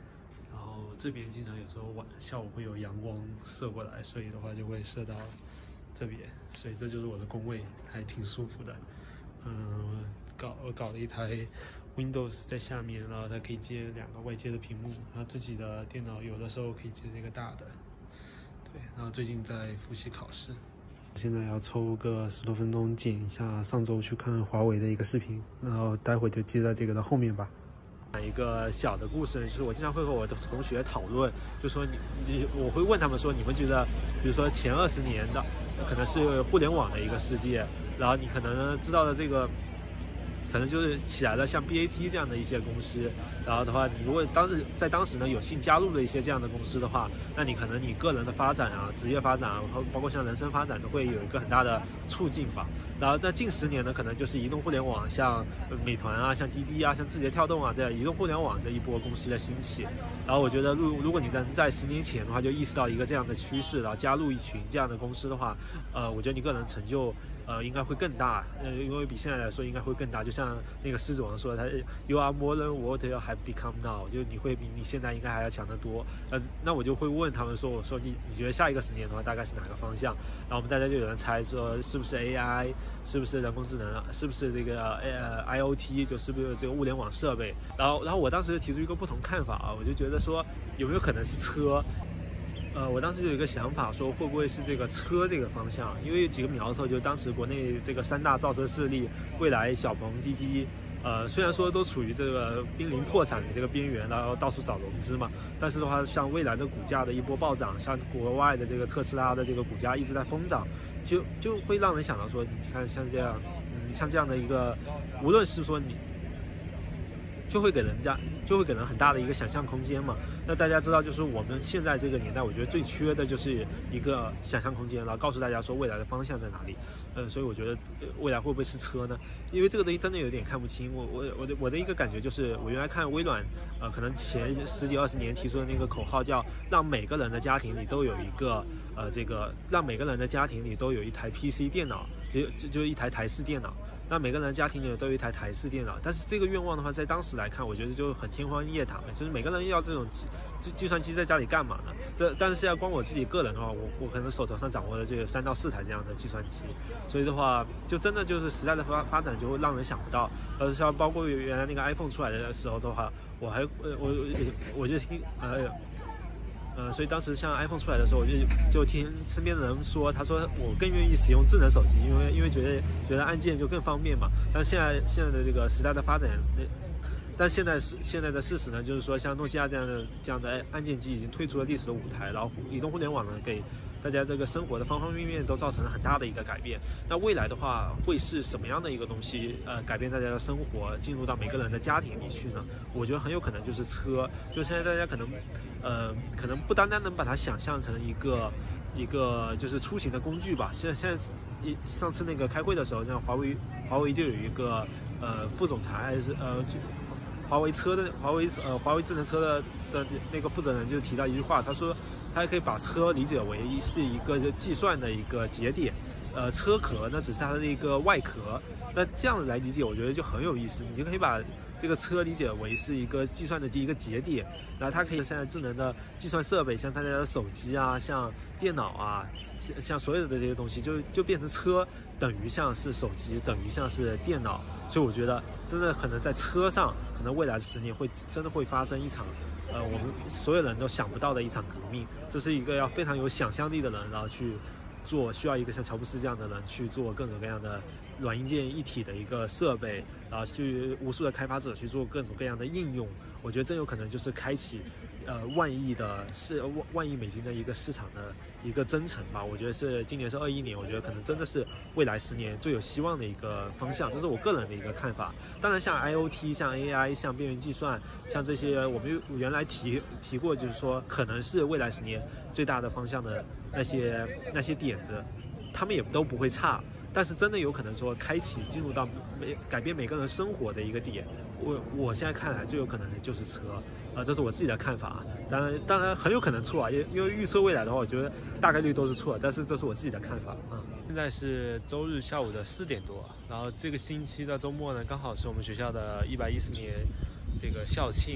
然后这边经常有时候晚下午会有阳光射过来，所以的话就会射到这边，所以这就是我的工位，还挺舒服的。嗯，搞我搞了一台 Windows 在下面，然后它可以接两个外接的屏幕，然后自己的电脑有的时候可以接这个大的。对，然后最近在复习考试。现在要抽个十多分钟剪一下上周去看华为的一个视频，然后待会就接在这个的后面吧。讲一个小的故事，就是我经常会和我的同学讨论，就说你你我会问他们说，你们觉得，比如说前二十年的可能是互联网的一个世界，然后你可能知道的这个。可能就是起来了像 B A T 这样的一些公司，然后的话，你如果当时在当时呢有幸加入了一些这样的公司的话，那你可能你个人的发展啊、职业发展啊，包括像人生发展都会有一个很大的促进吧。然后在近十年呢，可能就是移动互联网，像美团啊、像滴滴啊、像字节跳动啊这样移动互联网这一波公司的兴起。然后我觉得，如如果你能在十年前的话就意识到一个这样的趋势，然后加入一群这样的公司的话，呃，我觉得你个人成就。呃，应该会更大，呃，因为比现在来说应该会更大。就像那个狮子王说的，他 "You are more than what you have become now"， 就你会比你现在应该还要强得多。呃，那我就会问他们说，我说你你觉得下一个十年的话大概是哪个方向？然后我们大家就有人猜说是不是 A I， 是不是人工智能，是不是这个呃 I O T， 就是不是这个物联网设备？然后然后我当时就提出一个不同看法啊，我就觉得说有没有可能是车？呃，我当时就有一个想法，说会不会是这个车这个方向？因为有几个苗头，就当时国内这个三大造车势力，蔚来、小鹏、滴滴，呃，虽然说都处于这个濒临破产的这个边缘，然后到处找融资嘛，但是的话，像蔚来的股价的一波暴涨，像国外的这个特斯拉的这个股价一直在疯涨，就就会让人想到说，你看像这样，嗯，像这样的一个，无论是说你。就会给人家，就会给人很大的一个想象空间嘛。那大家知道，就是我们现在这个年代，我觉得最缺的就是一个想象空间，然后告诉大家说未来的方向在哪里。嗯，所以我觉得未来会不会是车呢？因为这个东西真的有点看不清。我我我的我的一个感觉就是，我原来看微软，呃，可能前十几二十年提出的那个口号叫让每个人的家庭里都有一个，呃，这个让每个人的家庭里都有一台 P C 电脑，就就就一台台式电脑。那每个人家庭里都有一台台式电脑，但是这个愿望的话，在当时来看，我觉得就很天方夜谭了。就是每个人要这种计计算机在家里干嘛呢？这但是现在光我自己个人的话，我我可能手头上掌握的就有三到四台这样的计算机，所以的话，就真的就是时代的发发展就会让人想不到。呃，像包括原来那个 iPhone 出来的时候的话，我还呃我我就听呃。呃，所以当时像 iPhone 出来的时候，我就就听身边的人说，他说我更愿意使用智能手机，因为因为觉得觉得按键就更方便嘛。但现在现在的这个时代的发展，但现在是现在的事实呢，就是说像诺基亚这样的这样的按键机已经退出了历史的舞台，然后移动互联网呢给大家这个生活的方方面面都造成了很大的一个改变。那未来的话会是什么样的一个东西？呃，改变大家的生活，进入到每个人的家庭里去呢？我觉得很有可能就是车。就现在大家可能，呃，可能不单单能把它想象成一个一个就是出行的工具吧。现在现在一上次那个开会的时候，像华为华为就有一个呃副总裁还是呃就。华为车的华为呃华为智能车的的那个负责人就提到一句话，他说他还可以把车理解为是一个计算的一个节点，呃车壳呢只是它的一个外壳，那这样来理解我觉得就很有意思，你就可以把这个车理解为是一个计算的一个节点，然后它可以现在智能的计算设备，像大家的手机啊，像电脑啊，像所有的这些东西就就变成车等于像是手机，等于像是电脑，所以我觉得真的可能在车上，可能未来十年会真的会发生一场，呃，我们所有人都想不到的一场革命。这是一个要非常有想象力的人，然后去做，需要一个像乔布斯这样的人去做各种各样的软硬件一体的一个设备，然后去无数的开发者去做各种各样的应用。我觉得真有可能就是开启，呃，万亿的是万万亿美金的一个市场的一个征程吧。我觉得是今年是二一年，我觉得可能真的是未来十年最有希望的一个方向，这是我个人的一个看法。当然，像 I O T、像 A I、像边缘计算、像这些我们原来提提过，就是说可能是未来十年最大的方向的那些那些点子，他们也都不会差。但是真的有可能说开启进入到每改变每个人生活的一个点，我我现在看来最有可能的就是车，啊、呃，这是我自己的看法。当然，当然很有可能错啊，因因为预测未来的话，我觉得大概率都是错，但是这是我自己的看法啊。现在是周日下午的四点多，然后这个星期的周末呢，刚好是我们学校的一百一十年这个校庆，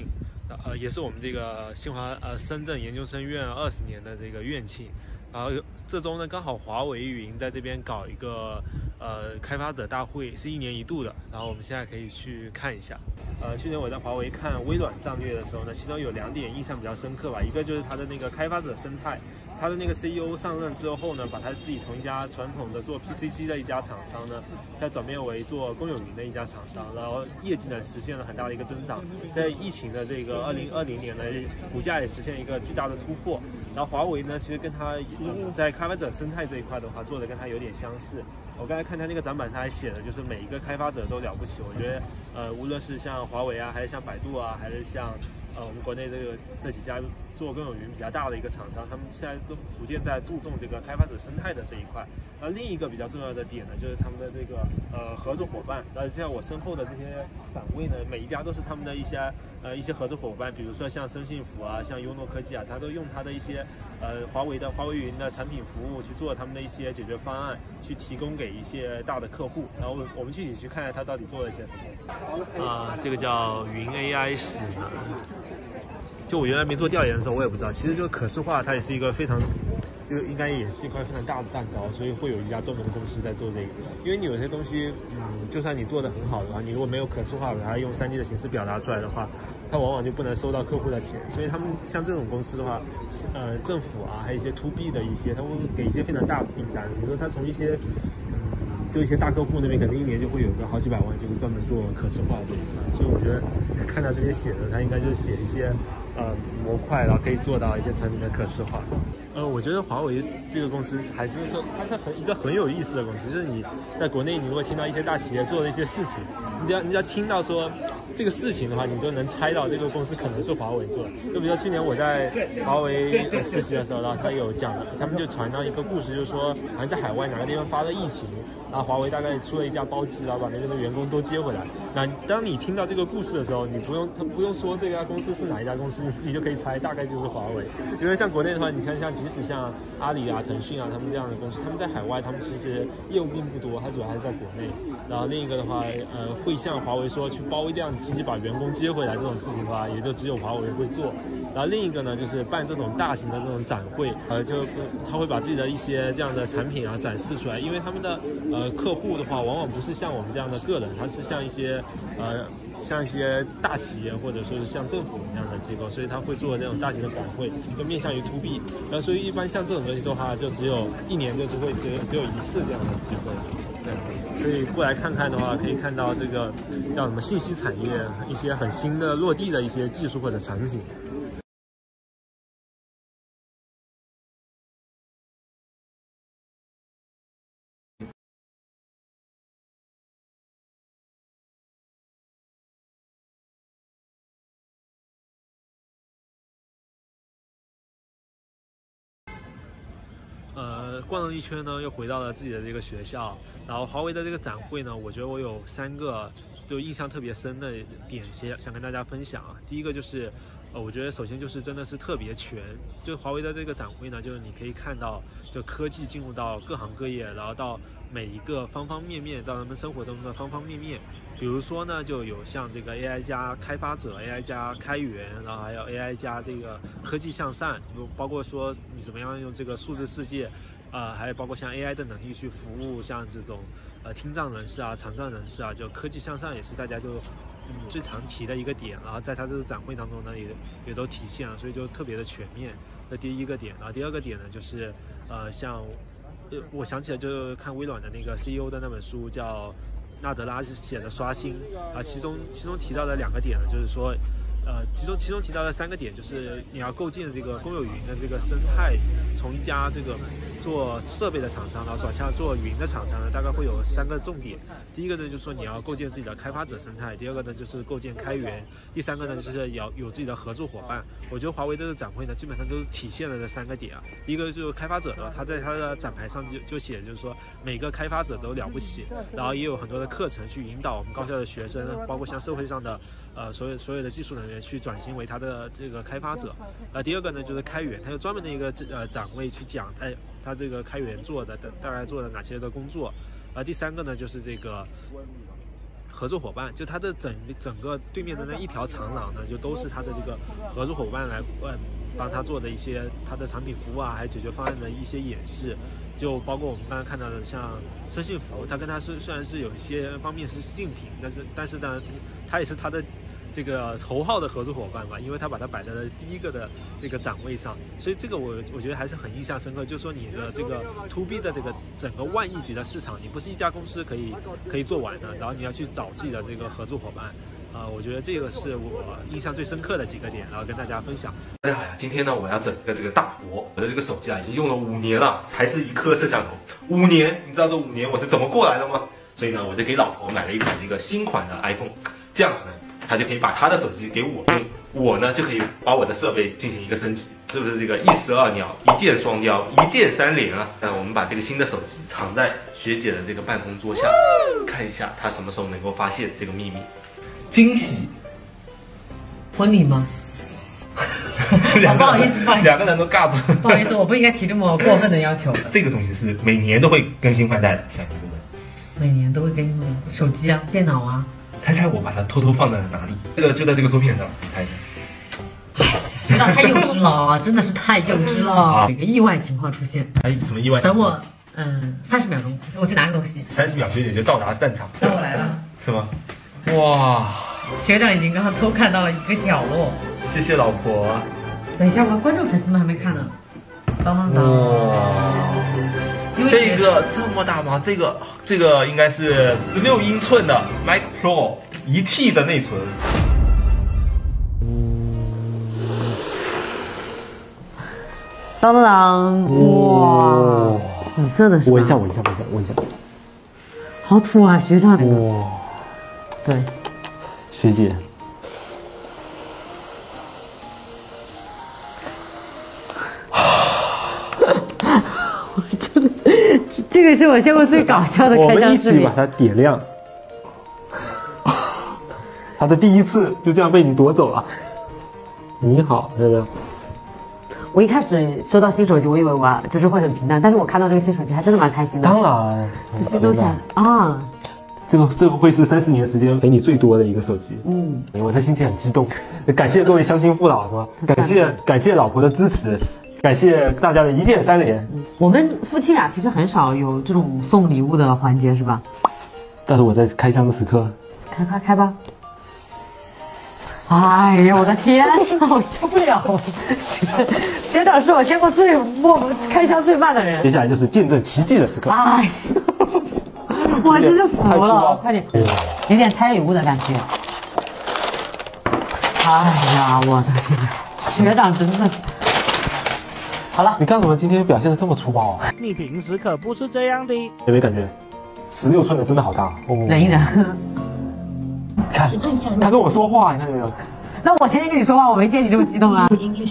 呃，也是我们这个新华呃深圳研究生院二十年的这个院庆。然后这周呢，刚好华为云在这边搞一个呃开发者大会，是一年一度的。然后我们现在可以去看一下。呃，去年我在华为看微软战略的时候呢，其中有两点印象比较深刻吧。一个就是它的那个开发者生态，它的那个 C E O 上任之后呢，把他自己从一家传统的做 P C机的一家厂商呢，再转变为做公有云的一家厂商，然后业绩呢实现了很大的一个增长。在疫情的这个二零二零年呢，股价也实现一个巨大的突破。然后华为呢，其实跟它在开发者生态这一块的话，做的跟它有点相似。我刚才看它那个展板上还写的，就是每一个开发者都了不起。我觉得，呃，无论是像华为啊，还是像百度啊，还是像呃我们国内这个这几家做公有云比较大的一个厂商，他们现在都逐渐在注重这个开发者生态的这一块。那另一个比较重要的点呢，就是他们的这个呃合作伙伴。那像我身后的这些岗位呢，每一家都是他们的一些呃一些合作伙伴，比如说像生信服啊，像优诺科技啊，他都用他的一些呃华为的华为云的产品服务去做他们的一些解决方案，去提供给一些大的客户。然后我们具体去看看他到底做了些什么。啊、呃，这个叫云 A I 史呢。就我原来没做调研的时候，我也不知道，其实就可视化它也是一个非常，就应该也是一块非常大的蛋糕，所以会有一家专门的公司在做这个。因为你有些东西，嗯，就算你做的很好的话，你如果没有可视化，把它用 三 D 的形式表达出来的话，它往往就不能收到客户的钱。所以他们像这种公司的话，呃，政府啊，还有一些 to B 的一些，他会给一些非常大的订单，比如说他从一些。就一些大客户那边可能一年就会有个好几百万，就是专门做可视化的东西。所以我觉得看到这边写的，他应该就是写一些呃模块，然后可以做到一些产品的可视化。呃，我觉得华为这个公司还是说它是很一个很有意思的公司，就是你在国内你如果听到一些大企业做的一些事情，你只要你只要听到说这个事情的话，你就能猜到这个公司可能是华为做的。就比如说去年我在华为实习的时候，然后他有讲，他们就传到一个故事，就是说好像在海外哪个地方发了疫情。然后华为大概出了一架包机，然后把那边的员工都接回来。那当你听到这个故事的时候，你不用他不用说这家公司是哪一家公司，你就可以猜大概就是华为。因为像国内的话，你看像即使像阿里啊、腾讯啊他们这样的公司，他们在海外他们其实业务并不多，它主要还是在国内。然后另一个的话，呃，会像华为说去包一辆机把员工接回来这种事情的话，也就只有华为会做。然后另一个呢，就是办这种大型的这种展会，呃，就他会把自己的一些这样的产品啊展示出来，因为他们的呃客户的话，往往不是像我们这样的个人，他是像一些呃像一些大企业或者说是像政府这样的机构，所以他会做那种大型的展会，就面向于 to B。然后所以一般像这种东西的话，就只有一年就是会只有只有一次这样的机会。对，所以过来看看的话，可以看到这个叫什么信息产业一些很新的落地的一些技术或者产品。呃，逛了一圈呢，又回到了自己的这个学校。然后华为的这个展会呢，我觉得我有三个就印象特别深的点，想想跟大家分享啊。第一个就是，呃，我觉得首先就是真的是特别全。就华为的这个展会呢，就是你可以看到，就科技进入到各行各业，然后到每一个方方面面，到人们生活中的方方面面。比如说呢，就有像这个 A I 加开发者 ，A I 加开源，然后还有 A I 加这个科技向善，就包括说你怎么样用这个数字世界，呃，还有包括像 A I 的能力去服务像这种呃听障人士啊、残障人士啊，就科技向善也是大家就嗯最常提的一个点。然后在它这个展会当中呢，也也都体现了，所以就特别的全面。这第一个点，然后第二个点呢，就是呃像呃我想起来就是看微软的那个 C E O 的那本书叫。纳德拉写的刷新啊，其中其中提到的两个点呢，就是说，呃，其中其中提到的三个点，就是你要构建这个公有云的这个生态，从一家这个做设备的厂商，然后转向做云的厂商呢，大概会有三个重点。第一个呢，就是说你要构建自己的开发者生态；第二个呢，就是构建开源；第三个呢，就是要有自己的合作伙伴。我觉得华为这个展会呢，基本上都体现了这三个点啊。第一个就是开发者呢，他在他的展牌上就就写，就是说每个开发者都了不起，然后也有很多的课程去引导我们高校的学生，包括像社会上的呃所有所有的技术人员去转型为他的这个开发者。呃，第二个呢就是开源，他有专门的一个呃展位去讲，哎，他这个开源做的大概做了哪些的工作。呃，第三个呢就是这个合作伙伴，就它的整整个对面的那一条长廊呢，就都是它的这个合作伙伴来呃帮他做的一些它的产品服务啊，还有解决方案的一些演示。就包括我们刚刚看到的，像生信服，它跟它是虽然是有一些方面是竞品，但是但是呢，它也是它的这个头号的合作伙伴吧，因为它把它摆在了第一个的这个展位上，所以这个我我觉得还是很印象深刻。就是说你的这个 to B 的这个整个万亿级的市场，你不是一家公司可以可以做完的，然后你要去找自己的这个合作伙伴。啊、呃，我觉得这个是我印象最深刻的几个点，然后跟大家分享。大家好呀，今天呢，我要整一个这个大活。我的这个手机啊，已经用了五年了，还是一颗摄像头。五年，你知道这五年我是怎么过来的吗？所以呢，我就给老婆买了一款这个新款的 iPhone， 这样子呢，她就可以把她的手机给我用，我呢就可以把我的设备进行一个升级，是不是这个一石二鸟，一箭双雕，一箭三连啊？那我们把这个新的手机藏在学姐的这个办公桌下，看一下她什么时候能够发现这个秘密。惊喜， 婚礼吗？ 两不好意思，不好意思， 两个人都尬住。 不好意思，我不应该提这么过分的要求。 这个东西是每年都会更新换代的，相信对不对？ 每年都会更新的，手机啊，电脑啊。 猜猜我把它偷偷放在哪里？这个就在这个桌面上，你猜一下。 哎呀，学长太幼稚了，真的是太幼稚了。有一个意外情况出现。 还有什么意外？ 等我，嗯，三十秒钟，我去拿个东西。 三十秒学姐就到达战场。 那我来了。 是吗？哇！ 学长已经刚刚偷看到了一个角落。 谢谢老婆。 等一下，我观众粉丝们还没看呢。当当当！ 哇！这个这么大吗？这个这个应该是十六英寸的 Mac Pro 一 T 的内存。 当当当！哇！紫色的是吧？ 闻一下，闻一下，闻一下，闻一下。 好土啊，学长！ 哇！ 对， 学姐。 我真的是，这个是我见过最搞笑的开箱视频。 我们一起把它点亮。他的第一次就这样被你夺走了。你好，是不是？ 我一开始收到新手机，我以为我就是会很平淡，但是我看到这个新手机还真的蛮开心的。 当然， 这新东西啊。 这个这个会是三四年时间陪你最多的一个手机，嗯，我的心情很激动，感谢各位乡亲父老，是吧？感谢感谢老婆的支持，感谢大家的一键三连。 嗯、我们夫妻俩其实很少有这种送礼物的环节，是吧？ 但是我在开箱的时刻， 开开开吧！哎呀，我的天哪，我受不了了！学长是我见过最默开箱最慢的人。 接下来就是见证奇迹的时刻。 哎。我真是服了，快点，有点拆礼物的感觉。哎呀，我的天，学长真的是。好了， 你干什么？今天表现的这么粗暴啊？ 你平时可不是这样的。 有没有感觉？十六寸的真的好大。哦、 忍一忍。 看，他跟我说话，你看见没有？ 那我天天跟你说话，我没见你这么激动啊。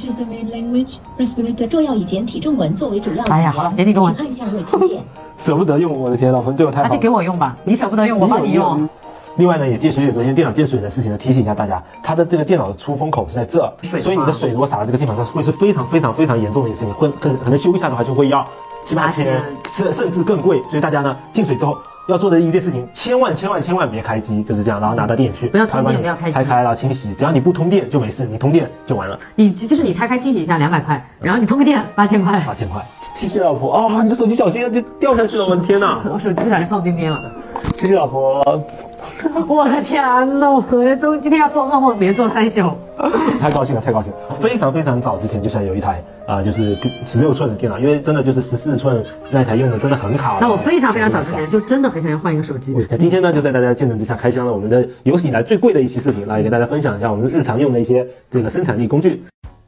若要以简体中文作为主要语言， 哎呀，好了，简体中文。 按下未听见。 舍不得用，我的天，老婆对我太好了。 那就给我用吧，你舍不得用，我帮你用。 另外呢，也借学姐昨天电脑进水的事情呢，提醒一下大家，它的这个电脑的出风口是在这，所以你的水如果洒在这个键盘上，会是非常非常非常严重的一件事情，会可可能修一下的话就会要七八千，甚甚至更贵。所以大家呢进水之后要做的一件事情，千万千万千万别开机，就是这样，然后拿到店去， 不要通电，不要开机， 拆开了清洗，只要你不通电就没事，你通电就完了。 你就是你拆开清洗一下两百块，然后你通个电八千块， 八千块。谢谢老婆哦，你的手机小心要掉下去了，我的天哪！ 我手机不小心放边边了。 谢谢老婆。 我的天呐，我昨天中今天要做噩梦，连做三宿。 太高兴了，太高兴了！非常非常早之前就想有一台啊、呃，就是十六寸的电脑，因为真的就是十四寸那台用的真的很卡。 那我非常非常早之前就真的很想要换一个手机。 那今天呢，就在大家见证之下开箱了我们的有史以来最贵的一期视频，来给大家分享一下我们日常用的一些这个生产力工具。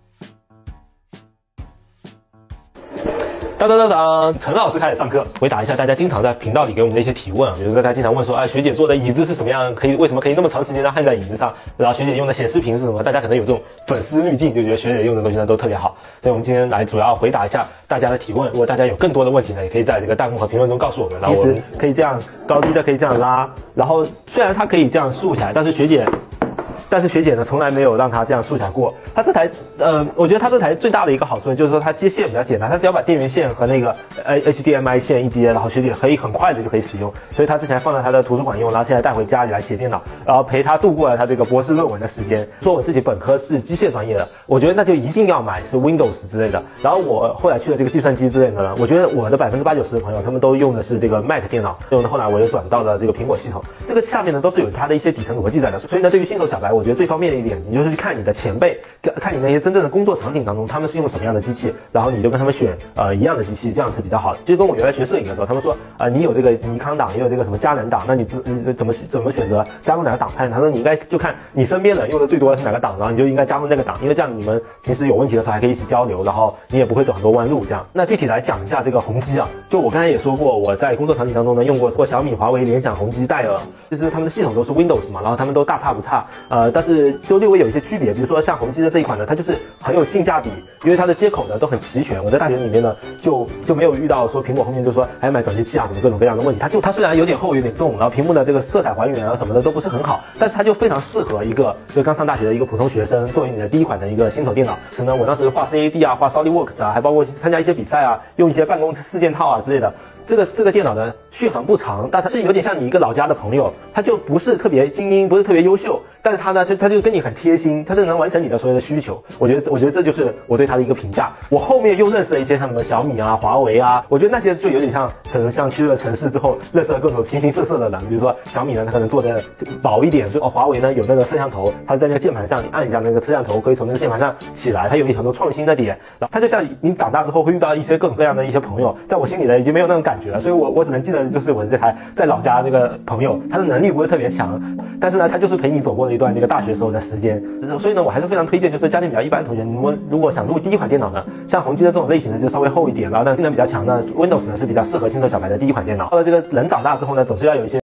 当当当当，陈老师开始上课，回答一下大家经常在频道里给我们的一些提问啊，比如说大家经常问说，哎，学姐坐的椅子是什么样？可以为什么可以那么长时间的焊在椅子上？然后学姐用的显示屏是什么？大家可能有这种粉丝滤镜，就觉得学姐用的东西呢都特别好。所以我们今天来主要回答一下大家的提问。如果大家有更多的问题呢，也可以在这个弹幕和评论中告诉我们。然后我们可以这样高低的可以这样拉，然后虽然它可以这样竖起来，但是学姐但是学姐呢从来没有让他这样竖起来过。他这台呃，我觉得他这台最大的一个好处呢，就是说它接线比较简单，他只要把电源线和那个呃 H D M I 线一接，然后学姐可以很快的就可以使用。所以他之前放在他的图书馆用，然后现在带回家里来写电脑，然后陪他度过了他这个博士论文的时间。说我自己本科是机械专业的，我觉得那就一定要买是 Windows 之类的。然后我后来去了这个计算机之类的呢，我觉得我的百分之八九十的朋友他们都用的是这个 Mac 电脑，用的后来我又转到了这个苹果系统。这个下面呢都是有它的一些底层逻辑在的，所以呢对于新手小白，我觉得最方便的一点，你就是去看你的前辈，看你那些真正的工作场景当中他们是用什么样的机器，然后你就跟他们选呃一样的机器，这样是比较好的。就跟我原来学摄影的时候，他们说啊、呃、你有这个尼康档，也有这个什么佳能档，那你你怎么怎么选择加入哪个档派？他说你应该就看你身边人用的最多的是哪个档，然后你就应该加入那个档，因为这样你们平时有问题的时候还可以一起交流，然后你也不会走很多弯路这样。那具体来讲一下这个宏基啊，就我刚才也说过，我在工作场景当中呢用过过小米、华为、联想、宏基、戴尔，就是他们的系统都是 Windows 嘛，然后他们都大差不差，呃，但是就略微有一些区别，比如说像宏基的这一款呢，它就是很有性价比，因为它的接口呢都很齐全。我在大学里面呢就就没有遇到说苹果后面就说还要买转接器啊什么各种各样的问题，它就它虽然有点厚有点重，然后屏幕的这个色彩还原啊什么的都不是很好，但是它就非常适合一个就刚上大学的一个普通学生作为你的第一款的一个新手电脑。是呢，我当时画 C A D 啊，画 SolidWorks 啊，还包括参加一些比赛啊，用一些办公室四件套啊之类的。这个这个电脑的续航不长，但它是有点像你一个老家的朋友，他就不是特别精英，不是特别优秀，但是他呢，他他就跟你很贴心，他就能完成你的所有的需求。我觉得我觉得这就是我对他的一个评价。我后面又认识了一些什么小米啊、华为啊，我觉得那些就有点像，可能像去了城市之后认识了各种形形色色的人。比如说小米呢，它可能做的薄一点，就哦，华为呢有那个摄像头，它是在那个键盘上，你按一下那个摄像头可以从那个键盘上起来，它有很多创新的点。然后它就像你长大之后会遇到一些各种各样的一些朋友，在我心里呢已经没有那种感觉了，所以我我只能记得就是我这台在老家那个朋友，他的能力不是特别强，但是呢，他就是陪你走过了一段那个大学时候的时间，所以呢，我还是非常推荐，就是家庭比较一般的同学，你们如果想入第一款电脑呢，像宏基的这种类型的就稍微厚一点，然后呢性能比较强的 Windows 呢是比较适合新手小白的第一款电脑。到了这个人长大之后呢，总是要有一些。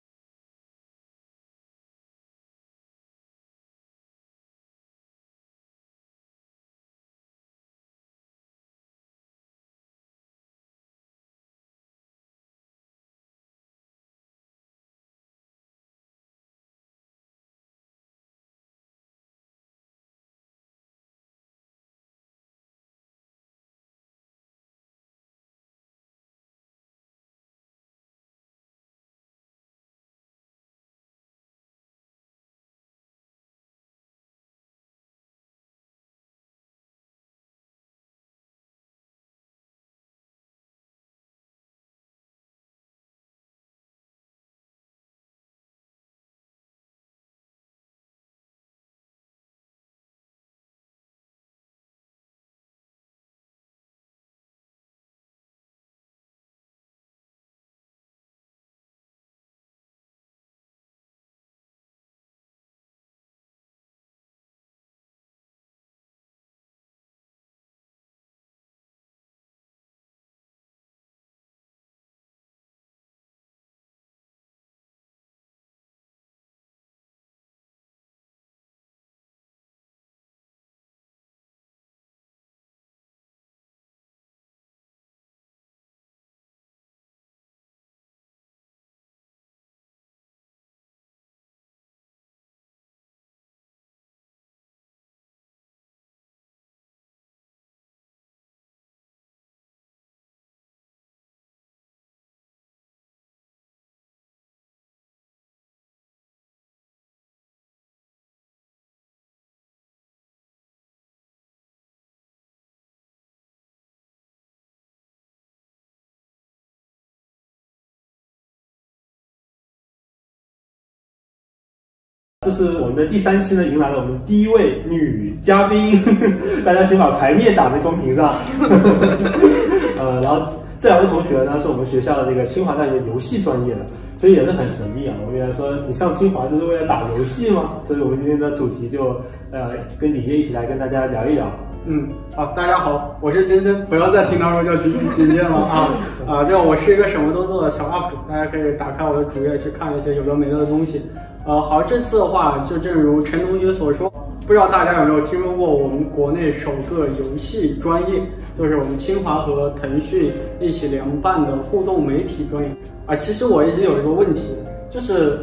这是我们的第三期呢，迎来了我们第一位女嘉宾，大家请把牌面打在公屏上。呃，然后这两位同学呢，是我们学校的这个清华大学游戏专业的，所以也是很神秘啊。我原来说你上清华就是为了打游戏吗？所以我们今天的主题就呃跟李健一起来跟大家聊一聊。 嗯，好，大家好，我是真真，不要再听到说叫李李健了啊啊！对，我是一个什么都做的小 U P 主，大家可以打开我的主页去看一些有的没的的东西。呃，好，这次的话，就正如陈同学所说，不知道大家有没有听说过我们国内首个游戏专业，就是我们清华和腾讯一起联办的互动媒体专业啊。其实我一直有一个问题，就是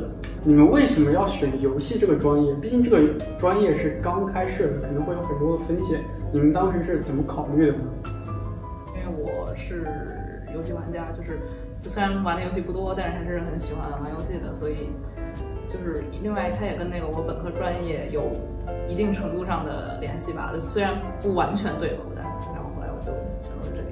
你们为什么要选游戏这个专业？毕竟这个专业是刚开设的，可能会有很多的风险。你们当时是怎么考虑的呢？ 因为我是游戏玩家，就是就虽然玩的游戏不多，但是还是很喜欢玩游戏的，所以就是另外它也跟那个我本科专业有一定程度上的联系吧，虽然不完全对口，但然后后来我就选了这里。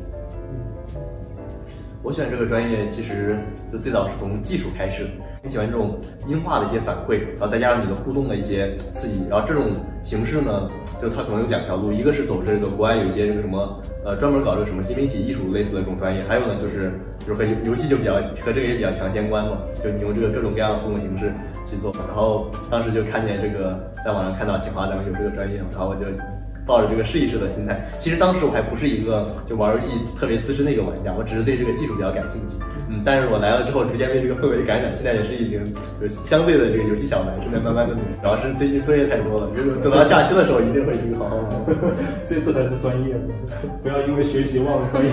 我选这个专业其实就最早是从技术开始，很喜欢这种音画的一些反馈，然后再加上你的互动的一些刺激，然后这种形式呢，就它可能有两条路，一个是走这个国外有一些这个什么呃专门搞这个什么新媒体艺术类似的这种专业，还有呢就是就是和游戏就比较和这个也比较强相关嘛，就你用这个各种各样的互动形式去做，然后当时就看见这个在网上看到清华咱们有这个专业，然后我就抱着这个试一试的心态，其实当时我还不是一个就玩游戏特别资深的一个玩家，我只是对这个技术比较感兴趣。嗯，但是我来了之后，逐渐被这个氛围感染，现在也是已经就是相对的这个游戏小白，正在慢慢的努力。主要是最近作业太多了，如果等到假期的时候，一定会去好好玩。 这这才是专业，不要因为学习忘了专业。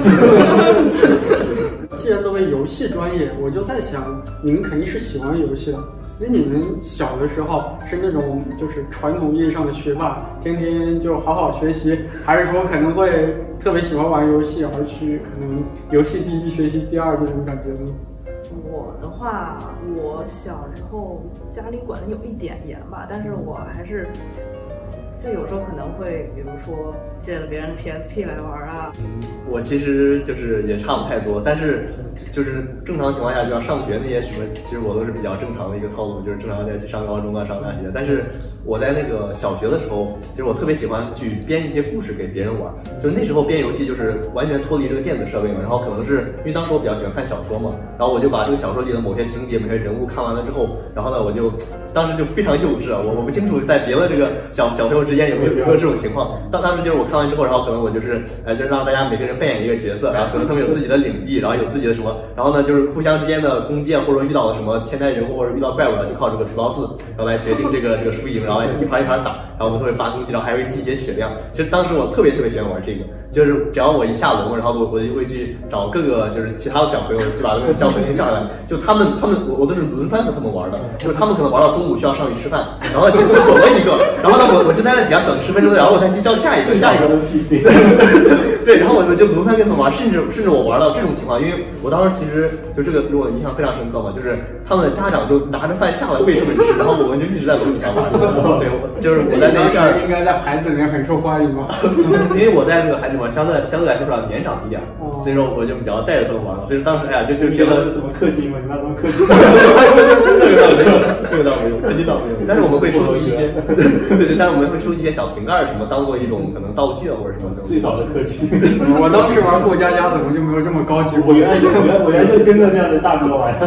既然作为游戏专业，我就在想，你们肯定是喜欢游戏的。那你们小的时候是那种就是传统意义上的学霸，天天就好好学习，还是说可能会特别喜欢玩游戏，而去可能游戏第一学习第二这种感觉呢？ 我的话，我小时候家里管的有一点严吧，但是我还是就有时候可能会，比如说借了别人的 P S P 来玩啊。 嗯，我其实就是也差不太多，但是就是正常情况下，就像上学那些什么，其实我都是比较正常的一个套路，就是正常在去上高中啊、上大学。但是我在那个小学的时候，其实我特别喜欢去编一些故事给别人玩，就是那时候编游戏就是完全脱离这个电子设备嘛，然后可能是因为当时我比较喜欢看小说嘛，然后我就把这个小说里的某些情节、某些人物看完了之后，然后呢，我就当时就非常幼稚啊，我我不清楚在别的这个小小朋友之间有没有有没有这种情况。当当时就是我看完之后，然后可能我就是呃，就让大家每个人扮演一个角色，然后可能他们有自己的领地，然后有自己的什么，然后呢就是互相之间的攻击啊，或者遇到了什么天灾人祸或者遇到怪物了，就靠这个除暴四，然后来决定这个这个输赢，然后一盘一盘打，然后我们都会发攻击，然后还会集结血量。其实当时我特别特别喜欢玩这个，就是只要我一下楼，然后我我就会去找各个就是其他的小朋友，就把他们叫回来叫下来，就他们他们我我都是轮番和他们玩的，就是他们可能玩到中午需要上去吃饭，然后其实走了一个，然后呢我我就在那底下等十分钟，然后我再去叫下一个下一个 P C， 对，然后我就轮番跟他们玩，甚至甚至我玩到这种情况，因为我当时其实就这个给我印象非常深刻嘛，就是他们的家长就拿着饭下来喂他们吃，然后我们就一直在楼底下玩。对，就是我在那片儿应该在孩子里面很受欢迎嘛， 因为我在那个孩子里面相对相对来说比较年长一点，所以说我就比较带着他们玩了。所以当时哎呀就就觉得什么氪金嘛，你那什么氪金？ 这个倒没有，氪金倒没有，但是我们会收集一些，对对，但是我们会收集一些小瓶盖什么，当做一种可能道具啊或者什么的。 最早的氪金， 我当时玩过家家怎么就没有这么高级？ 我原来我原来我原来就跟着这样的大哥玩。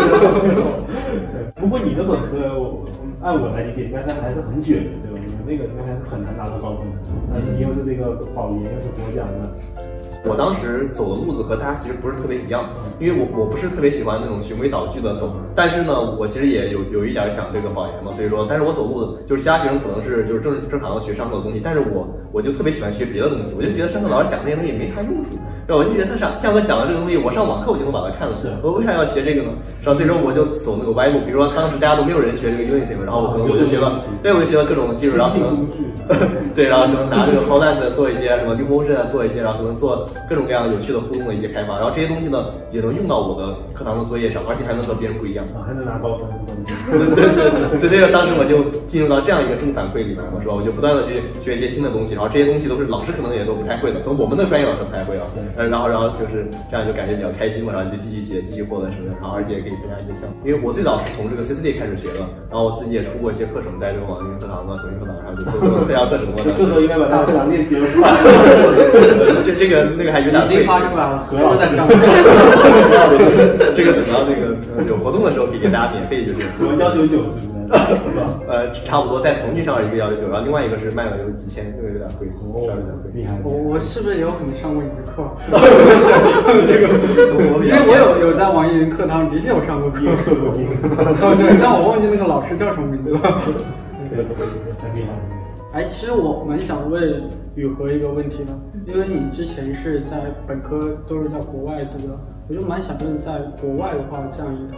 不过你的本科，我按我来理解，应该它还是很卷的，对吧？你那个应该还是很难拿到高分的。那你又是这个保研，又是国奖的。 我当时走的路子和大家其实不是特别一样，因为我我不是特别喜欢那种循规蹈矩的走，但是呢，我其实也有有一点想这个保研嘛，所以说，但是我走路的就是其他学生可能是就是正正常的学上课的东西，但是我我就特别喜欢学别的东西，我就觉得上课老师讲那些东西没啥用处，然后我就觉得他上上课讲的这个东西，我上网课我就能把它看懂，我为啥要学这个呢？然后所以说我就走那个歪路，比如说当时大家都没有人学这个 Unity， 然后我可能我就学了，对，我就学了各种技术，然后可能对，然后可能拿这个 Hotdance 做一些什么 Locomotion 做一些，然后可能做各种各样有趣的互动的一些开发，然后这些东西呢也能用到我的课堂的作业上，而且还能和别人不一样啊，还能拿高分。 对对对，所以这个当时我就进入到这样一个正反馈里面嘛，是吧？我就不断的去学一些新的东西，然后这些东西都是老师可能也都不太会的，可能我们的专业老师不太会啊，呃，然后然后就是这样就感觉比较开心嘛，然后就继续学，继续获得什么的，然后而且也可以参加一些项目，因为我最早是从这个 C C D 开始学的，然后我自己也出过一些课程，在这个网易云课堂啊、抖音课堂上就做做分享课程嘛。 这时候应该把大课堂链接发出来。这这个那个还有点已经发出来了，何老师上。 这个等到那个有活动的时候可以给大家免费，就是什么幺九九是不是？ 呃，差不多在腾讯上一个幺九九，然后另外一个是卖了有几千，这个有点贵，稍微有点贵。 厉害！ 我我是不是有可能上过你的课？ 这个， 因为我有有在网易云课堂的确有上过毕业课过经。 对，但我忘记那个老师叫什么名字了。 这个很厉害。 哎，其实我蛮想问雨禾一个问题的，因为你之前是在本科都是在国外读的，我就蛮想问，在国外的话，这样一套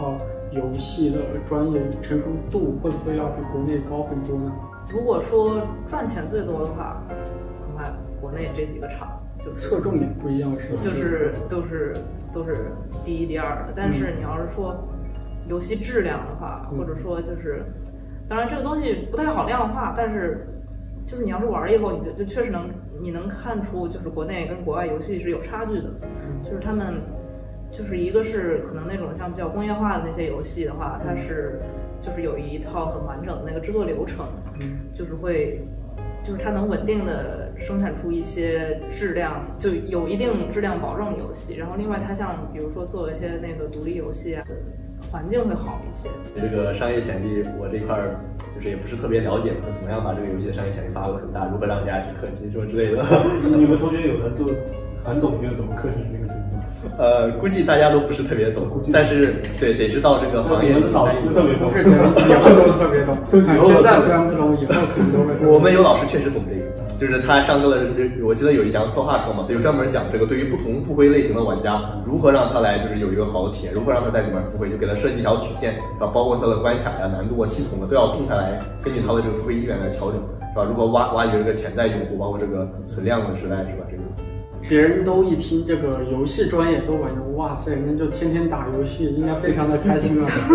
游戏的专业成熟度会不会要比国内高很多呢？ 如果说赚钱最多的话，恐怕国内这几个厂就是侧重点不一样，是吧？ 就是都是都是第一第二的。但是你要是说游戏质量的话， 嗯、 或者说就是，当然这个东西不太好量化，但是就是你要是玩了以后，你就就确实能你能看出，就是国内跟国外游戏是有差距的， 嗯、 就是他们。就是一个是可能那种像比较工业化的那些游戏的话，它是就是有一套很完整的那个制作流程， 嗯、 就是会就是它能稳定的生产出一些质量就有一定质量保证的游戏。然后另外它像比如说做一些那个独立游戏啊，环境会好一些。 这个商业潜力我这块就是也不是特别了解，说怎么样把这个游戏的商业潜力发挥很大，如何让大家去氪金什么之类的。 你们同学有的就很懂这个怎么氪金这个事情。 呃，估计大家都不是特别懂，但是对得知道这个行业里老师特别懂， 是以后都特别懂。现在虽然不懂，以后肯定都会。 我们有老师确实懂这个，就是他上课的，我记得有一堂策划课嘛，他就专门讲这个对于不同付费类型的玩家，如何让他来就是有一个好的体验，如何让他在里面付费，就给他设计一条曲线，然后包括他的关卡呀、难度啊、系统的都要动下来，根据他的这个付费意愿来调整，是吧？如何挖挖掘这个潜在用户，包括这个存量的时代，是吧？这个。 别人都一听这个游戏专业都感觉哇塞，那就天天打游戏，应该非常的开心啊。